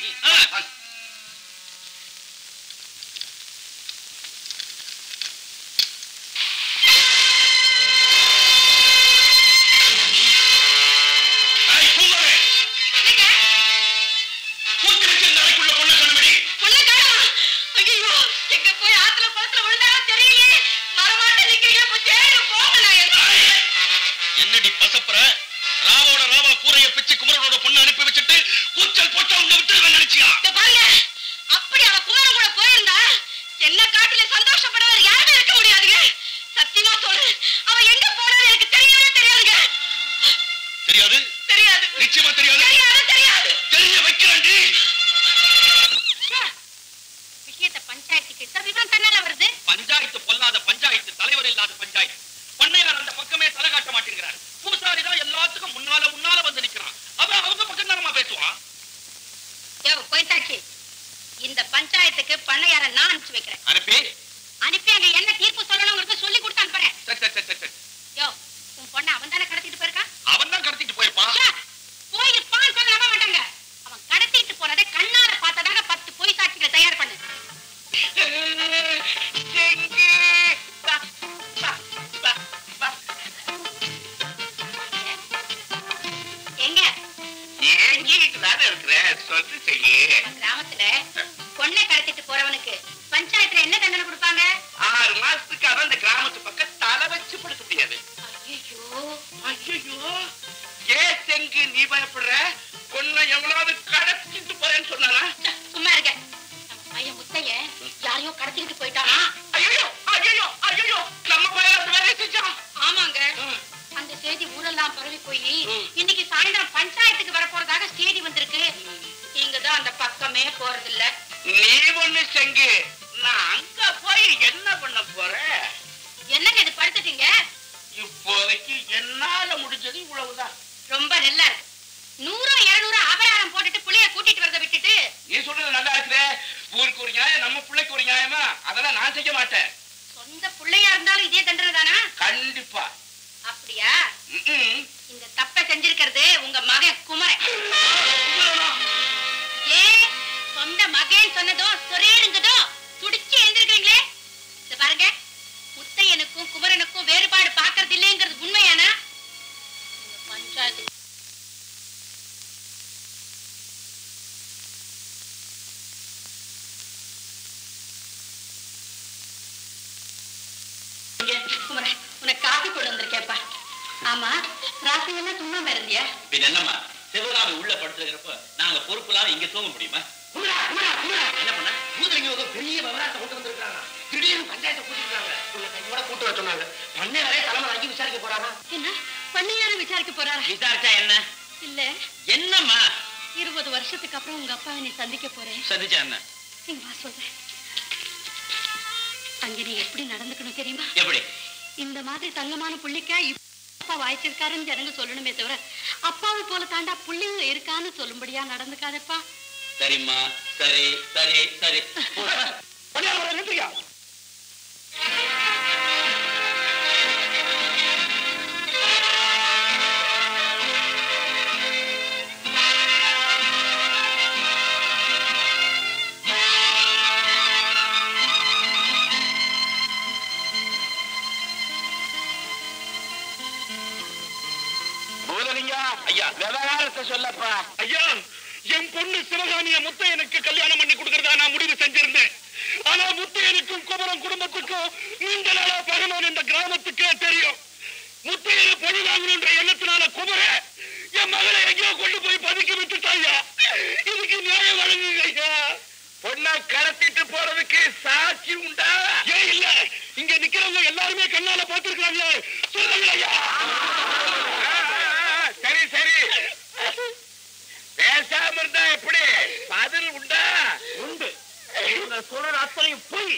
என்னடி பசப்புற? ராவோட ராவா கூரைய பிச்சு குமரனோட பொண்ணு அனுப்பி வச்சுட்டு கூச்சல் போட்டா உங்க விட்டு நினைச்சியா? பாருங்க, அப்படி அவ குமரன் கூட போயிருந்தா என்ன காட்டில சந்தோஷப்படவர் யாருமே இருக்க முடியாதுங்க. சத்தியமா சொல்றேன், அவ எங்க போனாலும் எனக்கு தெரியவே தெரியாதுங்க. தெரியாது? தெரியாது. நிச்சயமா தெரியாது? தெரியாது. தெரிய வைக்கிறேன்டி. விஷயத்தை பஞ்சாயத்துக்கு இட்ட விவரம் தன்னால வருது. பஞ்சாயத்து பொல்லாத பஞ்சாயத்து, தலைவர் இல்லாத பஞ்சாயத்து. பண்ணையார் அந்த பக்கமே தலை காட்ட மாட்டேங்கிறார். பூசாரி தான் எல்லாத்துக்கும் முன்னால வந்து நிக்கிறான். அவன் அவங்க பக்கம் தானமா பேசுவான். போயிட்டாச்சு. இந்த பஞ்சாயத்துக்கு பண்ணையார நான் அனுப்பிச்சு வைக்கிறேன். அனுப்பி அங்க என்ன தீர்ப்பு சொல்லணும்ங்கிறத சொல்லி கொடுத்து அனுப்புறேன். யோ, உன் பொண்ணை அவன் தானே கடத்திட்டு போயிருக்கான்? அவன் தான் கடத்திட்டு போயிருப்பான். போயிருப்பான்னு சொல்ல நம்ப மாட்டாங்க. அவன் கடத்திட்டு போனதை கண்ணால பார்த்ததாக 10 பொய் சாட்சிகளை தயார் பண்ணு. கிராமத்துல பொண்ணை கடத்திட்டு போறவனுக்கு பஞ்சாயத்துல என்ன தண்டனை கொடுப்பாங்க? 6 மாசத்துக்கு அவன் அந்த கிராமத்து பக்கம் தலை வச்சு படுக்க முடியாது. ஐயோ, ஏன் செங்கு நீ பயப்படுற? பொண்ணை எவ்வளவு கடத்திட்டு போறேன்னு சொன்னானா? சும்மா இருக்க. நம்ம பையன் முத்தைய யாரையோ கடத்திட்டு போயிட்டானா? ஐயோ, நம்ம பையன் வேலை செஞ்சான். ஆமாங்க. அந்த செய்தி ஊரெல்லாம் பரவி போய் இன்னைக்கு சாயந்தரம் பஞ்சாயத்துக்கு வர போறதாக செய்தி வந்திருக்கு. நீங்கதான் அந்த பக்கமே போறது இல்ல. நீ ஒண்ணு செங்கு, நான் அங்க போய் என்ன பண்ண போறேன்? என்னங்க இது படுத்துட்டீங்க? இப்போதைக்கு என்னால முடிஞ்சது இவ்வளவுதான். ரொம்ப நல்லா இருக்கு. 100 200 அபராதம் போட்டுட்டு புள்ளைய கூட்டிட்டு வரத விட்டுட்டு. நீ சொல்றது நல்லா இருக்குதே. ஊருக்கு ஒரு நியாயம், நம்ம பிள்ளைக்கு ஒரு நியாயமா? அதெல்லாம் நான் செய்ய மாட்டேன். சொந்த புள்ளையா இருந்தாலும் இதே தண்டனை தானா? கண்டிப்பா. அப்படியா? இந்த தப்பை செஞ்சிருக்கிறது உங்க மகன் குமரன். ஏன் சொந்த மகன் சொன்னதோ சொரேடுங்கதோ துடிச்சு எழுந்திருக்கீங்களே? இத பாருங்க, முத்தையனுக்கும் குமரனுக்கும் வேறுபாடு பார்க்கறது இல்லைங்கிறது உண்மையானா? பஞ்சாயத்து குமரன், உனக்கு காஃபி கொண்டு வந்திருக்கேப்பா. ஆமா, ராத்திரியெல்லாம் தூங்காம இருந்தியா? பின் என்னம்மா, சிவகாமி உள்ள படுத்துக்கிறப்ப நாங்க பொறுப்புலாம் இங்க தூங்க முடியுமா? என்ன பண்ண? பூதலிங்க ஒரு பெரிய விவரத்தை கொண்டு வந்திருக்காங்க. திடீர்னு பஞ்சாயத்தை கூட்டிருக்காங்க. உள்ள கையோட கூட்டு வர சொன்னாங்க. பண்ணையாரே தலைமை வாங்கி விசாரிக்க போறாங்க. என்ன பண்ணையார விசாரிக்க போறாரா? விசாரிச்சா என்ன? இல்ல, என்னம்மா 20 வருஷத்துக்கு அப்புறம் உங்க அப்பாவை நீ சந்திக்க போறேன். சந்திச்சா என்ன? நீங்க வா சொல்றேன். அங்க நீ எப்படி நடந்துக்கணும் தெரியுமா? எப்படி? இந்த மாதிரி தங்கமான புள்ளிக்கா அப்பா வாய்ச்சிருக்காருன்னு ஜனங்க சொல்லணுமே தவிர அப்பாவை போல தாண்டா புள்ளிங்க இருக்கான்னு சொல்லும்படியா நடந்துக்காதப்பா. சரிம்மா, சரி சரி சரி. ஐயா ஐயா விவகாரத்தை சொல்லப்பா. ஐயா, என் பொண்ணு சிவகாமிய முத்தையனுக்கு கல்யாணம் பண்ணி கொடுக்கறதா நான் முடிவு செஞ்சிருந்தேன். ஆனா முத்தையனுக்கும் குமரன் குடும்பத்துக்கும் நீண்ட நாளா பகவான் இந்த கிராமத்துக்கே தெரியும். முத்தையனை பழி வாங்கணுன்ற எண்ணத்தினால குமர என் மகளை எங்கேயோ கொண்டு போய் பதுக்கி விட்டுட்டாயா. இதுக்கு நியாயம் வழங்குங்க ஐயா. பொண்ணை கடத்திட்டு போறதுக்கு சாட்சி உண்டா? ஏன் இல்ல, இங்க நிக்கிறவங்க எல்லாருமே கண்ணால பார்த்திருக்காங்க. சொல்லுங்க ஐயா. சரி சரி, பேசாம இருந்தா எப்படி? பதில் உண்டா? உண்டு. சொல்ற அத்தனையும் போய்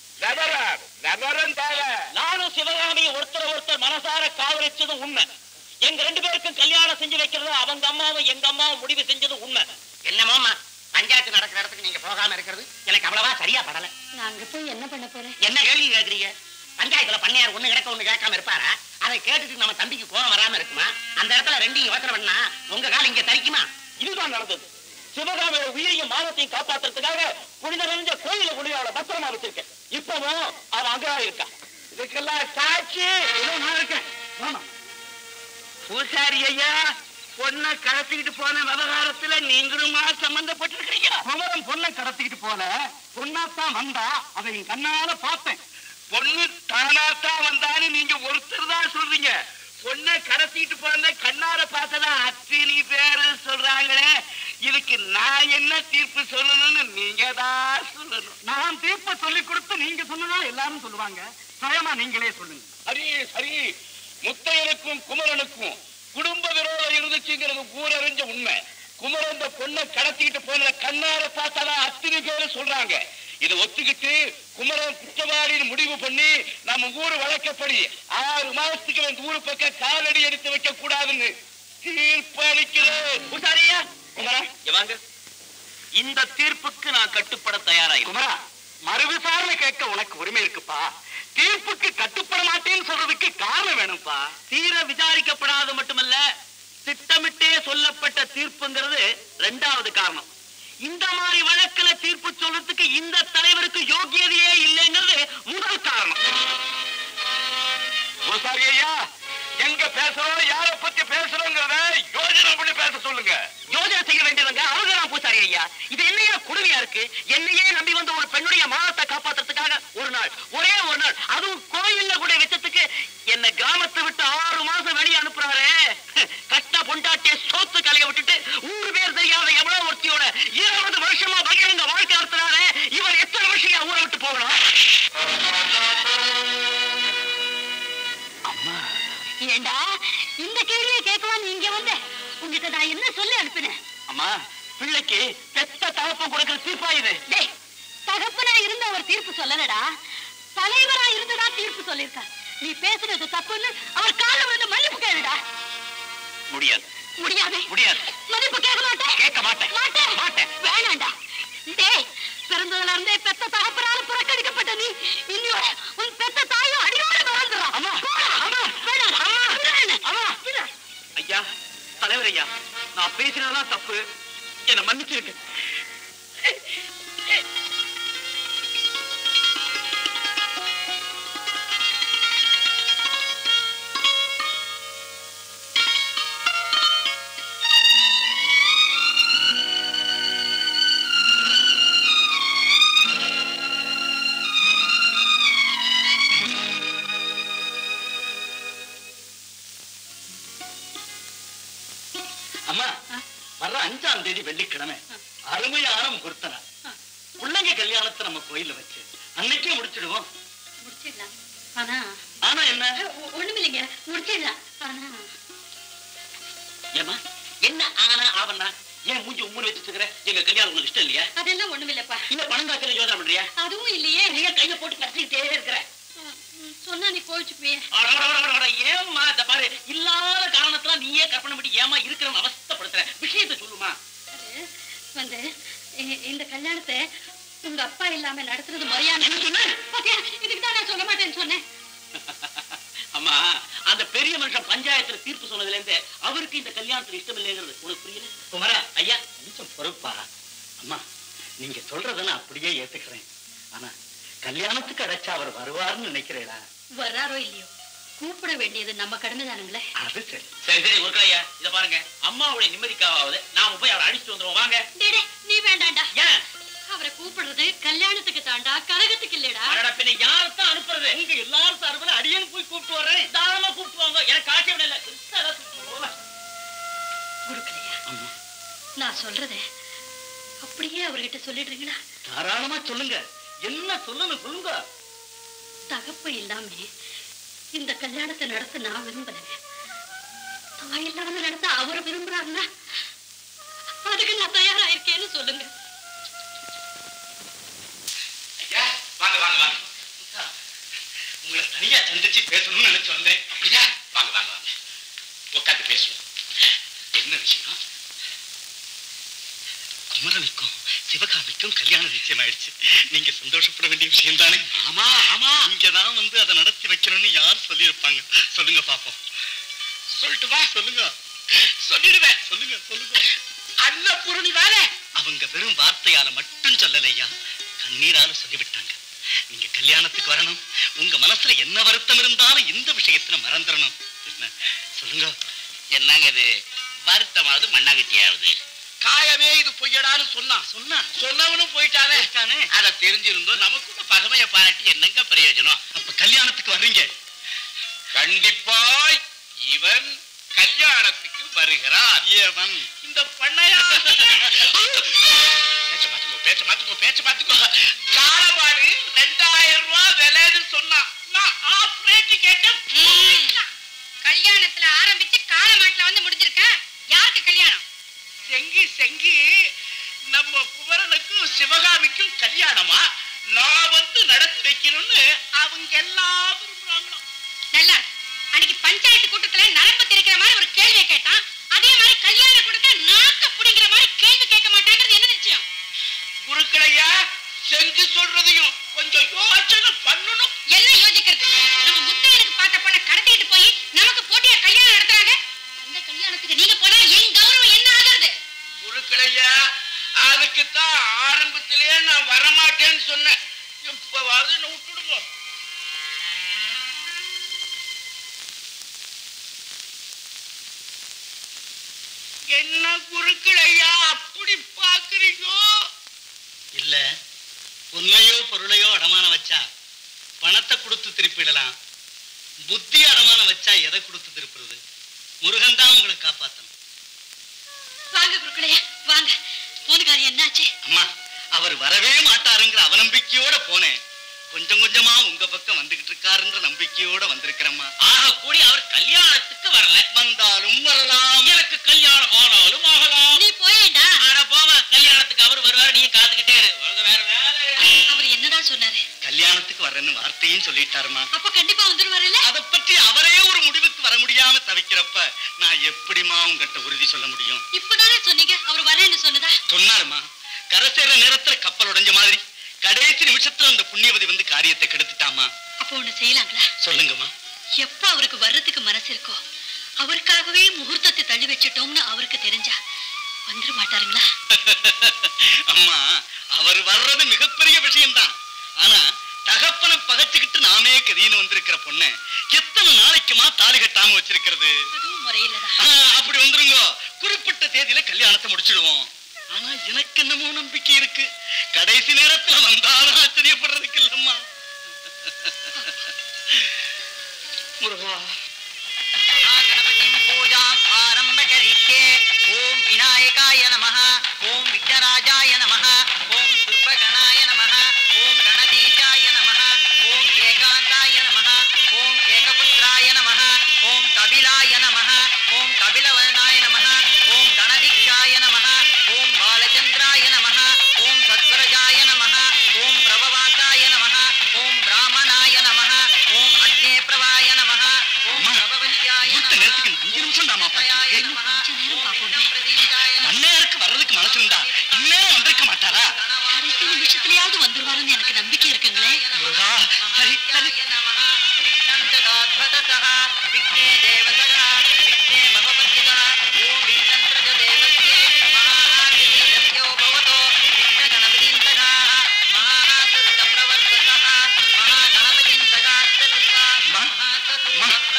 நானும் சிவகாமியும் ஒருத்தர் மனசார காவலிச்சதும் உண்மை. எங்க 2 பேருக்கும் கல்யாணம் செஞ்சு வைக்கிறது அவங்க அம்மாவும் எங்க அம்மாவும் முடிவு செஞ்சதும் உண்மை. என்னமோமா பஞ்சாயத்து நடக்கிற இடத்துக்கு நீங்க போகாம இருக்கிறது எனக்கு அவ்வளவா சரியா படல. நாங்க போய் என்ன பண்ண போறேன்? என்ன கேள்வி கேக்குறீங்க? பஞ்சாயத்துல பண்ணையார் ஒண்ணு கிடக்க ஒண்ணு கேட்காம இருப்பாரா? அதை கேட்டுட்டு நம்ம தம்பிக்கு கோவம் வராம இருக்குமா? அந்த இடத்துல 2 யோசனை பண்ணா உங்க காலம் இங்க தரிக்குமா? இதுதான் நடந்தது. சிவகாமியோட உயிரையும் மானத்தையும் காப்பாத்துறதுக்காக புனித நிறைஞ்ச கோயில கொண்டு அவளை பத்திரமா வச்சிருக்கேன். இப்பவும் அவன் அங்கதான் இருக்கா. இதுக்கெல்லாம் சாட்சி நான் இருக்கேன். பூசாரி ஐயா, பொண்ணை கடத்திக்கிட்டு போன விவகாரத்துல நீங்களுமா சம்பந்தப்பட்டிருக்கீங்க? குமரன் பொண்ணை கடத்திக்கிட்டு போல, பொண்ணாத்தான் வந்தா, அதை என் கண்ணால பார்த்தேன். பொண்ணு தானாத்தான் வந்தான்னு நீங்க ஒருத்தர் தான் சொல்றீங்க. பொண்ணை கடத்திட்டு போன கண்ணார பார்த்ததா அத்தனை பேரு சொல்றாங்களே. இதுக்கு நான் என்ன தீர்ப்பு சொல்லணும்னு நீங்க தான் சொல்லணும். நான் தீர்ப்பு சொல்லி கொடுத்து நீங்க சொன்னா எல்லாரும் சொல்லுவாங்க. சுயமா நீங்களே சொல்லுங்க. சரி சரி, முத்தையனுக்கும் குமரனுக்கும் குடும்ப விரோதம் இருந்துச்சுங்கிறது ஊரறிஞ்ச உண்மை. குமரன் இந்த பொண்ணை கடத்திட்டு போன கண்ணார பார்த்ததா அத்தனை பேரு சொல்றாங்க. இதை ஒத்துக்கிட்டு குமரன் குற்றவாளின்னு முடிவு பண்ணி நம்ம ஊரு வழக்கப்படி 6 மாசத்துக்கு இந்த ஊரு பக்கம் காலடி எடுத்து வைக்க கூடாதுன்னு தீர்ப்பளிக்கிறேன். பூசாரியா, குமரா வாங்க. இந்த தீர்ப்புக்கு நான் கட்டுப்பட தயாராக. குமரா, மறு விசாரணை கேட்க உனக்கு உரிமை இருக்குப்பா. தீர்ப்புக்கு கட்டுப்பட மாட்டேன்னு சொல்றதுக்கு காரணம் வேணும்பா. தீர விசாரிக்கப்படாத மட்டுமல்ல, திட்டமிட்டே சொல்லப்பட்ட தீர்ப்புங்கிறது 2வது காரணம். இந்த மாதிரி வழக்குல தீர்ப்பு சொல்றதுக்கு இந்த தலைவருக்கு யோகியதையே இல்லைங்கிறது 1வது காரணம். ஐயா, எங்க பேசுறோம், யார பத்தி பேசுறோங்கிறத யோஜனை பண்ணி பேச சொல்லுங்க. யோஜனை செய்ய வேண்டியவங்க அவங்க தான் பூசாரி ஐயா. இது என்னையா கொடுமையா இருக்கு? என்னையே நம்பி வந்த ஒரு பெண்ணுடைய மானத்தை காப்பாத்துறதுக்காக ஒரே ஒரு நாள் அதுவும் கோயில்ல கூட வச்சதுக்கு என்ன கிராமத்தை விட்டு 6 மாசம் வெளியே அனுப்புறாரு. கட்ட பொண்டாட்டிய சோத்து கலைய விட்டுட்டு ஊரு பேர் தெரியாத எவ்வளவு ஒருத்தியோட 20 வருஷமா பகிரங்க வாழ்க்கை நடத்துறாரு. இவர் எத்தனை வருஷம் ஊரை விட்டு போகணும்? அம்மா, ஏண்டா இந்த கேள்வியை கேட்கலாம் நீங்க வந்த உங்ககிட்ட நான் என்ன சொல்லி அனுப்பினேன்? அம்மா, பிள்ளைக்கு பெத்த தகப்பம் கொடுக்கிற தீர்ப்பா இது? தகப்பனா இருந்த ஒரு தீர்ப்பு சொல்லலடா, தலைவரா இருந்துடா தீர்ப்பு சொல்லிருக்க. நீ பேசுறது தப்புன்னு அவர் கால விழுந்து மன்னிப்பு கேளுடா. முடியாது முடியாது முடியாது. மன்னிப்பு கேட்க மாட்டேன். கேட்க மாட்டேன் மாட்டேன் மாட்டேன். வேணாண்டா. டேய், பிறந்ததுல இருந்தே பெத்த தகப்பனால புறக்கணிக்கப்பட்ட நீ இன்னையோட உன் பெத்த தாயும் அடியோட மறந்துடும். அம்மா, அம்மா, வேணாம். அம்மா, ஐயா, தலைவர் ஐயா, நான் பேசினதான் தப்பு. என்ன மன்னிச்சிருக்க. அம்மா, வர்ற 5ஆம் தேதி வெள்ளிக்கிழமை அருமையான முகூர்த்தம். பிள்ளைங்க கல்யாணத்தை நம்ம கோயில்ல வச்சு அன்னைக்கே முடிச்சிடுவோம். முடிச்சிடலாம். ஆனா ஆனா என்ன? ஒண்ணுமில்லைங்க, முடிச்சிடலாம். ஆனா ஏமா என்ன ஆனா ஆவண்ணா? ஏன் மூஞ்சி உம்முன்னு வச்சுக்கிற? எங்க கல்யாணம் உங்களுக்கு இஷ்டம் இல்லையா? அதெல்லாம் ஒண்ணுமில்லப்பா. இல்ல பணம் காக்கிற யோசனை பண்றியா? அதுவும் இல்லையே. நீங்க கையை போட்டு கட்டிக்கிட்டே இருக்கிற. சொன்னா நீ கோவிச்சுப்பியே. ஏமா இந்த பாரு, இல்லாத காரணத்துல நீயே கற்பனை பண்ணி ஏமா இருக்கிறவன் அவஸ்தப்படுத்துற? விஷயத்தை சொல்லுமா. வந்து இந்த கல்யாணத்தை உங்க அப்பா இல்லாம நடத்துறது முறையான இதுக்குதான் நான் சொல்ல மாட்டேன்னு சொன்னேன். அம்மா, அந்த பெரிய மனுஷன் பஞ்சாயத்துல தீர்ப்பு சொன்னதுல இருந்து அவருக்கு இந்த கல்யாணத்துல இஷ்டம் இல்லைங்கிறது உனக்கு புரியல? குமரா ஐயா, கொஞ்சம் பொறுப்பா. அம்மா, நீங்க சொல்றத நான் அப்படியே ஏத்துக்கிறேன். ஆனா கல்யாணத்துக்கு அடைச்சா அவர் வருவார்னு நினைக்கிறேடா. வர்றாரோ இல்லையோ, கூப்பிட வேண்டியது நம்ம கடமை தானுங்களே. அது சரி. சரி சரி உருக்கலையா, இத பாருங்க, அம்மாவுடைய நிம்மதிக்காவது நாம போய் அவரை அடிச்சுட்டு வந்துருவோம். வாங்க. நீ வேண்டாண்டா. ஏன்? அவரை கூப்பிடுறது கல்யாணத்துக்கு தாண்டா, கலகத்துக்கு இல்லடா. அடடா, பின்ன யாரத்தான் அனுப்புறது? உங்க எல்லாரும் சார்பில் அடியன் போய் கூப்பிட்டு வரேன். தாராளமா கூப்பிட்டு வாங்க, எனக்கு ஆட்சேபம் இல்ல. குருக்கலையா, நான் சொல்றதே அப்படியே அவர்கிட்ட சொல்லிடுறீங்களா? தாராளமா சொல்லுங்க. என்ன சொல்லணும் சொல்லுங்க. தகப்பு இல்லாம இந்த கல்யாணத்தை நடத்த நான் விரும்பல. தாய் இல்லாம நடத்த அவரை விரும்புறாருன்னா அதுக்கு நான் தயாராயிருக்கேன்னு சொல்லுங்க. வாங்க வாங்க வாங்க. உங்களை தனியா சந்திச்சு பேசணும்னு நினைச்சு வந்தேன். அப்படியா? வாங்க வாங்க வாங்க, உட்காந்து பேசுவோம். என்ன விஷயம்? குமரனுக்கும் சிவகாமிக்கும் கல்யாணம் நிச்சயம் ஆயிடுச்சு. நீங்க சந்தோஷப்பட வேண்டிய விஷயம் தானே? ஆமா ஆமா, இங்கதான் வந்து அதை நடத்தி வைக்கணும்னு யார் சொல்லியிருப்பாங்க? சொல்லுங்க பாப்போம். சொல்லிட்டு வா. சொல்லுங்க. சொல்லிடுவேன். சொல்லுங்க சொல்லுங்க. அன்னபூரணி தானே? அவங்க வெறும் வார்த்தையால மட்டும் சொல்லலையா, கண்ணீரால சொல்லிவிட்டாங்க. நீங்க கல்யாணத்துக்கு வரணும். உங்க மனசுல என்ன வருத்தம் இருந்தாலும் இந்த விஷயத்துல மறந்துடணும். என்ன சொல்லுங்க. என்னங்க இது வருத்தமாவது மண்ணாங்கட்டியாவது? காயமே இது பொய்யடான்னு சொன்னவனும் போயிட்டானே. அதை தெரிஞ்சிருந்தோம் நமக்குள்ள பகமைய பாராட்டி என்னங்க பிரயோஜனம்? அப்ப கல்யாணத்துக்கு வர்றீங்க? கண்டிப்பா இவன் கல்யாணத்துக்கு வருகிறார். ஏவன் இந்த பண்ணையா பேச்ச மாத்துக்கோ. காலமாடு 2000 ரூபாய் விலைன்னு சொன்னான். நான் ஆஃப் ரேட் கேட்டேன். கல்யாணத்துல ஆரம்பிச்சு காலமாட்டுல வந்து முடிஞ்சிருக்க. யாருக்கு கல்யாணம்? செங்கி நம்ம குமரனுக்கும் சிவகாமிக்கும் கல்யாணமா? நான் வந்து நடத்தி வைக்கணும்னு அவங்க எல்லாம் விரும்புறாங்களோ. நல்லா அன்னைக்கு பஞ்சாயத்து கூட்டத்துல நரம்பு தெரிக்கிற மாதிரி ஒரு கேள்வியை கேட்டான். அதே மாதிரி கல்யாண கூட்டத்துல நாக்க புடிங்கிற மாதிரி கேள்வி கேட்க மாட்டாங்கிறது என்ன நிச்சயம்? குருக்களையா, செஞ்சு சொல்றதையும் கொஞ்சம் யோசனை பண்ணணும். என்ன யோசிக்கிறது? நம்ம முத்தையனுக்கு பார்த்த பொண்ணை கடத்திட்டு போய் நமக்கு போட்டியா கல்யாணம் நடத்துறாங்க. அந்த கல்யாணத்துக்கு நீங்க போனா என் கௌரவம் என்ன ஆகிறது? குருக்களையா, அதுக்குத்தான் ஆரம்பத்திலேயே நான் வரமாட்டேன்னு சொன்னேன். இப்பவாது என்ன விட்டுடுங்க. என்ன குருக்களையா அப்படி பாக்குறீங்க? இல்ல, பொன்னையோ பொருளையோ அடமான வச்சா பணத்தை கொடுத்து திருப்பிடலாம். புத்தி அடமான வச்சா எதை கொடுத்து திருப்புறது? முருகன் தான் உங்களை காப்பாத்தணும். வாங்க குருக்களையா வாங்க. போனுக்காரி என்னாச்சு? அம்மா, அவர் வரவே மாட்டாருங்கிற அவநம்பிக்கையோட போனேன். கொஞ்சம் கொஞ்சமா உங்க பக்கம் வந்துகிட்டு இருக்காருன்ற நம்பிக்கையோட வந்திருக்கிறம்மா. ஆக கூடி அவர் கல்யாணத்துக்கு வரல. வந்தாலும் வரலாம். எனக்கு கல்யாணம் ஆனாலும் ஆகலாம். நீ போயேண்டா. ஆனா போவ, கல்யாணத்துக்கு அவர் வருவாரு, நீ காத்துக்கிட்டே இரு. வேற வேலை. அவர் என்னதான் சொன்னாரு? கல்யாணத்துக்கு வர்றேன்னு வார்த்தையும் சொல்லிட்டாருமா. அப்ப கண்டிப்பா வந்துருவாருல்ல? அதை பற்றி அவரே ஒரு முடிவுக்கு வர முடியாம தவிக்கிறப்ப நான் எப்படிமா உங்ககிட்ட உறுதி சொல்ல முடியும்? இப்பதானே சொன்னீங்க அவர் வரேன்னு சொன்னதா? சொன்னாருமா. கரை சேர நேரத்துல கப்பல் உடைஞ்ச மாதிரி கடைசி நிமிஷத்துல அந்த புண்ணியவதி வந்து காரியத்தை கெடுத்துட்டாமா. அப்ப ஒண்ணு செய்யலாங்களா? சொல்லுங்கம்மா. எப்ப அவருக்கு வர்றதுக்கு மனசு இருக்கோ அவருக்காகவே முகூர்த்தத்தை தள்ளி வச்சிட்டோம்னு அவருக்கு தெரிஞ்சா வந்துட மாட்டாருங்களா? அம்மா, அவர் வர்றது மிகப்பெரிய விஷயம்தான். ஆனா தகப்பனை பகைச்சுக்கிட்டு நாமே கதின்னு வந்திருக்கிற பொண்ணு எத்தனை நாளைக்குமா தாலி கட்டாம வச்சிருக்கிறது? அதுவும் முறையில்தான். அப்படி வந்துருங்க. குறிப்பிட்ட தேதியில கல்யாணத்தை முடிச்சிடுவோம். ஆனா எனக்கு என்னமோ நம்பிக்கை இருக்கு. கடைசி நேரத்துல வந்தாலும் ஆச்சரியப்படுறதுக்கு இல்லம்மா. முருகா. பூஜாம் ஆரம்ப கரிக்கே. ஓம் விநாயகாய நமஹ. ஓம் விக்னராஜாய நமஹ. ஓம் சுர்பகணாய நமஹ. ஓம் கணதீசாய நமஹ. ஓம் ஏகாந்தாய நமஹ. ஓம் ஏகபுத்ராய நமஹ. ஓம் கபிலாய நமஹ. ஓம் கபிலவர்ணாய நமஹ. ஓம் கணதிக்ஷாய நமஹ. ஓம் பாலச்சந்திராய நமஹ. ஓம் சத்வரஜாய நமஹ. ஓம் பிரபவாசாய நமஹ. ஓம் பிராமணாய நமஹ. ஓம் அக்னே பிரவாய நமஹ. ஓம் பிரபவத்யாய மூர்த்த நேரத்துக்கு 5 நிமிஷம் தாமா பாக்கி. கொஞ்ச நேரம் பாப்போமே. பண்ணையாருக்கு வர்றதுக்கு மனசு இருந்தா இன்னும் வந்திருக்க மாட்டாரா? கடைசி நிமிஷத்துலயாவது வந்துருவாருன்னு எனக்கு நம்பிக்கை இருக்குங்களே. முருகா. சரி சரி. விக்னே தேவதக விக்னே பவபத்யக ஓம் விக்னந்திரஜ தேவஸ்யே மகாஆதித்யோ பவதோ விக்னகணபதிந்தக மகாசஸ்த பிரவர்த்தக மகாகணபதிந்தகாஸ்ததுஸ்ஸ மகாசஸ்த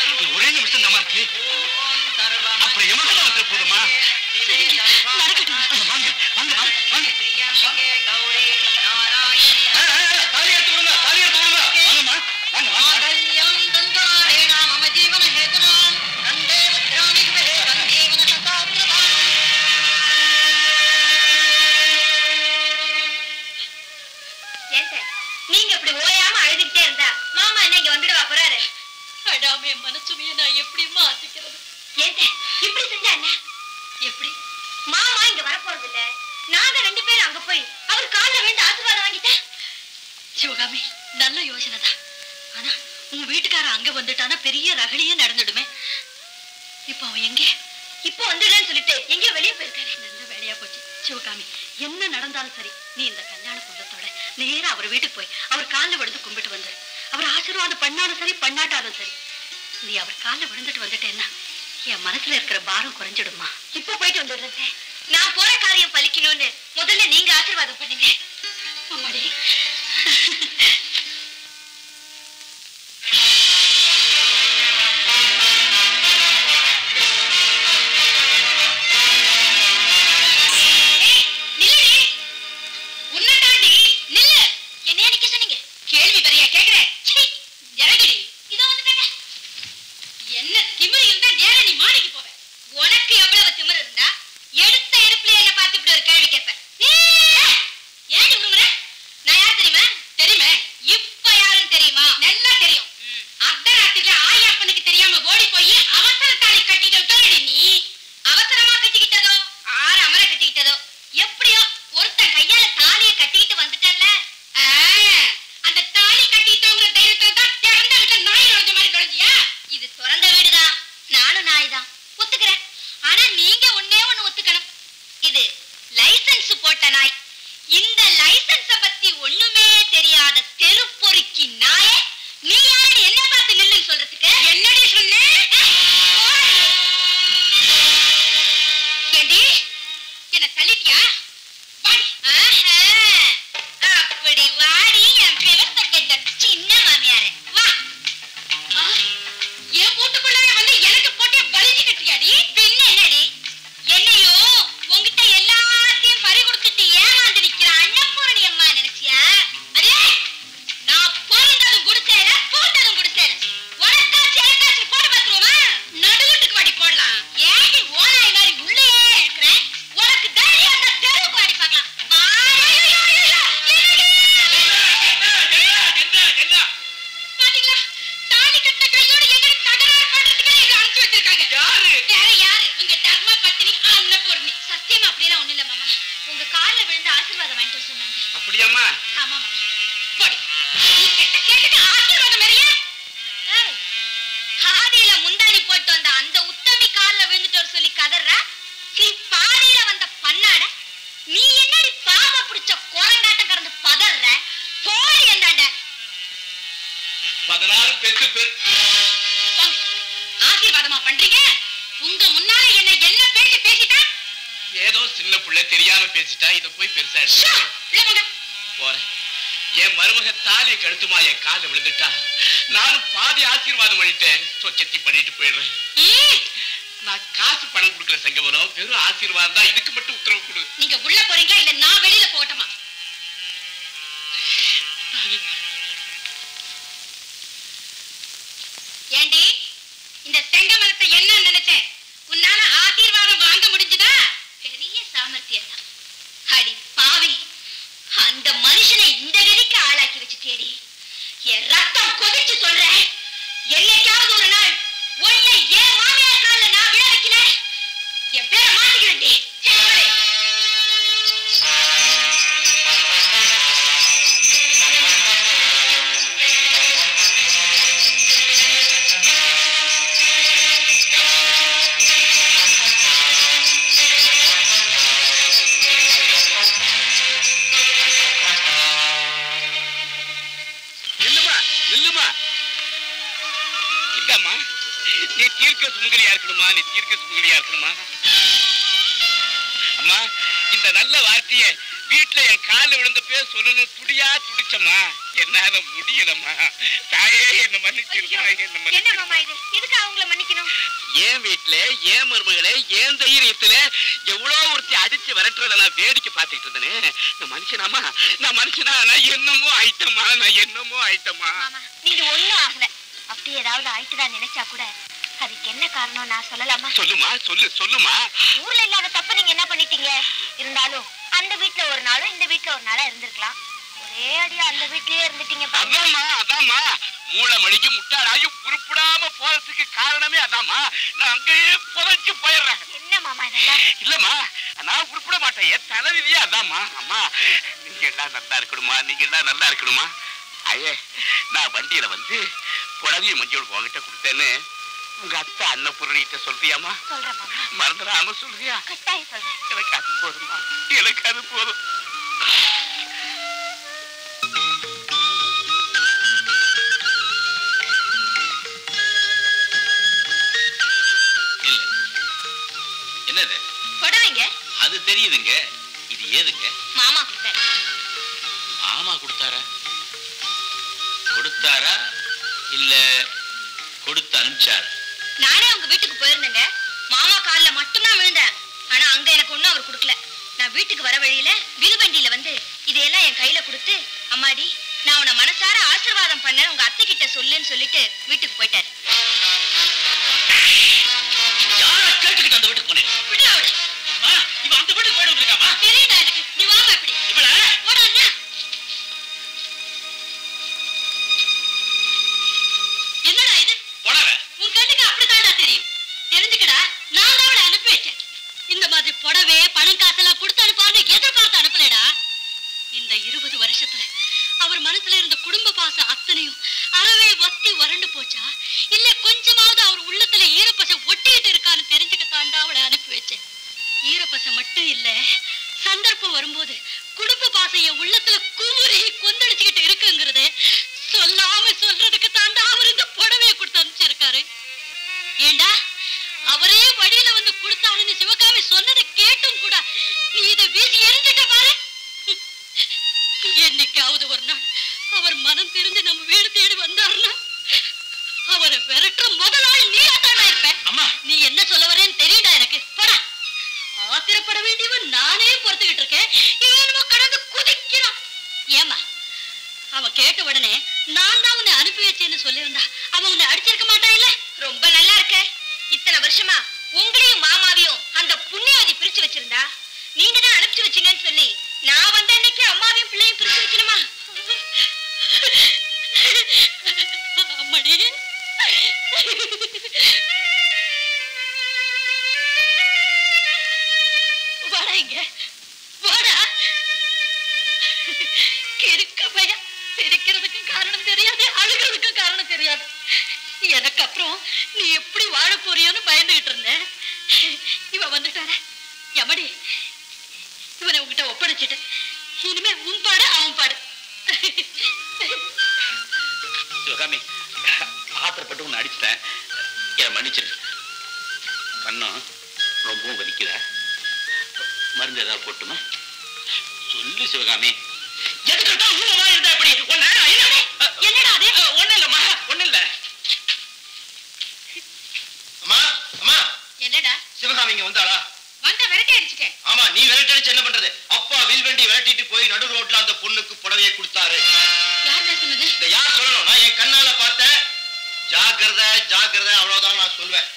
தங்கமா இருக்கு. அப்புறம் எமகல வந்து போதுமா? வாங்க வாங்க வாங்க வாங்க. தாலி எடுத்து கொடுங்க, தாலி எடுத்து கொடுங்க. வாங்கம்மா வாங்க வாங்க. நீங்க இப்படி ஓயாம அழுதுகிட்டே இருந்தா மாமா என்ன இங்க வந்துடுவா போறாரு? அடாமே மனசுமைய நான் எப்படி மாத்திக்கிறது? ஏன் இப்படி செஞ்சா என்ன? எப்படி மாமா இங்க வரப்போறது இல்ல, நாங்க 2 பேரும் அங்க போய் அவர் கால்ல விழுந்து ஆசீர்வாதம் வாங்கிட்டேன். சிவகாமி நல்ல யோசனை தான். ஆனா உங்க வீட்டுக்காரன் அங்க வந்துட்டானா பெரிய ரகளையே நடந்துடுமே. இப்ப அவன் எங்கே? இப்போ வந்துடுறேன்னு சொல்லிட்டு எங்கேயோ வெளியே போயிருக்காரு. நல்ல வேலையா போச்சு. சிவகாமி என்ன நடந்தாலும் சரி, நீ இந்த கல்யாண குண்டத்தோட நேரா அவர் வீட்டுக்கு போய் அவர் காலில் விழுந்து கும்பிட்டு வந்துரு. அவர் ஆசீர்வாதம் பண்ணாலும் சரி பண்ணாட்டாலும் சரி, நீ அவர் காலில் விழுந்துட்டு வந்துட்டேன்னா என் மனசுல இருக்கிற பாரம் குறைஞ்சிடுமா. இப்போ போயிட்டு வந்துடுறேன். நான் போற காரியம் பலிக்கணும்னு முதல்ல நீங்க ஆசீர்வாதம் பண்ணுங்க. அம்மாடி ஆசீர்வாதமா பண்றீங்க? உங்க முன்னால என்ன பேசி பேசிட்டா? ஏதோ சின்ன புள்ள தெரியாம பேசிட்டா, இத போய் பெருசா போறேன். என் மருமக தாலியை கழுத்துமா என் கால விழுந்துட்டா, நானும் பாதி ஆசீர்வாதம் பண்ணிட்டேன். சொச்சத்தி பண்ணிட்டு போயிடுறேன். நான் காசு பணம் கொடுக்கல சங்கமனம், வெறும் ஆசீர்வாதம் தான். இதுக்கு மட்டும் உத்தரவு கொடு. நீங்க உள்ள போறீங்களா இல்ல நான் வெளியில போகட்டுமா? ஏண்டி இந்த செங்கமலத்தை என்ன நினைச்சேன்? உன்னால ஆசீர்வாதம் வாங்க முடிஞ்சுதா? பெரிய சாமர்த்தியம் தான். அடி பாவி, அந்த மனுஷனை இந்த கதிக்கு ஆளாக்கி வச்சுட்டேடி. என் ரத்தம் கொதிச்சு சொல்றேன், என்னைக்காவது ஒரு நாள் உன்னை என் மாமியார் காலில் நான் விழ வைக்கல, என் பேரை மாத்திக்கிறேன்டி. நீ தீர்க்க சுமங்கலியா இருக்கணுமா? நீ தீர்க்க சுமங்கலியா இருக்கணுமா? அம்மா, இந்த நல்ல வார்த்தையை வீட்டுல என் கால விழுந்த பேர் சொல்லணும் துடியா துடிச்சம்மா. என்னால முடியலம்மா. தாயே என்ன மன்னிச்சிருமா. என்ன மாமா இது? எதுக்கு அவங்கள மன்னிக்கணும்? என் வீட்டுல ஏன் மருமகளே ஏன் தைரியத்துல எவ்வளவு ஒருத்தி அடிச்சு விரட்டுறத நான் வேடிக்கை பார்த்துட்டு இருந்தேனே. நான் மனுஷனாமா? நான் மனுஷனா? நான் என்னமோ ஆயிட்டமா. மாமா நீங்க ஒண்ணும் ஆகல. அப்படி ஏதாவது ஆயிட்டுதான் நினைச்சா கூட அதுக்கு என்ன காரணம் நான் சொல்லலாமா? சொல்லுமா, சொல்லுமா. ஊர்ல இல்லாத தப்ப நீங்க என்ன பண்ணிட்டீங்க? இருந்தாலும் அந்த வீட்டுல ஒரு நாளும் இந்த வீட்டுல ஒரு நாளா இருந்திருக்கலாம். ஒரே அடியா அந்த வீட்லயே இருந்துட்டீங்க. அதாம்மா மூளை மணிக்கு முட்டாளாகி உருப்படாம போறதுக்கு காரணமே அதாம்மா. நான் அங்கேயே புதைச்சு போயிடுறேன். என்ன மாமா இதெல்லாம்? இல்லம்மா நான் உருப்பட மாட்டேன். என் தலைவிதியே அதாம்மா. அம்மா நீங்க எல்லாம் நல்லா இருக்கணுமா. ஐயே நான் வண்டியில வந்து புடவையும் மஞ்சள் உங்ககிட்ட கொடுத்தேன்னு உங்க அத்தை அன்னபூரணிகிட்ட சொல்றியாமா? சொல்றேன் மாமா. மறந்துடாம சொல்றியா? கட்டாயம் சொல்றேன். எனக்கு அது போதுமா. எனக்கு அது போதும். என்னது? புடவைங்க. அது தெரியுதுங்க. இது ஏதுங்க? மாமா கொடுத்தாரு. மாமா கொடுத்தாரா இல்ல கொடுத்து அனுப்பிச்சாரா? நானே உங்க வீட்டுக்கு போயிருந்தேங்க. மாமா கால்ல மட்டும்தான் விழுந்தேன். ஆனா அங்க எனக்கு ஒண்ணும் அவர் கொடுக்கல. நான் வீட்டுக்கு வர வழியில வில்வண்டியில வந்து இதையெல்லாம் என் கையில கொடுத்து, அம்மாடி நான் உன்னை மனசார ஆசீர்வாதம் பண்ண உங்க அத்தை கிட்ட சொல்லுன்னு சொல்லிட்டு வீட்டுக்கு போயிட்டாரு. யாரை கேட்டுக்கிட்டு அந்த வீட்டுக்கு போனேன்? விடல அவள. இவன் அந்த வீட்டுக்கு போயிட்டு வந்திருக்காமா? தெரியுதா எனக்கு? நீ வாமா இப்படி. இவள போடா அண்ணா. என்னடா இது? புடவை உன் கண்ணுக்கு அப்படித்தான்டா தெரியும். தெரிஞ்சுக்கடா, நான் தான் அவளை அனுப்பி வச்சேன். இந்த மாதிரி புடவை பணம் காசெல்லாம் கொடுத்து அனுப்பாருன்னு எதிர்பார்த்து அனுப்பலடா. இந்த 20 வருஷத்துல அவர் மனசுல இருந்த குடும்ப பாசம் அத்தனையும் அறவே வத்தி வறண்டு போச்சா, இல்ல கொஞ்சமாவது அவர் உள்ளத்துல ஈரப்பசை ஒட்டிட்டு இருக்கான்னு தெரிஞ்சுக்கத்தாண்டா அவளை அனுப்பி வச்சேன். ஈரப்பசை மட்டும் இல்ல, சந்தர்ப்பம் வரும்போது குடும்ப பாசம் என் உள்ளத்துல குமுறி கொந்தளிச்சுக்கிட்டு இருக்குங்கிறது சொல்லாம சொல்றதுக்கு தாண்டா அவர் இந்த புடவையை கொடுத்து அனுப்பிச்சிருக்காரு. ஏண்டா அவரே வழியில வந்து கொடுத்தாருன்னு சிவகாமி சொன்னதை கேட்டும் கூட நீ இதை வீசி எரிஞ்சிட்ட பாரு. என்னைக்காவது ஒரு நாள் அவர் மனம் தெரிஞ்சு நம்ம வீடு தேடி வந்தாருன்னா அவரை விரட்டுற முதல் நாள் நீ ஆத்தாடா இருப்ப. அம்மா நீ என்ன சொல்ல வரேன்னு தெரியுடா எனக்கு. போடா. ஆத்திரப்பட வேண்டியவன் நானே பொறுத்துக்கிட்டு இருக்கேன். இவன் கடந்து குதிக்கிறான். ஏமா அவன் கேட்ட உடனே நான் தான் உன்னை அனுப்பி வச்சேன்னு சொல்லியிருந்தா அவன் உன்னை அடிச்சிருக்க மாட்டான் இல்ல? ரொம்ப நல்லா இருக்க. இத்தனை வருஷமா உங்களையும் மாமாவையும் அந்த புண்ணியவதி பிரிச்சு வச்சிருந்தா நீங்க தான் அனுப்பிச்சு வச்சீங்கன்னு சொல்லி நான் வந்த அன்னைக்கு அம்மாவையும் பிள்ளையும் பிரிச்சு வைக்கணுமா? அம்மாடி வாடா இங்க வாடா. கிறுக்க பையன். சிரிக்கிறதுக்கு காரணம் தெரியாது, அழுகிறதுக்கு காரணம் தெரியாது. எனக்கு அப்புறம் நீ எப்படி வாழ போறியோன்னு பயந்துகிட்டு இருந்தேன். இவன் வந்துட்டார. எமடி இவனை உங்ககிட்ட ஒப்படைச்சிட்டு இனிமே உன் பாடு அவன் பாடு. சிவகாமி ஆத்திரப்பட்டு உன்னை அடிச்சிட்டேன். என் மன்னிச்சிரு. கண்ணம் ரொம்பவும் வலிக்குதா? மருந்து ஏதாவது போட்டுமா? சொல்லு சிவகாமி. என்னடா அது? ஒண்ணு இல்லம்மா, ஒண்ணு இல்ல. அம்மா அம்மா என்னடா சிவகாமி இங்க வந்தாளா? வந்த விரட்டி அடிச்சுட்டேன். ஆமா நீ விரட்டடிச்சு என்ன பண்றது? அப்பா வில்வண்டி விரட்டிட்டு போய் நடு ரோட்ல அந்த பொண்ணுக்கு புடவையை கொடுத்தாரு. யார் சொன்னது? இதை யார் சொல்லணும்? நான் என் கண்ணால பார்த்தேன். ஜாக்கிரதை ஜாக்கிரதை, அவ்வளவுதான் நான் சொல்வேன்.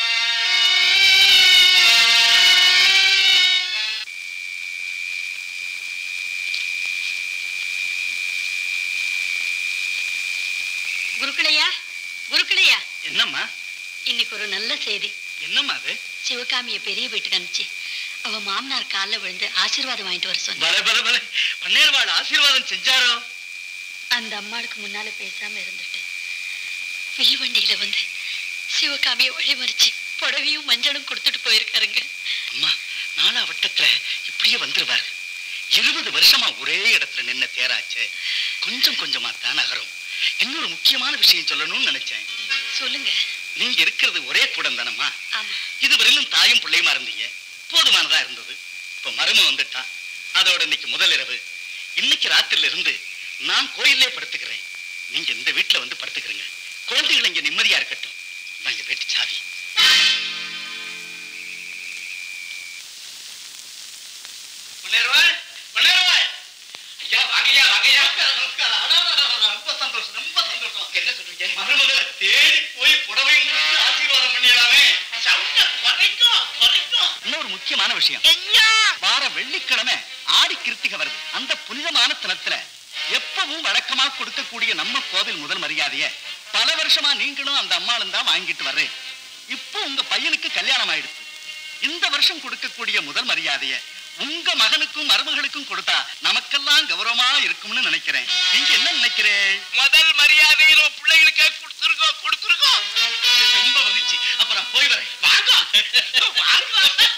குருக்களையா குருக்களையா, என்னம்மா? இன்னைக்கு ஒரு நல்ல செய்தி. என்னம்மா அது? சிவகாமிய பெரிய வீட்டுக்கு அனுப்பிச்சு அவ மாமனார் காலில் விழுந்து ஆசீர்வாதம் வாங்கிட்டு வர சொன்ன. பல பல பல பன்னீர்வாள் ஆசீர்வாதம் செஞ்சாரோ? அந்த அம்மாளுக்கு முன்னால பேசாம இருந்துட்டு வில்வண்டியில வந்து சிவகாமிய வழிமறிச்சு புடவையும் மஞ்சளும் கொடுத்துட்டு போயிருக்காருங்க. அம்மா நாலா வட்டத்துல இப்படியே வந்துருவாரு. 20 வருஷமா ஒரே இடத்துல நின்ன தேராச்சு. கொஞ்சம் கொஞ்சமா தான் நகரும். இன்னொரு முக்கியமான விஷயம் சொல்லணும்னு நினைச்சேன். சொல்லுங்க. நீங்க இருக்கிறது ஒரே கூடம் தானம்மா? ஆமா. இதுவரையிலும் தாயும் பிள்ளையுமா இருந்தீங்க, போதுமானதா இருந்தது. இப்ப மரும வந்துட்டா, அதோட இன்னைக்கு முதல் இரவு. இன்னைக்கு ராத்திரில இருந்து நான் கோயிலே படுத்துக்கிறேன். நீங்க இந்த வீட்டுல வந்து படுத்துக்கிறீங்க. குழந்தைகள் இங்க நிம்மதியா இருக்கட்டும். நான் இங்க வீட்டு சாவி. ஐயா வாங்கய்யா வாங்கய்யா. ரொம்ப சந்தோஷம் ரொம்ப சந்தோஷம். என்ன சொல்றீங்க? மருமகளை தேடி போய் புடவை ஆசீர்வாதம் பண்ணிடலாமே. இன்னொரு முக்கியமான விஷயம், வார வெள்ளிக்கிழமை ஆடி கிருத்திகை வருது. அந்த புனிதமான தினத்துல எப்பவும் வழக்கமா கொடுக்கக்கூடிய நம்ம கோவில் முதல் மரியாதைய பல வருஷமா நீங்களும் அந்த அம்மாளும் தான் வாங்கிட்டு வர்றேன். இப்போ உங்க பையனுக்கு கல்யாணம் ஆயிடுச்சு. இந்த வருஷம் கொடுக்கக்கூடிய முதல் மரியாதைய உங்க மகனுக்கும் மருமகளுக்கும் கொடுத்தா நமக்கெல்லாம் கௌரவமா இருக்கும்னு நினைக்கிறேன். நீங்க என்ன நினைக்கிறேன்? முதல் மரியாதையில பிள்ளைகளுக்கு கொடுத்துருக்கோம். ரொம்ப மகிழ்ச்சி. அப்புறம் போய் வரேன். வாங்க வாங்க.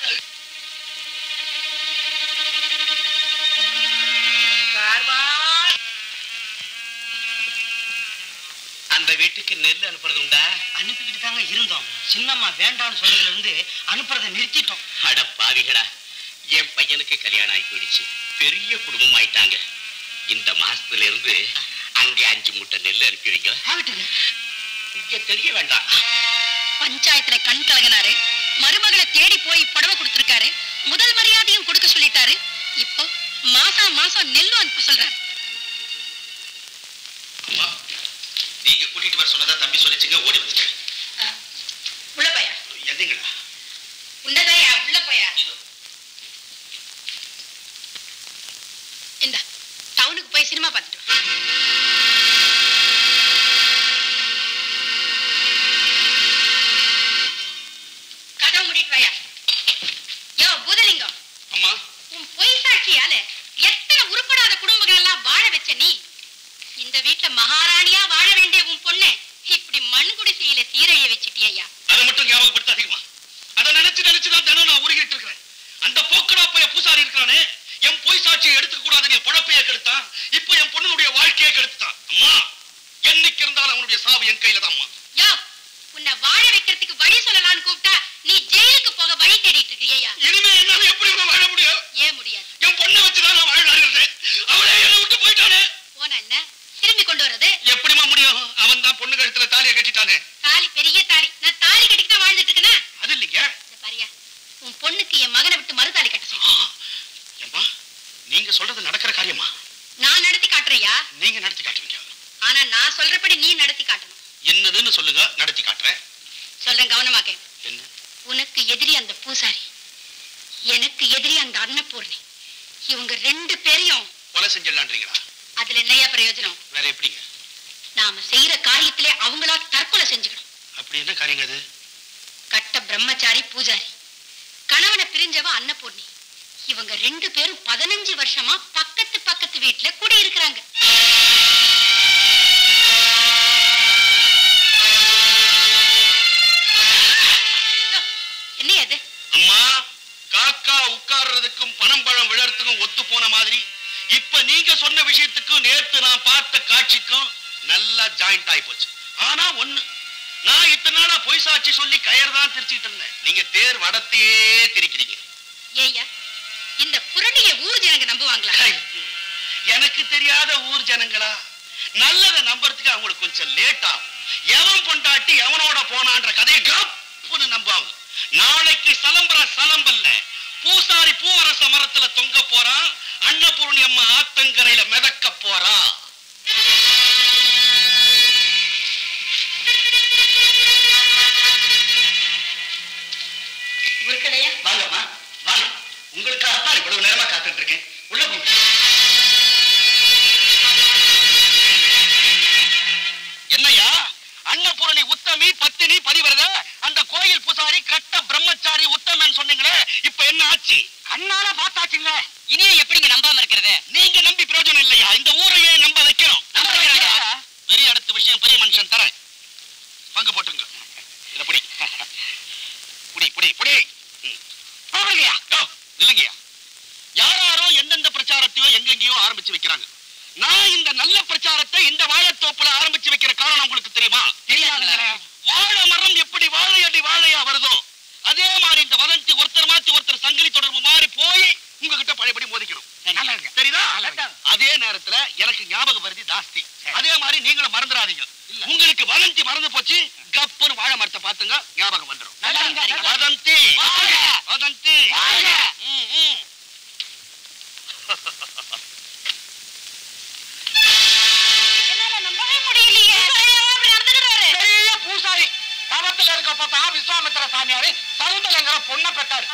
அந்த வீட்டுக்கு நெல் அனுப்புறது உண்டா? அனுப்பிக்கிட்டு தாங்க இருந்தோம். சின்னம்மா வேண்டாம்னு சொன்னதுல இருந்து அனுப்புறதை நிறுத்திட்டோம். அட பாவிகளா, என் பையனுக்கு கல்யாணம் ஆகி போயிடுச்சு. பெரிய குடும்பம் ஆயிட்டாங்க. இந்த மாசத்துல இருந்து அங்க 5 மூட்டை நெல் அனுப்பிடுங்க. இங்க தெரிய வேண்டாம். பஞ்சாயத்துல கண் கலங்கினாரு. மருமகளை தேடி போய் புடவை கொடுத்திருக்காரு. முதல் மரியாதையும் கொடுக்க சொல்லிட்டாரு. இப்போ மாசம் நெல்லும் அனுப்ப சொல்றாரு. அம்மா, நீங்க கூட்டிட்டு வர சொன்னதா தம்பி சொல்லிச்சுங்க. ஓடி வந்துட்டேன். உள்ள போயா? எதுங்களா? உண்டதாயா? உள்ள போயா? இந்த டவுனுக்கு போய் சினிமா பார்த்துட்டு வா. கதவை மூடிட்டு வாயா. யோ பூதலிங்கம், அம்மா, உன் பொய் சாட்சியால எத்தனை உருப்படாத குடும்பங்கள் எல்லாம் வாழ வச்ச நீ, இந்த வீட்டுல மகாராணியா வாழ வேண்டிய உன் பொண்ணு இப்படி மண் குடிசையில சீரழிய வச்சுட்டியா? அதை மட்டும் ஞாபகப்படுத்தாதீங்கம்மா. அதை நினைச்சுதான் தினம் நான் உருகிட்டு இருக்கிறேன். அந்த போக்கடா போய் பூசாரி இருக்கிறானே, என் பொய் சாட்சியை எடுத்துக்க கூடாதுன்னு என் பொழப்பையே கெடுத்தான். இப்போ என் பொண்ணுடைய வாழ்க்கையை கெடுத்துட்டான். அம்மா, என்னைக்கு இருந்தாலும் அவனுடைய சாவு என் கையில தான். யோ, உன்னை வாழ வைக்கிறதுக்கு வழி சொல்லலாம்னு கூப்பிட்டா நீ ஜெயிலுக்கு போக வழி தேடிட்டு இருக்கியா? இனிமே என்னால எப்படி வாழ முடியும்? ஏன் முடியாது? என் பொண்ணை வச்சுதான் நான் வாழ. அவளே என்னை விட்டு போயிட்டானே. போன என்ன திரும்பி கொண்டு வரது? எப்படிமா முடியும்? அவன் தான் பொண்ணு கழுத்துல தாலியை கட்டிட்டானே. தாலி பெரிய தாலி. நான் தாலி கட்டிட்டு தான் வாழ்ந்துட்டு இருக்கேன். அது இல்லைங்க. பாரியா, உன் பொண்ணுக்கு என் மகனை விட்டு மறுதாலி கட்ட சொல்லு. ஏம்மா, நீங்க சொல்றது நடக்கிற காரியமா? நான் நடத்தி காட்டுறியா? நீங்க நடத்தி காட்டுவீங்க. ஆனா நான் சொல்றபடி நீ நடத்தி காட்டணும். என்னதுன்னு சொல்லுங்க, நடத்தி காட்டுறேன். சொல்றேன், கவனமா கேளு. என்ன? உனக்கு எதிரி அந்த பூசாரி, எனக்கு எதிரி அந்த அன்னபூர்ணி. இவங்க 2 பேரையும் கொலை செஞ்சிடலான்றீங்களா? அதுல என்னையா பிரயோஜனம்? வேற எப்படிங்க? நாம செய்யற காரியத்திலே அவங்களா தற்கொலை செஞ்சுக்கணும். அப்படி என்ன காரியங்க அது? கட்ட பிரம்மச்சாரி பூஜாரி, கணவனை பிரிஞ்சவ அன்னபூர்ணி. இவங்க 2 பேரும் 15 வருஷமா பக்கத்து வீட்டுல குடி இருக்கிறாங்க. என்ன அது? அம்மா, காக்கா உட்கார்றதுக்கும் பனம்பழம் விழறதுக்கும் ஒத்து போன மாதிரி இப்ப நீங்க சொன்ன விஷயத்துக்கும் நேத்து நான் பார்த்த காட்சிக்கும் நல்லா ஜாயிண்ட் ஆகி போச்சு. ஆனா ஒண்ணு, நான் இத்தனை நாளா பொய் சாட்சி சொல்லி கயர் தான் திரிச்சுட்டு இருந்தேன். நீங்க தேர் வடத்தையே திரிக்கிறீங்க. ஏய்யா, இந்த புரணிய ஊர் ஜனங்க நம்புவாங்களா? எனக்கு தெரியாத ஊர் ஜனங்களா? நல்லதை நம்புறதுக்கு அவங்களுக்கு கொஞ்சம் லேட் ஆகும். எவன் பொண்டாட்டி எவனோட போனான்ற கதையை கப்புன்னு நம்புவாங்க. நாளைக்கு சலம்பல்ல பூசாரி பூவரச மரத்துல தொங்க போறான். அன்னபூர்ணி அம்மா ஆத்தங்கரையில மிதக்க போறா. வாங்கம்மா வாங்க. உங்களுக்காகத்தான் இவ்வளவு நேரமா காத்துட்டு இருக்கேன். உள்ள போங்க. என்னையா, அன்னபூரணி உத்தமி பத்தினி பதிவரத அந்த கோயில் பூசாரி கட்ட பிரம்மச்சாரி உத்தமன் சொன்னீங்களே, இப்ப என்ன ஆச்சு? கண்ணால பார்த்தாச்சுங்க. இனியே எப்படிங்க நம்பாம இருக்கிறது? நீங்க நம்பி பிரயோஜனம் இல்லையா? இந்த ஊரையே நம்ப வைக்கிறோம். பெரிய அடுத்த விஷயம் பெரிய மனுஷன் தர பங்கு போட்டுங்க. இத புடி புடி புடி புடி. இல்லைங்கய்யா, யாரோ எந்தெந்த பிரச்சாரத்தையோ எங்கெங்கயோ ஆரம்பிச்சு வைக்கிறாங்க. நான் இந்த நல்ல பிரச்சாரத்தை இந்த வாழைத்தோப்புல ஆரம்பிச்சு வைக்கிற காரணம் உங்களுக்கு தெரியுமா? வாழை மரம் எப்படி வாழையடி வாழையா வருதோ அதே மாதிரி இந்த வதந்தி ஒருத்தர் மாத்தி ஒருத்தர் சங்கிலி தொடர்பு மாறி போய் உங்ககிட்ட பழையபடி மோதிக்கணும். சரிதா? அதே நேரத்துல எனக்கு ஞாபக மருதி ஜாஸ்தி. அதே மாதிரி நீங்களும் மறந்துடாதீங்க. உங்களுக்கு வதந்தி மறந்து போச்சு, கப்புன்னு வாழை மரத்தை பாத்துங்க, ஞாபகம் வந்துடும். வதந்தி வதந்தி. பூசாரி தவத்துல இருக்க பார்த்தா விஸ்வாமித்திர சாமியாரு சவுந்தரங்கிற பொண்ணை பெற்றாரு.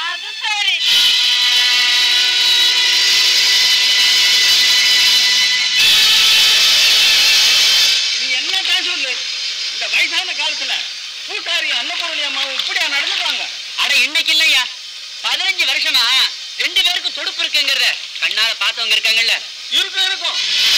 நீ என்ன பேசுறது? இந்த வயசான காலத்துல பூசாரி அன்னபூரணி அம்மாவும் இப்படியா நடந்துட்டாங்க? அட இன்னைக்கு இல்லையா, 15 வருஷமா 2 பேருக்கும் தொடுப்பு இருக்குங்கிறத கண்ணால பார்த்தவங்க இருக்காங்கல்ல. இருக்கும்.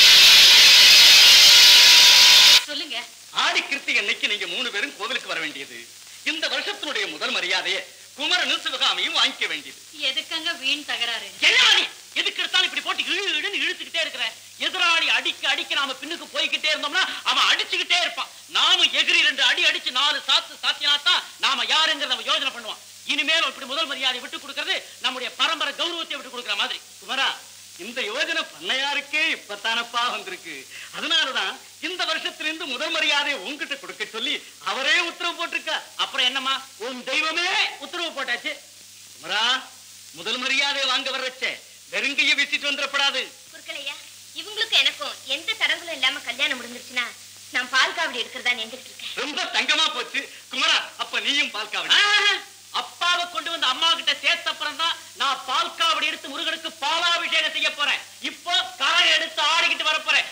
சொல்லுங்க. ஆடி கிருத்திகை அன்னைக்கு நீங்க 3 பேரும் கோவிலுக்கு வர வேண்டியது. இந்த வருஷத்தினுடைய முதல் மரியாதையை குமரனும் சிவகாமியும் வாங்கிக்க வேண்டியது. எதுக்கங்க வீண் தகராறு? என்ன எதுக்கு எடுத்தாலும் இப்படி போட்டு இழுன்னு இழுத்துக்கிட்டே இருக்கிற? எதிராளி அடிக்க அடிக்க நாம பின்னுக்கு போய்கிட்டே இருந்தோம்னா அவன் அடிச்சுக்கிட்டே இருப்பான். நாம எதிரி 2 அடி அடிச்சு 4 சாத்து சாத்தினாத்தான் நாம யாருங்கிறத நம்ம யோசனை பண்ணுவான். இனிமேல் இப்படி முதல் மரியாதை விட்டு கொடுக்கறது நம்முடைய பரம்பரை கௌரவத்தை விட்டு கொடுக்கிற மாதிரி. குமரா, இந்த யோஜனை பண்ணையாருக்கே இப்பத்தானப்பா வந்திருக்கு. அதனாலதான் இந்த வருஷத்திலிருந்து முதல் மரியாதை உங்ககிட்ட கொடுக்க சொல்லி அவரே உத்தரவு போட்டிருக்கா. அப்புறம் என்னம்மா, உன் தெய்வமே உத்தரவு போட்டாச்சு. குமரா, முதல் மரியாதை வாங்க வர்றச்சே வெறுங்கைய வீசிட்டு வந்துடப்படாது. குறுக்கலையா, இவங்களுக்கும் எனக்கும் எந்த தடங்களும் இல்லாம கல்யாணம் முடிஞ்சிருச்சுன்னா நான் பால் காவடி எடுக்கிறதா நினைச்சிட்டு இருக்கேன். ரொம்ப தங்கமா போச்சு. குமரா, அப்ப நீயும் பால் காவடி. அப்பாவை கொண்டு வந்து அம்மா கிட்ட சேர்த்த அப்புறம் தான் நான் பால் காவடி எடுத்து முருகனுக்கு பாலாபிஷேகம் செய்ய போறேன். இப்போ கரை எடுத்து ஆடிக்கிட்டு வர போறேன்.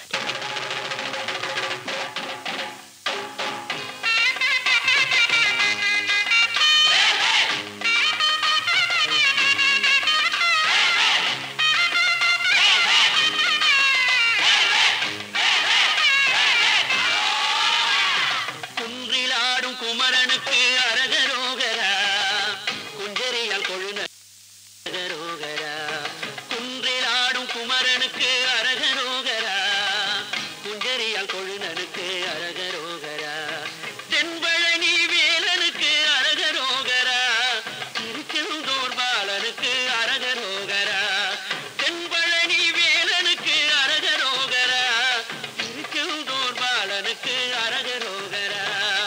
குன்றிலாடும் குமரனுக்கு அரகரோகரா, குஞ்சரியால் கொழுன அரகரோகரா. குன்றிலாடும் குமரனுக்கு அரகரோகரா, குஞ்சரியால் கொழுனனுக்கு அரகரோகரா. தென்பழனி வேலனுக்கு அரகரோகரா, திருச்செந்தூர் பாலனுக்கு அரகரோகரா. தென்பழனி வேலனுக்கு அரகரோகரா, திருச்செந்தூர் பாலனுக்கு அரகரோகரா.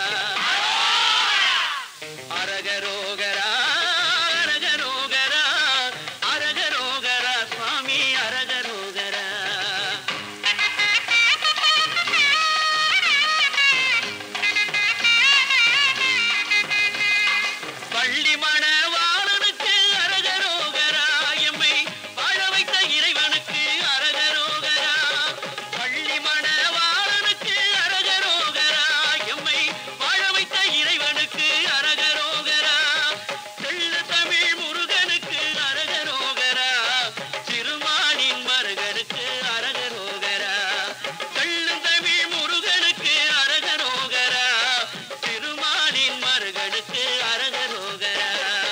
அரகரோகரா அரகரோகரா அரகரோகரா சுவாமி அரகரோகரா. பள்ளி மணவாளனுக்கு அரகரோகரா, எம்மை வாழ வைத்த இறைவனுக்கு அரகரோகரா. பள்ளி மணவாளனுக்கு அரகரோகரா, எம்மை வாழ வைத்த இறைவனுக்கு அரகரோகரா. தெள்ள தமிழ் முருகனுக்கு அரகரோகரா, சிறுமானின் மருகனுக்கு அரகரோகரா. தெள்ளு தமிழ் முருகனுக்கு அரகரோகரா, சிறுமானின் மருகனுக்கு அரகரோகரா.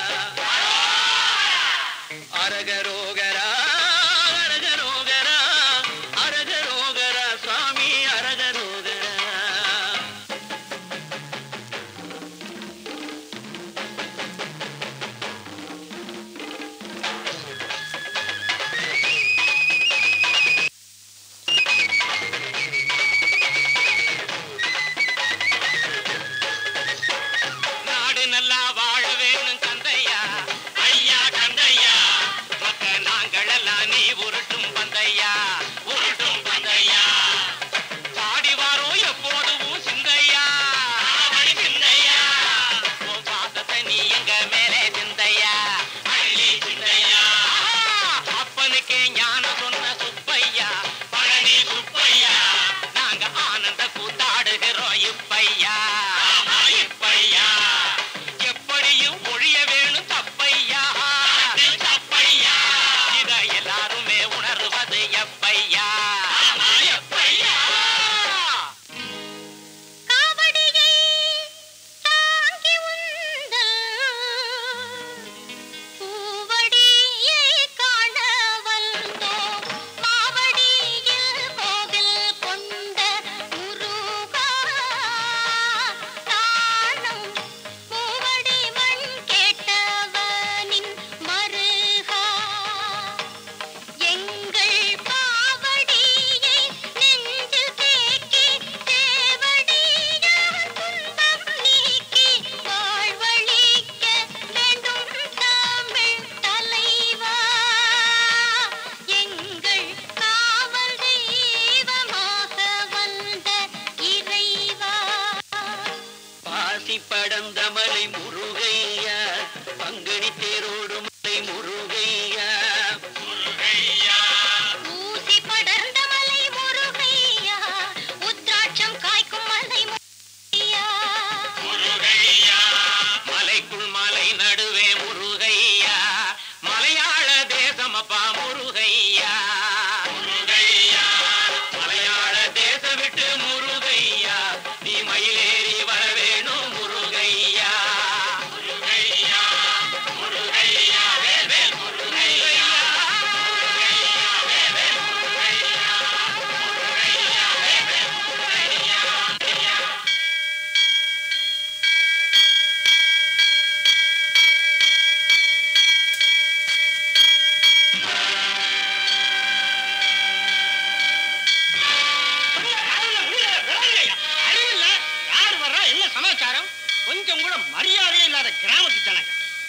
கிராமத்து ஜனங்க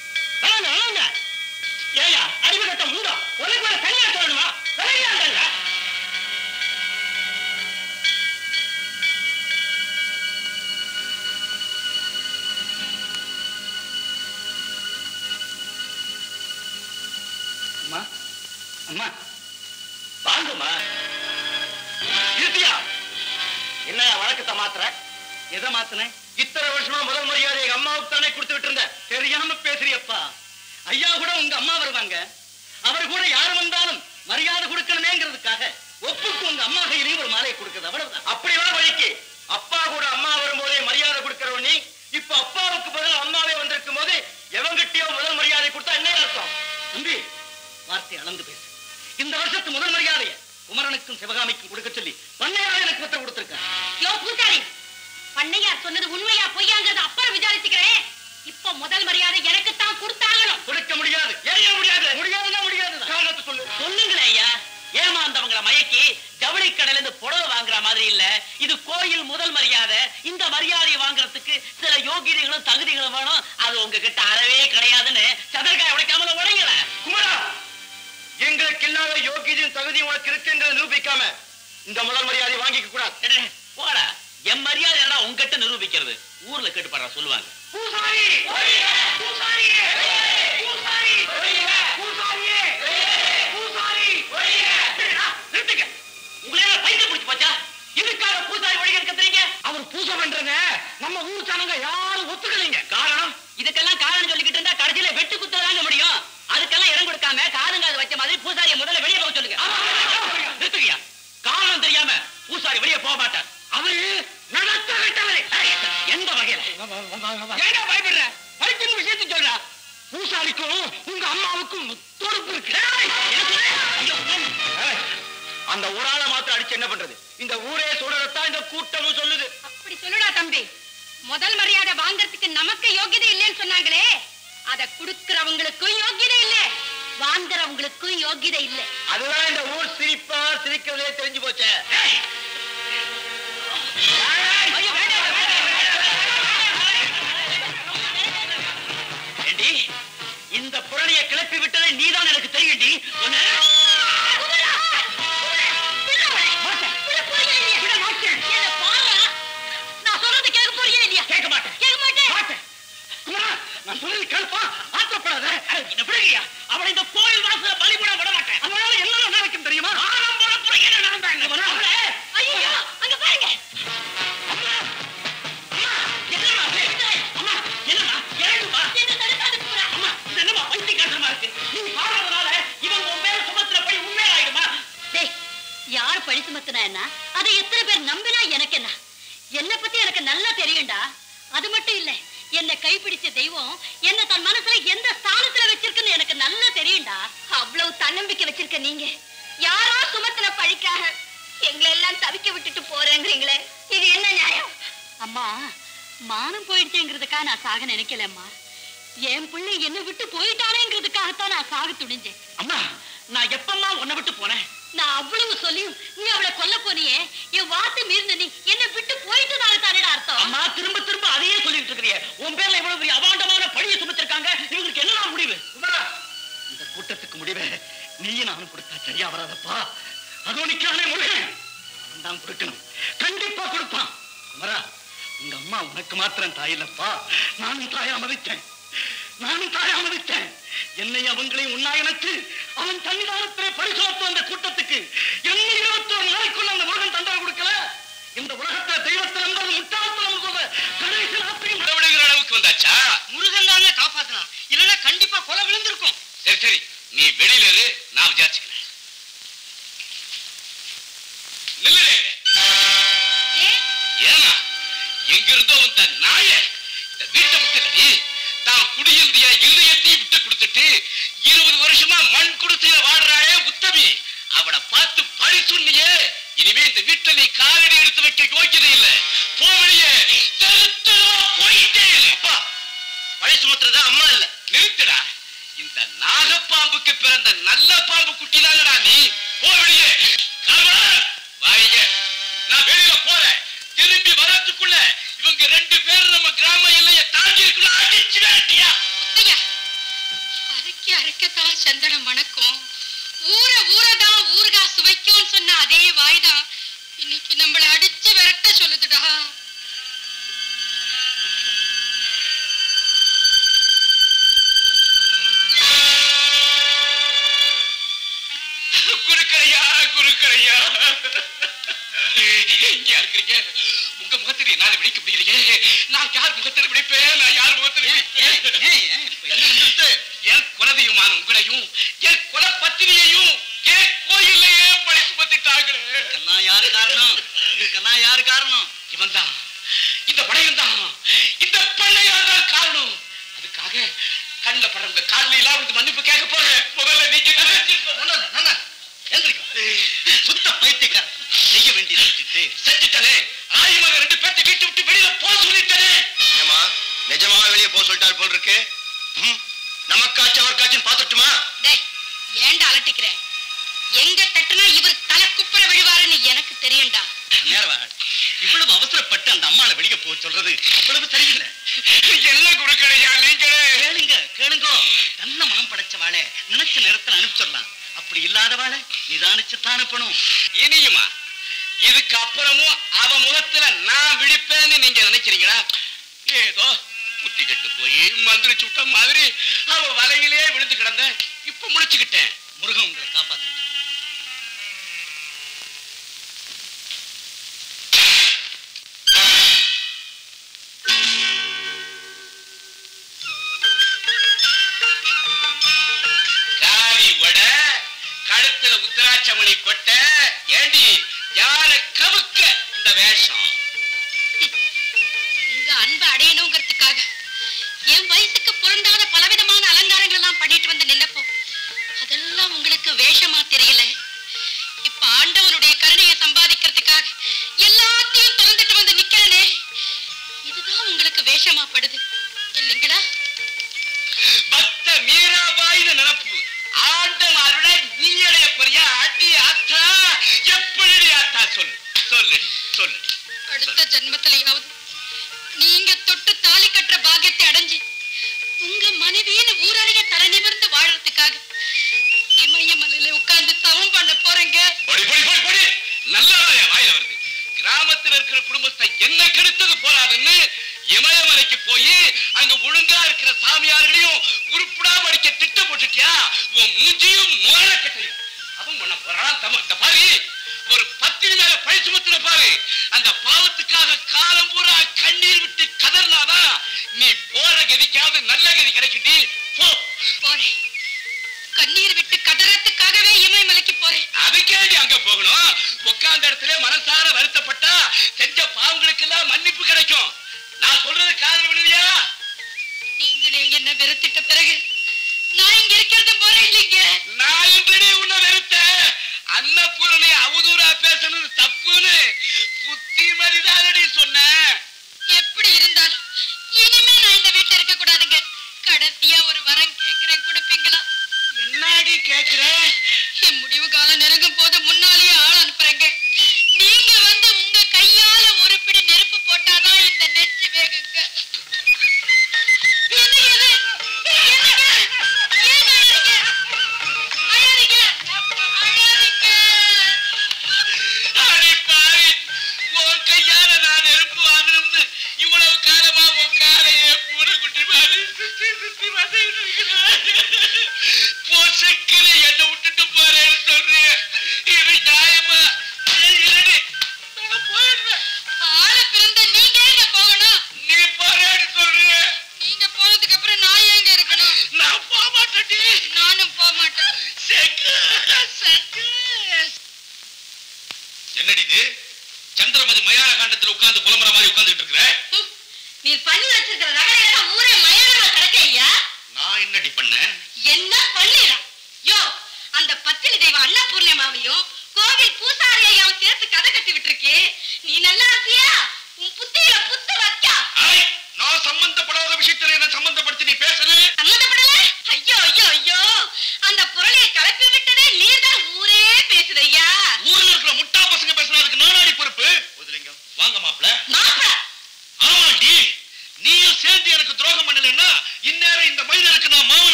ஏயா அறிவு கட்ட உண்டோ உனக்கு ஒரு தனியா சொல்லணுமா விளையாடுங்க அம்மா அம்மா வாங்கம்மா இருத்தியா என்ன வழக்கத்தை மாத்துற? எதை மாத்தினேன்? இத்தனை வருஷமா முதல் மரியாதை எங்க அம்மாவுக்கு தானே கொடுத்துட்டு இருந்த. தெரியாம பேசுறியப்பா. ஐயா கூட உங்க அம்மா வருவாங்க, அவர் கூட யாரு வந்தாலும் மரியாதை கொடுக்கணுமேங்கிறதுக்காக ஒப்புக்கு உங்க அம்மா கையிலையும் ஒரு மாலையை கொடுக்குறது, அவ்வளவுதான். அப்படிவா வழிக்கு அப்பா கூட அம்மா வரும்போதே மரியாதை கொடுக்கிறவ நீ இப்ப அப்பாவுக்கு பதில் அம்மாவே வந்திருக்கும் போது எவங்கிட்டயோ முதல் மரியாதை கொடுத்தா என்ன அர்த்தம்? தம்பி, வார்த்தை அளந்து பேசு. இந்த வருஷத்து முதல் மரியாதையை குமரனுக்கும் சிவகாமிக்கும் கொடுக்க சொல்லி பண்ணையார் எனக்கு உத்தரவு கொடுத்திருக்கார். யோ பூசாரி, பண்ணையார் சொன்னது உண்மையா பொய்யாங்கிறத அப்புறம் விசாரிச்சுக்கிறேன். இப்ப முதல் மரியாதை எனக்கு தான் கொடுத்தாகணும். கொடுக்க முடியாது. ஏன் முடியாது? முடியாதுன்னா முடியாது. காரணத்தை சொல்லு. சொல்லுங்களேன் ஐயா. ஏமாந்தவங்களை மயக்கி ஜவுளி கடையில இருந்து புடவை வாங்குற மாதிரி இல்ல, இது கோயில் முதல் மரியாதை. இந்த மரியாதையை வாங்குறதுக்கு சில யோகியதைகளும் தகுதிகளும் வேணும். அது உங்ககிட்ட அறவே கிடையாதுன்னு சதற்காய் உடைக்காமல உடையல. குமரா, எங்களுக்கு இல்லாத யோகியதையும் தகுதியும் உனக்கு இருக்குன்றதை நிரூபிக்காம இந்த முதல் மரியாதையை வாங்கிக்க கூடாது. போடா, என் மரியாதை என்னடா உங்ககிட்ட நிரூபிக்கிறது? ஊர்ல கேட்டு பாடுறா சொல்லுவாங்க. பூசாரி பூசாரி பூசாரி பூசாரி பூசாரி நிறுத்துங்க. உங்களால பைத்தியம் பிடிச்சு போச்சா? எதுக்காக பூசாரி வழி கத்துறீங்க? அவர் பூஜை பண்றங்க நம்ம ஊர் ஜனங்க யாரும் ஒத்துக்கலைங்க. காரணம்? இதுக்கெல்லாம் காரணம் சொல்லிக்கிட்டு இருந்தா கடைசியில வெட்டு குத்ததாங்க முடியும். அதுக்கெல்லாம் இடம் கொடுக்காம காரணங்க அது வச்ச மாதிரி பூசாரிய முதல்ல வெளியே போக சொல்லுங்க. நிறுத்துங்கயா. காரணம் தெரியாம பூசாரி வெளியே போக மாட்டார். அவரு நடத்த விட்டவரே. எந்த வகையில? ஏன்னா பயப்படுற? பைத்தியம் விஷயத்தை சொல்றா. பூசாரிக்கும் உங்க அம்மாவுக்கும் தொடர்பு இருக்கு. அந்த ஒரு ஆளை மாத்திரம் அடிச்சு என்ன பண்றது? இந்த ஊரே சொல்றதான் இந்த கூட்டமும் சொல்லுது. அப்படி சொல்லுடா தம்பி. முதல் மரியாதை வாங்கறதுக்கு நமக்கு யோகியதை இல்லைன்னு சொன்னாங்களே, அதை கொடுக்கிறவங்களுக்கும் யோகியதை இல்ல, வாங்குறவங்களுக்கும் யோகியதை இல்ல. அதுதான் இந்த ஊர் சிரிப்பா சிரிக்கிறதே தெரிஞ்சு போச்சே. இந்த புரணியை கிளப்பி விட்டதை நீதான் எனக்கு தெரியும்டி. நான் சொல்றது கேட்க போறியா இல்லையா? கேட்க மாட்டேன். கேட்க மாட்டேன். நான் சொல்றது கேள்ப்பா. ஆத்திரப்படாத. எப்படியா அவளை இந்த கோயில் வாசல பலிபட விட மாட்டேன். அதனால என்ன நடக்கும் தெரியுமா? என்ன நடந்தாங்க? ஐயோ, அங்க பாருங்க. யார் பழி சுமத்தினா என்ன, அதை எத்தனை பேர் நம்பினா எனக்கு என்ன? என்ன பத்தி எனக்கு நல்லா தெரியும்டா. அது மட்டும் இல்ல, என்ன கைப்பிடிச்ச தெய்வம் என்ன தன் மனசுல எந்த ஸ்தானத்துல வச்சிருக்குன்னு எனக்கு நல்லா தெரியும்டா. அவ்வளவு தன்னம்பிக்கை வச்சிருக்க நீங்க யாரோ சுமத்தின பழிக்காக எங்களை எல்லாம் தவிக்க விட்டுட்டு போறேங்கிறீங்களே, இது என்ன நியாயம்? அம்மா, மானம் போயிடுச்சேங்கிறதுக்காக நான் சாக நினைக்கலம்மா. என் பிள்ளை என்ன விட்டு போயிட்டானேங்கிறதுக்காகத்தான் நான் சாக துணிஞ்சேன். அம்மா, நான் எப்பம்மா உன்னை விட்டு போனேன்? நான் அவ்வளவு சொல்லியும் நீ அவளை கொல்ல போனியே, என் வார்த்தை மீறின நீ என்ன விட்டு போயிட்டு தானேடா அர்த்தம். அம்மா, திரும்ப திரும்ப அதையே சொல்லிட்டு இருக்கிறீங்க. உன் பேர்ல இவ்வளவு பெரிய அபாண்டமான பழியை சுமத்திருக்காங்க. இவங்களுக்கு என்னதான் முடிவு? இந்த கூட்டத்துக்கு முடிவை நீயும் நானும் கொடுத்தா சரியா வராதப்பா. அதோ நிக்கானே முருகன், அவன் தான் கொடுக்கணும். கண்டிப்பா கொடுப்பான். குமரா, உங்க அம்மா உனக்கு மாத்திரம் தாயில்லப்பா. நானும் தாயா மதித்தேன். என்னை அவங்களையும் உண்ணா எனக்கு அவன் சன்னிதானத்திலே பரிசோத்து வந்த கூட்டத்துக்கு என்ன 21 நாளைக்குள்ள அந்த முருகன் தண்டனை கொடுக்கல. இந்த உலகத்துல தெய்வத்தை நம்புறது முட்டாள்தனம் சொல்ற கடைசி ராத்திரி விடுகிற அளவுக்கு வந்தாச்சா? முருகன் தானே காப்பாத்தலாம், இல்லைன்னா கண்டிப்பா கொலை விழுந்திருக்கும். சரி சரி, நீ வெளியில இரு, நான் விசாரிச்சுக்கிறேன். ஏன்னா எங்கிருந்தோ வந்த நாய இந்த வீட்டை விட்டுக்கடி தான் குடியிருந்திய இல்லையத்தையும் விட்டு கொடுத்துட்டு 20 வருஷமா மண் குடிசையில வாடுறாளே உத்தமி, அவளை பார்த்து பழி சொன்னியே. இனிமே இந்த வீட்டுல நீ காலடி எடுத்து வைக்க யோக்கியதை இல்லை. போவழியே போயிட்டே அப்பா. பழி சுமத்துறது அம்மா இல்ல. நிறுத்துடா. இந்த நாகப்பாம்புக்கு பிறந்த நல்ல பாம்பு குட்டி தானடா நீ. போவழியே வாங்க. நான் வெளியில போறேன். திரும்பி வரத்துக்குள்ள இவங்க 2 பேரும் நம்ம கிராம எல்லையை தாண்டி இருக்கணும். அடிச்சு வேட்டியா மூக்கத்தான் சந்தனம் மணக்கும், ஊரதான் ஊறுகா சுவைக்கும் சொன்ன அதே வாய்தான் இன்னைக்கு நம்மள அடிச்சு விரட்ட சொல்லுதுடா. குருக்கரையா குருக்கரையா, இங்க இருக்கிறீங்க. உங்க முகத்தில் என்னால விழிக்க முடியலையே. நான் யார் முகத்தில் விழிப்பேன்? நான் யார் முகத்தில் என் குலதெய்வமான உங்களையும் என் குல பத்தினியையும் என் கோயிலையே பழி சுமத்திட்டாங்களே. இதுக்கெல்லாம் யாரு காரணம்? இதுக்கெல்லாம் யாரு காரணம்? இவன் தான், இந்த படையன் தான், இந்த பண்ணையார் தான் காரணம். அதுக்காக கண்ட படங்க காலில் எல்லாம் வந்து மன்னிப்பு கேட்க போறேன். முதல்ல நீங்க சுத்த பைத்தியக்காரன். செய்ய வேண்டியது செஞ்சுட்டனே. ஆயுமாக 2 பேர்த்தை வீட்டு விட்டு வெளியில போக சொல்லிட்டனே. ஏமா நிஜமா வெளியே போக சொல்லிட்டார் போல் இருக்கு. நமக்காச்சும் அவருக்காச்சும் பாத்துட்டுமா? ஏண்டா அலட்டிக்கிறேன்? எங்க தட்டுனா இவர் தலை குப்புற விழுவாருன்னு எனக்கு தெரியும்டா. இவ்வளவு அவசரப்பட்டு அந்த அம்மாவை வெளியே போக சொல்றது இவ்வளவு சரியில்லை. என்ன குருக்கடையா நீங்களே? கேளுங்க. நல்ல மனம் படைச்சவாளை நினைச்ச நேரத்தில் அனுப்பிச்சிடலாம். அப்படி இல்லாதவாளை நிதானிச்சுத்தான் அனுப்பணும். இனியுமா இதுக்கு அப்புறமும் அவ முகத்துல நான் விழிப்பேன்னு நீங்க நினைக்கிறீங்களா? ஏதோ புத்தி கட்டு போய் மந்திரி சுட்ட மாதிரி அவ வலையிலே விழுந்து கிடந்த. இப்ப முடிச்சுக்கிட்டேன். முருகன் உங்களை காப்பாத்து. கழுத்துல உத்தராட்சமணி கொட்ட ஏண்டி யார கவுக்க இந்த வேஷம்? உங்க அன்பு அடையணுங்கிறதுக்காக என் வயசுக்கு பொருந்தாத பலவிதமான அலங்காரங்கள் எல்லாம் பண்ணிட்டு வந்து நின்னப்போ அதெல்லாம் உங்களுக்கு வேஷமா தெரியல. இப்ப ஆண்டவனுடைய கருணையை சம்பாதிக்கிறதுக்காக எல்லாத்தையும் திறந்துட்டு வந்து நிக்கிறனே, இதுதான் உங்களுக்கு வேஷமா படுது இல்லைங்களா? பக்த மீராபாயின்னு நினப்பு. ஆண்டவருட நீடைய பெரிய அடி ஆத்தா. எப்படி ஆத்தா? சொல்லு சொல்லு சொல்லு. அடுத்த ஜென்மத்திலேயாவது நீங்க தொட்டு தாலி கட்டுற பாக்கியத்தை அடைஞ்சு உங்க மனைவியின் ஊரறிய தலை நிமிர்ந்து வாழறதுக்காக இமயமலையில உட்கார்ந்து தவம் பண்ண போறேங்க. நல்லதா வாயில வருது. கிராமத்தில் இருக்கிற குடும்பத்தை என்ன கெடுத்தது போறாதுன்னு இமயமலைக்கு போய் அங்க ஒழுங்கா இருக்கிற சாமியார்களையும் உருப்படா படிக்க திட்டம் போட்டுட்டியா? உன் மூஞ்சியும் மோர கட்டையும் அவன் பண்ண போறான். பாரு, ஒரு பத்தினி மேல பழி சுமத்துன பாரு. அந்த பாவத்துக்காக காலம் பூரா கண்ணீர் விட்டு கதர்னாதான் நீ போற கதிக்காவது நல்ல கதி கிடைக்குது. போ. போறேன். கண்ணீர் விட்டு கதறத்துக்காகவே இமயமலைக்கு போறேன். அதுக்கே நீ அங்க போகணும். உட்கார்ந்த இடத்துல மனசார வருத்தப்பட்டா செஞ்ச பாவங்களுக்கு எல்லாம் மன்னிப்பு கிடைக்கும். நான் சொல்றது காதல் விடுவியா? நீங்களே என்ன வெறுத்திட்ட பிறகு நான் இங்க இருக்கிறது போறேன் இல்லைங்க. நான் எப்படி உன்னை வெறுத்தேன்? அன்னபூரணி அவதூறா பேசணும் தப்புன்னு புத்திமதிதானடி சொன்னேன். எப்படி இருந்தாலும் இனிமே நான் இந்த வீட்டுல இருக்க கூடாதுங்க. கடைசியா ஒரு வரம் கேட்கிறேன், கொடுப்பீங்களா? என்னாடி கேக்குறேன்? என் முடிவு காலம் நெருங்கும் போது முன்னாலேயே ஆள் அனுப்புறேங்க. நீங்க வந்து உங்க கையால ஒரு பிடி நெருப்பு போட்டாதான் இந்த நெஞ்சு வேகுங்க. என்ன விட்டுட்டு போறேன்னு சொல்றேன்.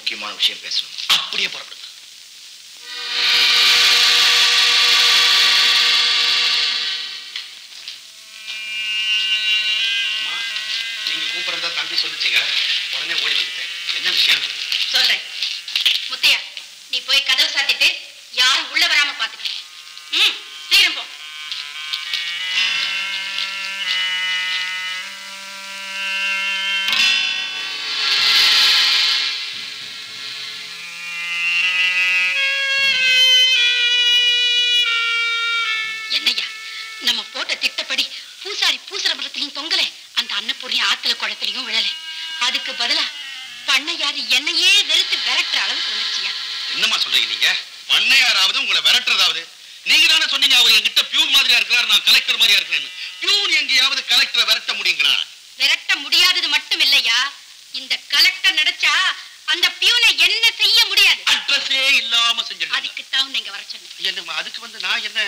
முக்கியமான விஷயம் பேசணும். அப்படியே புறப்படுது. நீங்க கூப்பிடுறதா தம்பி சொல்லிச்சீங்க, உடனே ஓடி வந்துட்டேன். என்ன விஷயம்? சொல்றேன். முத்தையா, நீ போய் கதவை சாத்திட்டு யாரும் உள்ள வராம பாத்துக்க. சீக்கிரம் போ. என்னையா, நம்ம போட்ட திட்டப்படி பூசாரி பூசற மரத்திலையும் தொங்கல, அந்த அன்னப்பூர்ணியும் ஆத்துல குளத்திலையும் விழல. அதுக்கு பதிலா பண்ணையாரு என்னையே வெறுத்து விரட்டுற அளவுக்கு வந்துருச்சியா. என்னமா சொல்றீங்க நீங்க? பண்ணையாராவது உங்களை விரட்டுறதாவது? நீங்க தானே சொன்னீங்க அவர் என்கிட்ட பியூன் மாதிரியா இருக்கிறார், நான் கலெக்டர் மாதிரியா இருக்கிறேன்னு. பியூன் எங்கேயாவது கலெக்டரை விரட்ட முடியுங்களா? விரட்ட முடியாதது மட்டும் இல்லையா, இந்த கலெக்டர் நினைச்சா அந்த பியூனை என்ன செய்ய முடியாது. அட்ரஸே இல்லாம செஞ்சிருக்காங்க. அதுக்கு தான் நீங்க வர சொன்னீங்க. என்னமா அதுக்கு வந்து நான் என்ன?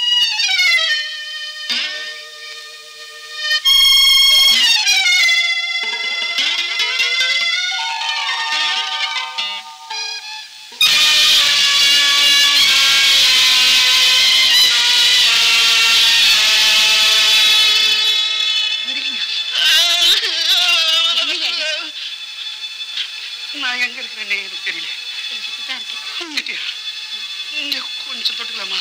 நான் எங்க இருக்கிறேன்னு எனக்கு தெரியல. கொஞ்சம் தொட்டுக்கலாமா?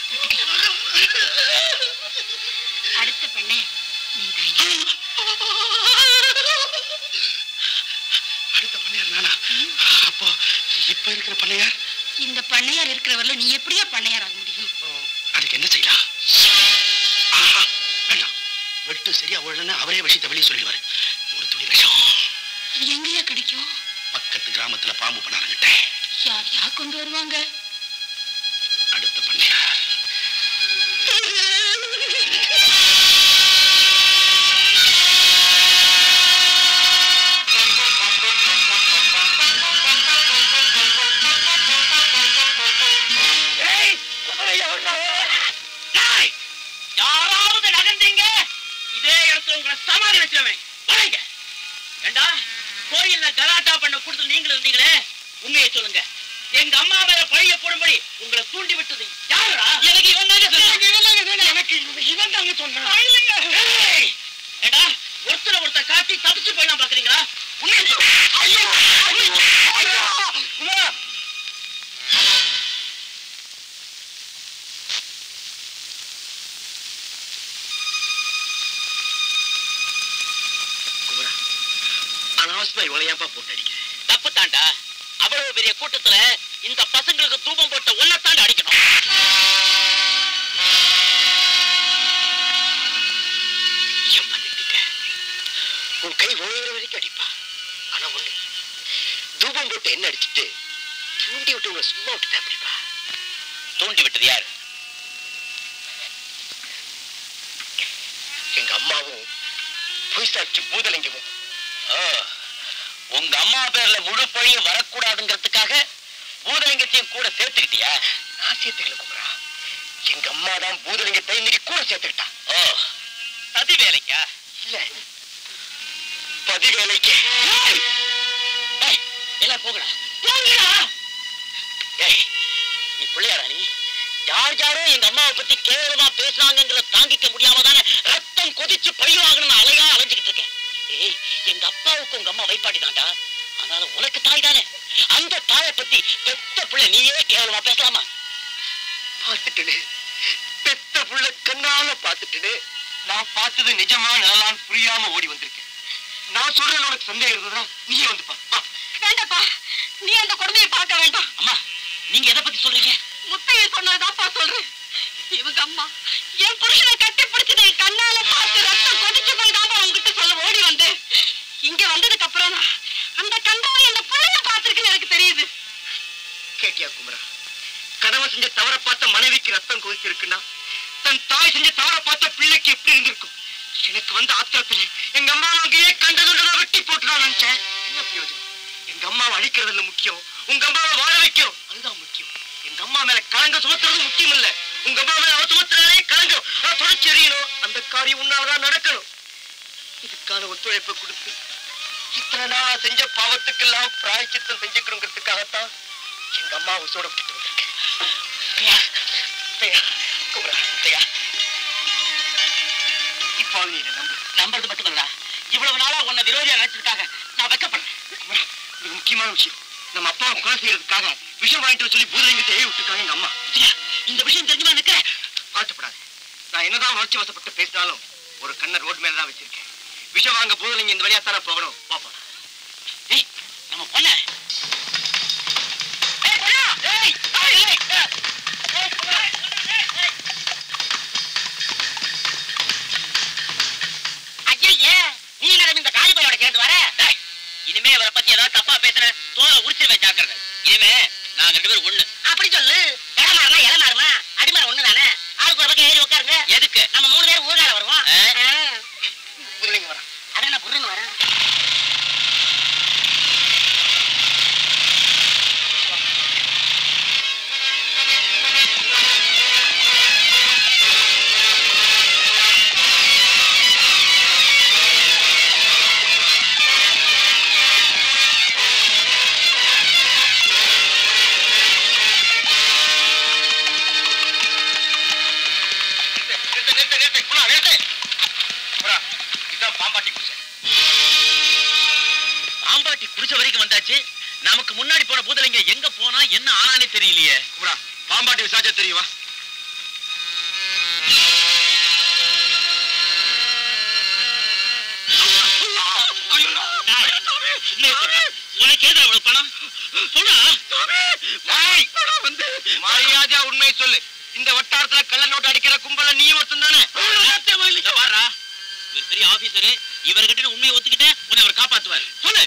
அடுத்த பெண்ணே நீதான். அடுத்த பண்ணையார் நானா? அப்போ இப்ப இருக்கிற பண்ணையார்? இந்த பண்ணையார் இருக்கிறவர்ல நீ எப்படியா பண்ணையார் ஆக முடியும்? அதுக்கு என்ன செய்யலாம்? வேண்டாம், வெட்டு சரியா உடனே அவரே விஷயத்தை வெளியே சொல்லிடுவாரு. ஒரு துணி விஷம் எங்கயா கிடைக்கும்? பக்கத்து கிராமத்துல பாம்பு பண்ணாருங்கிட்ட. யாரையா கொண்டு வருவாங்க? அடுத்த பண்ணையார். யாராவது நகர்ந்தீங்க, இதே இடத்துல உங்களை சமாதி வச்சிருவேன். வரீங்க ஏண்டா, கோயில்ல கலாட்டா பண்ண கூட்டத்தில் நீங்களும் இருந்தீங்களே, உண்மையை சொல்லுங்க. எங்க அம்மா மேல பழிய போடும்படி உங்களை தூண்டி விட்டது யாரா? எனக்கு இவன் தாங்க சொன்னான். எனக்கு இவன் தாங்க சொன்னான். ஏண்டா, ஒருத்தரை காட்டி தப்பிச்சு போயிடலாம் பாக்குறீங்களா? உண்மையை அனாவசியமா இவளையாப்பா போட்டு அடிக்கிறேன். தப்பு தாண்டா. அவ்வளவு பெரிய கூட்டத்துல இந்த பசங்களுக்கு தூபம் போட்ட ஒன்ன தாண்ட அடிக்கணும். உன் கை ஓடுற வரைக்கும் அடிப்பா. ஆனா ஒண்ணு, தூபம் போட்டு என்ன அடிச்சுட்டு தூண்டி விட்டு உங்களை சும்மா விட்டுட்டா அப்படிப்பா. தூண்டி விட்டது யாரு? எங்க அம்மாவும் பொய் சாட்சி பூதலிங்கமும். உங்க அம்மா பேர்ல முழு பழியும் வரக்கூடாதுங்கிறதுக்காக பூதலிங்கத்தையும் கூட சேர்த்துக்கிட்டியா? நான் சேர்த்துக்கல குமரா, எங்க அம்மா தான் பூதலிங்கத்தை இன்னைக்கு கூட சேர்த்துக்கிட்டா. ஓ, சதி வேலைக்கா? இல்ல, பதி வேலைக்கு. எல்லாம் போகடா போகடா. ஏய், நீ பிள்ளையாரா? நீ யாரோ எங்க அம்மாவை பத்தி கேவலமா பேசுறாங்கிற தாங்கிக்க முடியாம தானே ரத்தம் கொதிச்சு பழி வாங்கணும்னு அலையா அலைஞ்சுக்கிட்டு இருக்கேன். ஏய், எங்க அப்பாவுக்கு உங்க அம்மா வைப்பாடி தாண்டா. அதனால உனக்கு தாய் தானே. அந்த தாயை பத்தி பெத்த பிள்ளை நீயே கேவலமா பேசலாமா? பார்த்துட்டு பெத்த புள்ள கண்ணால பார்த்துட்டு நான் பார்த்தது நிஜமா நிழலான்னு புரியாம ஓடி வந்திருக்கேன். நான் சொல்றேன், உனக்கு சந்தேகம் இருந்ததுன்னா நீயே வந்து பா. வேண்டாப்பா, நீ அந்த கொடுமையை பார்க்க வேண்டாம். அம்மா, நீங்க எதை பத்தி சொல்றீங்க? முத்தையை சொன்னதுதான்ப்பா சொல்றேன். இவங்க அம்மா என் புருஷனை கட்டி பிடிச்சது கண்ணால பார்த்து ரத்தம் கொதிச்சு போய் தான் உங்ககிட்ட சொல்ல ஓடி வந்து இங்க வந்ததுக்கு அப்புறம் அந்த கண்டாவை அந்த புள்ளைய பார்த்திருக்குன்னு எனக்கு தெரியுது. கேட்டியா குமரா, கணவன் செஞ்ச தவற பார்த்த மனைவிக்கு ரத்தம் கொதிச்சிருக்குன்னா தன் தாய் செஞ்ச தவற பார்த்த பிள்ளைக்கு எப்படி இருந்திருக்கும்? எனக்கு வந்து ஆத்திரத்துல எங்க அம்மா அங்கேயே கண்டதுன்றதை வெட்டி போட்டுதான் நினைச்சேன். என்ன பிரயோஜனம்? எங்க அம்மாவை அழிக்கிறதுல முக்கியம், உங்க அம்மாவை வாழ வைக்கும், அதுதான் முக்கியம். எங்க அம்மா மேல கலங்க சுமத்துறது முக்கியம் இல்ல, உங்க அம்மா மேல அவ சுமத்துறாலே கலங்கம் தொடர்ச்சி எறியணும். அந்த காரியம் உன்னாலதான் நடக்கணும். இதுக்கான ஒத்துழைப்பை கொடுத்து இத்தனை நான் செஞ்ச பாவத்துக்கெல்லாம் பிராயச்சித்தம் செஞ்சுக்கணுங்கிறதுக்காகத்தான் எங்க அம்மா உசோட விட்டுட்டு வந்திருக்கேன். இப்போ நீ நம்புறது மட்டும் இல்லடா, இவ்வளவு நாளா உன்னை விரோதியா நினைச்சதுக்காக நான் வெக்கப்படுறேன். இது முக்கியமான விஷயம். நம்ம அப்பாவை கொலை செய்யறதுக்காக விஷம் வாங்கிட்டு சொல்லி பூதலிங்கத்தை ஏறி விட்டுருக்காங்க எங்க அம்மா. இந்த விஷயம் தெரிஞ்சுமா நிக்கிறேன். ஆச்சப்படாது. நான் என்னதான் உணர்ச்சி வசப்பட்டு பேசினாலும் ஒரு கண்ணை ரோடு மேலதான் வச்சிருக்கேன். விஷம் வாங்க பூதலிங்க இந்த வழியா தானே போகணும். பாப்பா நம்ம பொண்ண இனிமே அவரை பத்தி ஏதாவது தப்பா பேசுறேன் தோலை உரிச்சிருவேன். ஜாக்கிரதை. இனிமே நாங்க 2 பேரும் ஒண்ணு. அப்படி சொல்லு. இளமாறுமா இளமாறுமா அடிமாறு ஒண்ணு தானே. ஆளுக்கு ஒரு பக்கம் ஏறி உட்காருங்க. எதுக்கு? நம்ம 3 பேரும் ஊர்கால வருவோம். பூதலிங்க வரேன். அதான் நான் புருன்னு வரேன். பாம்பாட்டி குடிச்ச வரைக்கும் வந்தாச்சு. நமக்கு முன்னாடி போன பூதலிங்க எங்க போனா என்ன ஆனானே தெரியலையே. பாம்பாட்டி விசாரிச்சா தெரியுமா? உனக்கு ஏதா அவ்வளவு பணம் சொல்ல மரியாதையா உண்மையை சொல்லு. இந்த வட்டாரத்துல கள்ள நோட்டு அடிக்கிற கும்பல நீ ஒருத்தன் தானே? பாரா, இவர் பெரிய ஆபீசரு. இவர்கிட்ட உண்மையை ஒத்துக்கிட்டேன், உன்னை அவர் காப்பாத்துவார். சொல்லு.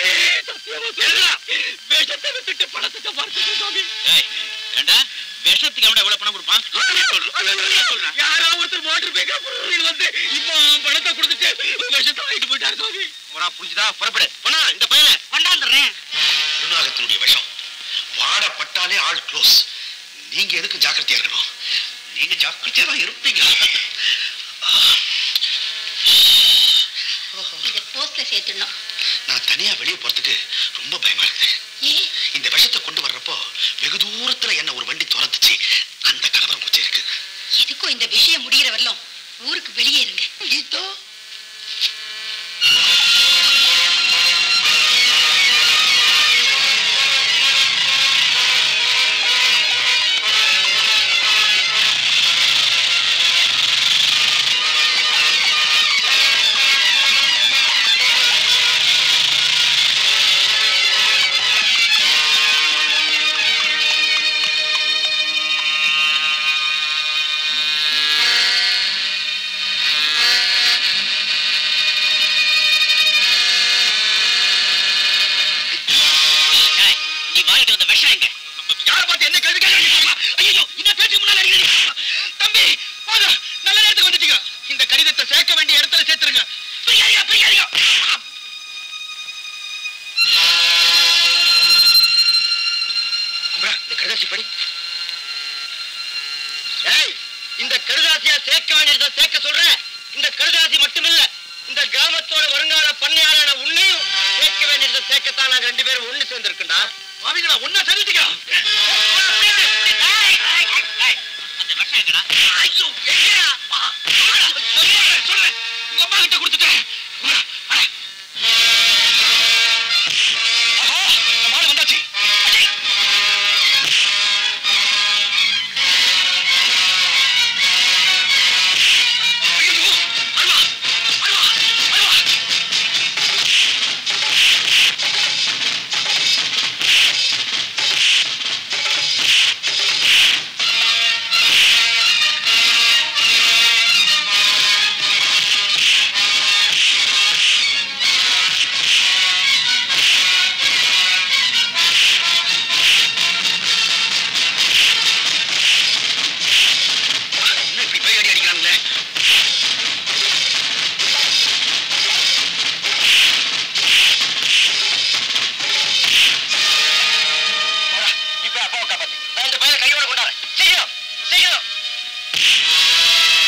விஷத்தை வித்துட்டு பணத்துக்கு பார்த்துட்டு சாமி. ஏண்டா விஷத்துக்கு அவன் எவ்வளவு பணம் கொடுப்பான்? யாரோ ஒருத்தர் மோட்டர் பைக்கில் வந்து இப்போ பணத்தை கொடுத்துட்டு விஷத்தை வாங்கிட்டு போயிட்டாரு சாமி. புரிஞ்சுதா? புறப்படு. போனா இந்த பையனை கொண்டாந்துடுறேன். கருணாகத்தினுடைய விஷம் வாடப்பட்டாலே ஆள் க்ளோஸ். நீங்க எதுக்கு ஜாக்கிரதையா இருக்கணும்? நீங்க ஜாக்கிரதையா தான் இருப்பீங்க. இத போஸ்ட்ல சேர்த்துடணும். நான் தனியா வெளியே போறதுக்கு ரொம்ப பயமா இருக்குது. இந்த விஷத்தை கொண்டு வர்றப்போ வெகு தூரத்துல என்ன ஒரு வண்டி துரத்துச்சு. அந்த கலவரம் கொஞ்சம் இருக்கு. எதுக்கும் இந்த விஷயம் முடிகிற வரலாம் ஊருக்கு வெளியே இருங்க. இதோ இந்த கடுதாசியா சேர்க்க வேண்டியதை சேர்க்க சொல்றேன். இந்த கடுதாசி மட்டுமில்ல, இந்த கிராமத்தோட வருங்கால பண்ணையாரான உன்னையும் சேர்க்க வேண்டியதை சேர்க்கத்தான் நாங்க 2 பேரும் ஒண்ணு சேர்ந்திருக்கா. பாவிங்களா ஒன்னா சேர்ந்துட்டீங்க. அந்த விஷம் எங்கடா? ஐயோ எங்கடா? சொல்றேன் உங்க அம்மா கிட்ட கொடுத்துட்டேன். வந்தாச்சு.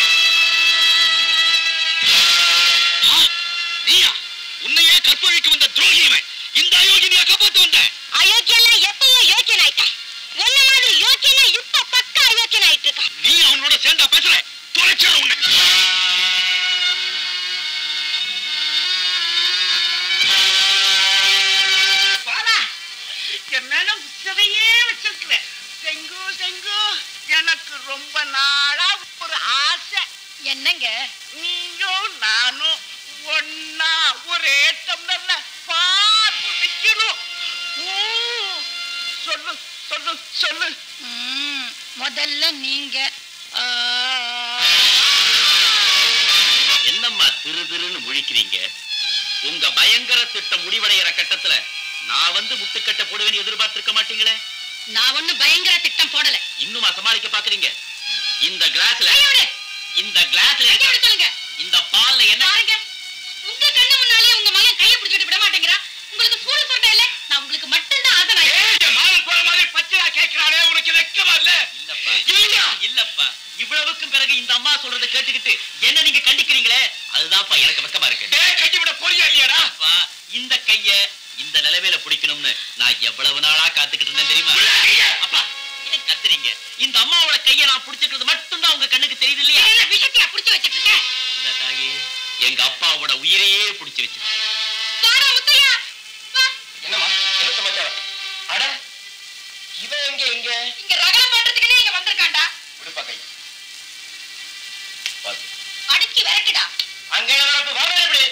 உன்னையே கற்பழிக்கு வந்த அயோக்கியன் ஆயிட்டு இருக்கான். நீ அவனோட சேர்ந்தா பேசுற தொலைச்சா உன்னை. என் மேல உச்சரையே வச்சிருக்கிறேன். செங்கு செங்கு எனக்கு ரொம்ப நாளா ஒரு ஆசை. என்னங்க? நீயும் நானும் ஒன்னா ஒரே டம்ளர்ல பால் குடிக்கணும். சொல்லு சொல்லு சொல்லு. முதல்ல நீங்க. என்னம்மா திரு திருன்னு முழிக்கிறீங்க? உங்க பயங்கர திட்டம் முடிவடைகிற கட்டத்துல நான் வந்து முட்டுக்கட்ட போடுவேன்னு எதிர்பார்த்திருக்க மாட்டீங்களே. நான் ஒண்ணு பயங்கர திட்டம் போடல. இன்னுமா சமாளிக்க பாக்குறீங்க? இந்த கிளாஸ்ல சொல்லுங்க. இந்த பால்ல என்ன பாருங்க, உங்க கண்ணு முன்னாலே உங்க மகன் கையை பிடிச்சிட்டு விட மாட்டேங்கிறா. உங்களுக்கு சூடு சொன்ன இல்ல, நான் உங்களுக்கு மட்டும்தான் ஆசை. மானம் போற மாதிரி பச்சையா கேட்கிறாளே, உனக்கு வெக்கமா இல்ல? இல்லப்பா, இவ்வளவுக்கும் பிறகு இந்த அம்மா சொல்றதை கேட்டுக்கிட்டு என்ன நீங்க கண்டிக்கிறீங்களே, அதுதான்ப்பா எனக்கு வெக்கமா இருக்கு. கஞ்சி விட போறியா இல்லையாடா? இந்த கைய இந்த நிலைமையில பிடிக்கணும்னு நான் எவ்வளவு நாளா காத்துக்கிட்டு இருந்தேன் தெரியுமா? அப்பா ஏன் கத்துறீங்க? இந்த அம்மாவோட கையை நான் பிடிச்சிக்கிறது மட்டும்தான் உங்க கண்ணுக்கு தெரியுது இல்லையா? விஷயத்தையா பிடிச்சு வச்சிட்டு இருக்க? இல்ல தாயே, எங்க அப்பாவோட உயிரையே பிடிச்சு வச்சு. என்னம்மா என்ன சமாச்சாரம்? அட இவன் எங்க இங்க இங்க ரகலம் பண்றதுக்குனே இங்க வந்திருக்கான்டா. விடுப்பா கை அடிச்சு விரட்டுடா. அங்க வரப்பு வாங்க. எப்படி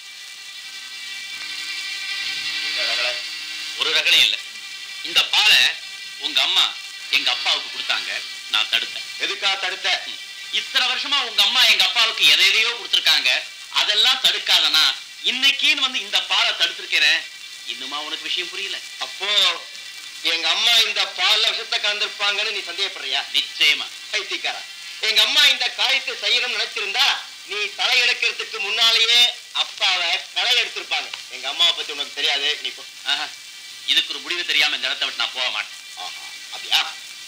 ஒரு ரகலையும் இல்ல. இந்த பாலை உங்க அம்மா எங்க அப்பாவுக்கு கொடுத்தாங்க, நான் தடுத்தேன். எதுக்கா தடுத்த? இத்தனை வருஷமா உங்க அம்மா எங்க அப்பாவுக்கு எதையோ கொடுத்திருக்காங்க, அதெல்லாம் தடுக்காதனா இன்னைக்குன்னு வந்து இந்த பாலை தடுத்திருக்கிறேன். இன்னுமா உனக்கு விஷயம் புரியல? அப்போ எங்க அம்மா இந்த பால்ல விஷத்தை கலந்திருப்பாங்கன்னு நீ சந்தேகப்படுறியா? நிச்சயமா. பைத்தியக்காரா, எங்க அம்மா இந்த காரியத்தை செய்யணும்னு நினைச்சிருந்தா நீ தலை எடுக்கிறதுக்கு முன்னாலேயே அப்பாவை களை எடுத்திருப்பாங்க. எங்க அம்மாவை பத்தி உனக்கு தெரியாது. நீ போ. இதுக்கு ஒரு முடிவு தெரியாம இந்த இடத்தை விட்டு நான் போக மாட்டேன். அப்படியா?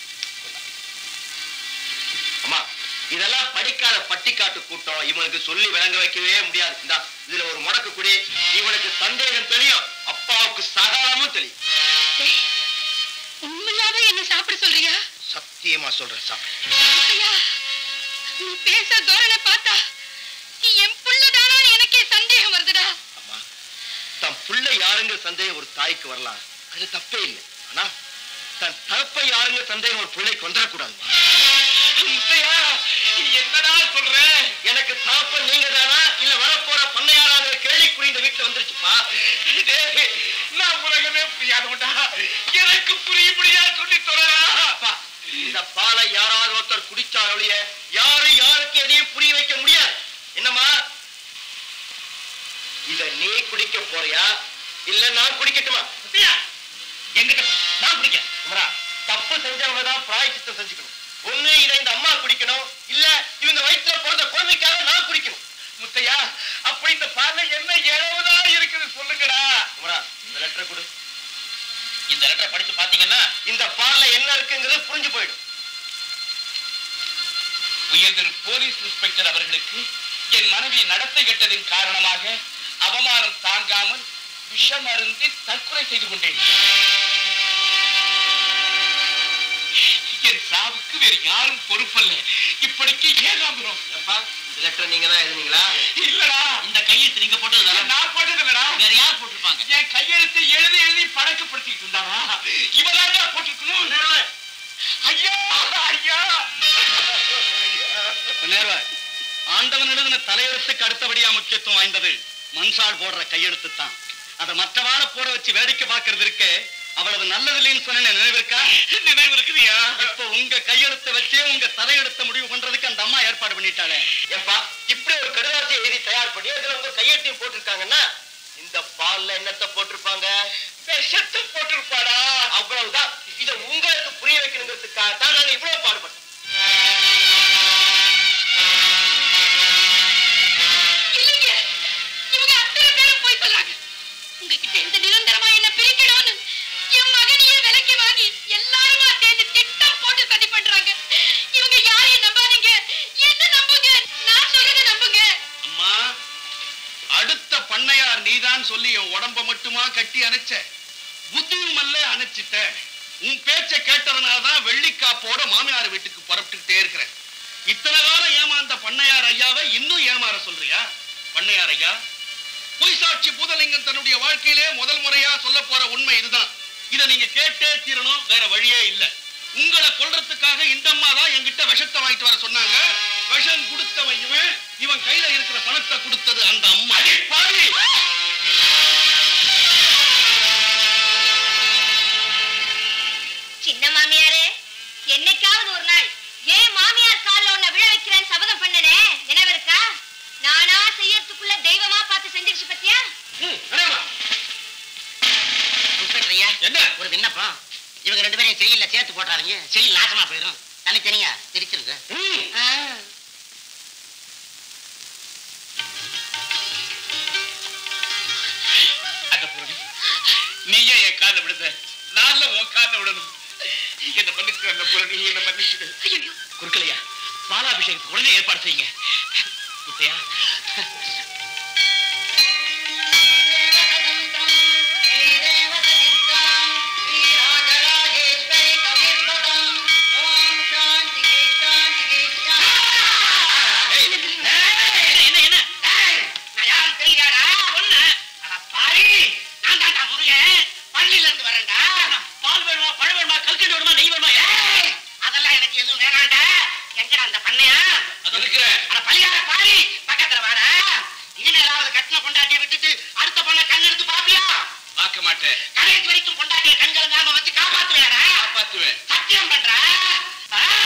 அம்மா இதெல்லாம் படிக்காத பட்டிக்காட்டு கூட்டம், இவனுக்கு சொல்லி விளங்க வைக்கவே முடியாது. இந்த இதுல ஒரு முடக்கு குடி, இவனுக்கு சந்தேகம் தெரியும், அப்பாவுக்கு சகலமும் தெரியும். உண்மையாவே என்ன சாப்பிட சொல்றியா? சத்தியமா சொல்றேன் சாப்பிடு. நீ பேச தோரணை பார்த்தா என் புள்ளதானா எனக்கே சந்தேகம் வருதுடா. அம்மா தன் புள்ள யாருங்க சந்தேகம் ஒரு தாய்க்கு வரலாம், அது தப்பே இல்லை. ஆனா தன் தகப்பை யாருங்க சந்தேகம் ஒரு பிள்ளைக்கு வந்துடக்கூடாது. என்னடா சொல்ற? எனக்கு தகப்பன் நீங்க தானா இல்ல வரப்போற பண்ணையாராங்கிற கேள்விக்குறி இந்த வீட்டுல வந்துருச்சுப்பா. நான் உலகமே புரியாதவன்டா, எனக்கு புரியும்படியா சொல்லி சொல்லலாம். இந்த பாலை யாராவது ஒருத்தர் குடிச்சால் ஒழிய யாரும் யாருக்கு எதையும் புரிய வைக்க முடியாது. என்னம்மா இத நீ குடிக்க போறியா இல்ல நான் குடிக்கட்டுமா? எங்கிட்ட நான் குடிக்க. தப்பு செஞ்சவங்க தான் பிராயச்சித்தம் செஞ்சுக்கணும். ஒண்ணு இதை இந்த அம்மா குடிக்கணும், இல்ல இவங்க வயிற்றுல பிறந்த குழந்தைக்காக நான் குடிக்கணும். முத்தையா, அப்ப இந்த பால்ல என்ன இழவுதான் இருக்குது சொல்லுங்கடா. இந்த லெட்டரை கொடு. இந்த லெட்டரை படிச்சு பாத்தீங்கன்னா இந்த பால்ல என்ன இருக்குங்கிறது புரிஞ்சு போயிடும். உயர்திரு போலீஸ் இன்ஸ்பெக்டர் அவர்களுக்கு என் மனைவி நடத்தை கெட்டதின் காரணமாக அவமானம் தாங்காமல் விஷம் அருந்தி தற்கொலை செய்து கொண்டேன். என் சாவுக்கு வேறு யாரும் பொறுப்பல்ல. இப்படிக்கு ஏகாம்பரம். இந்த லெட்டர் நீங்க தான் எழுதுனீங்களா? இல்லடா, இந்த கையெழுத்து நீங்க போட்டது நான் போட்டது இல்லடா. வேற யார் போட்டிருப்பாங்க? என் கையெழுத்து எழுதி எழுதி பழக்கப்படுத்திட்டு இருந்தாரா? இவதான் போட்டிருக்கணும். ஐயா ஐயா ஆண்டவன் எழுதின தலையெழுத்துக்கு அடுத்தபடியா முக்கியத்துவம் வாய்ந்தது மன்சால் போடுற கையெழுத்து தான். அதை மற்றவாட போட வச்சு வேடிக்கை பார்க்கறது இருக்கு, அவ்வளவு நல்லதில்லைன்னு சொன்ன நினைவிருக்கா? நினைவு இருக்குதியா? இப்ப உங்க கையெழுத்தை வச்சே உங்க தலையெழுத்த முடிவு பண்றதுக்கு அந்த அம்மா ஏற்பாடு பண்ணிட்டாளே. ஏப்பா இப்படி ஒரு கடிதாசியை எழுதி தயார் பண்ணி அதுல உங்க கையெழுத்தையும் போட்டிருக்காங்கன்னா இந்த பால்ல என்னத்தை போட்டிருப்பாங்க? விஷத்தை போட்டிருப்பாடா. அவ்வளவுதான். இதை உங்களுக்கு புரிய வைக்கணுங்கிறதுக்காக தான் நாங்க இவ்வளவு பாடுபட்டோம். இவங்க அத்தனை பேரும் போய் சொல்லாங்க. உங்ககிட்ட இந்த நிரந்தரமா என்ன பிரிக்கணும்னு என் மகனையே விலைக்கு வாங்கி எல்லாருமா சேர்ந்து திட்டம் போட்டு சதி பண்றாங்க. இவங்க யாரையும் நம்பாதீங்க, என்ன நம்புங்க, நான் சொல்றதை நம்புங்க. அம்மா, அடுத்த பண்ணையார் நீதான் சொல்லி என் உடம்ப மட்டுமா கட்டி அணைச்ச, புத்தியும் அல்ல அணைச்சிட்ட. உன் பேச்சை கேட்டதுனாலதான் வெள்ளிக்காப்போட மாமியார் வீட்டுக்கு புறப்பட்டுக்கிட்டே இருக்கிறேன். இத்தனை காலம் ஏமாந்த பண்ணையார் ஐயாவை இன்னும் ஏமாற சொல்றியா? பண்ணையார் ஐயா, பொய் சாட்சி பூதலிங்கம் தன்னுடைய வாழ்க்கையிலே முதல் முறையா சொல்ல போற உண்மை இதுதான். இதை நீங்க கேட்டே தீரணும், வேற வழியே இல்ல. உங்களை கொல்றதுக்காக இந்த அம்மா தான் என்கிட்ட விஷத்தை வாங்கிட்டு வர சொன்னாங்க. விஷம் கொடுத்தவன் இவன், இவன் கையில இருக்கிற பணத்தை கொடுத்தது அந்த அம்மா. சின்ன மாமியாரே, என்னைக்காவது ஒரு நாள் ஏன் மாமியார் கால்ல உன்னை விழ வைக்கிறேன்னு சபதம் பண்ணனே, நினைவு இருக்கா? நானா செய்யறதுக்குள்ள தெய்வமா பார்த்து செஞ்சிருச்சு பத்தியா? என்ன ஒரு விண்ணப்பம், இவங்க 2 பேரையும் செயல்ல சேர்த்து போட்டாருங்க, செயல் நாசமா போயிடும். தனித்தனியா பிரிச்சிருங்க. நீயே என் கால விடுத, நான் உன் கால விடணும். என்ன மன்னிச்சு அந்த பொருள், என்ன மன்னிச்சு. குறுக்கலையா, பாலாபிஷேகத்துக்கு உடனே ஏற்பாடு செய்யுங்க. முத்தையா, கடைசி வரைக்கும் பொண்டாட்டிய கண்கள் வச்சு காப்பாத்துவேன். சத்தியம் பண்ற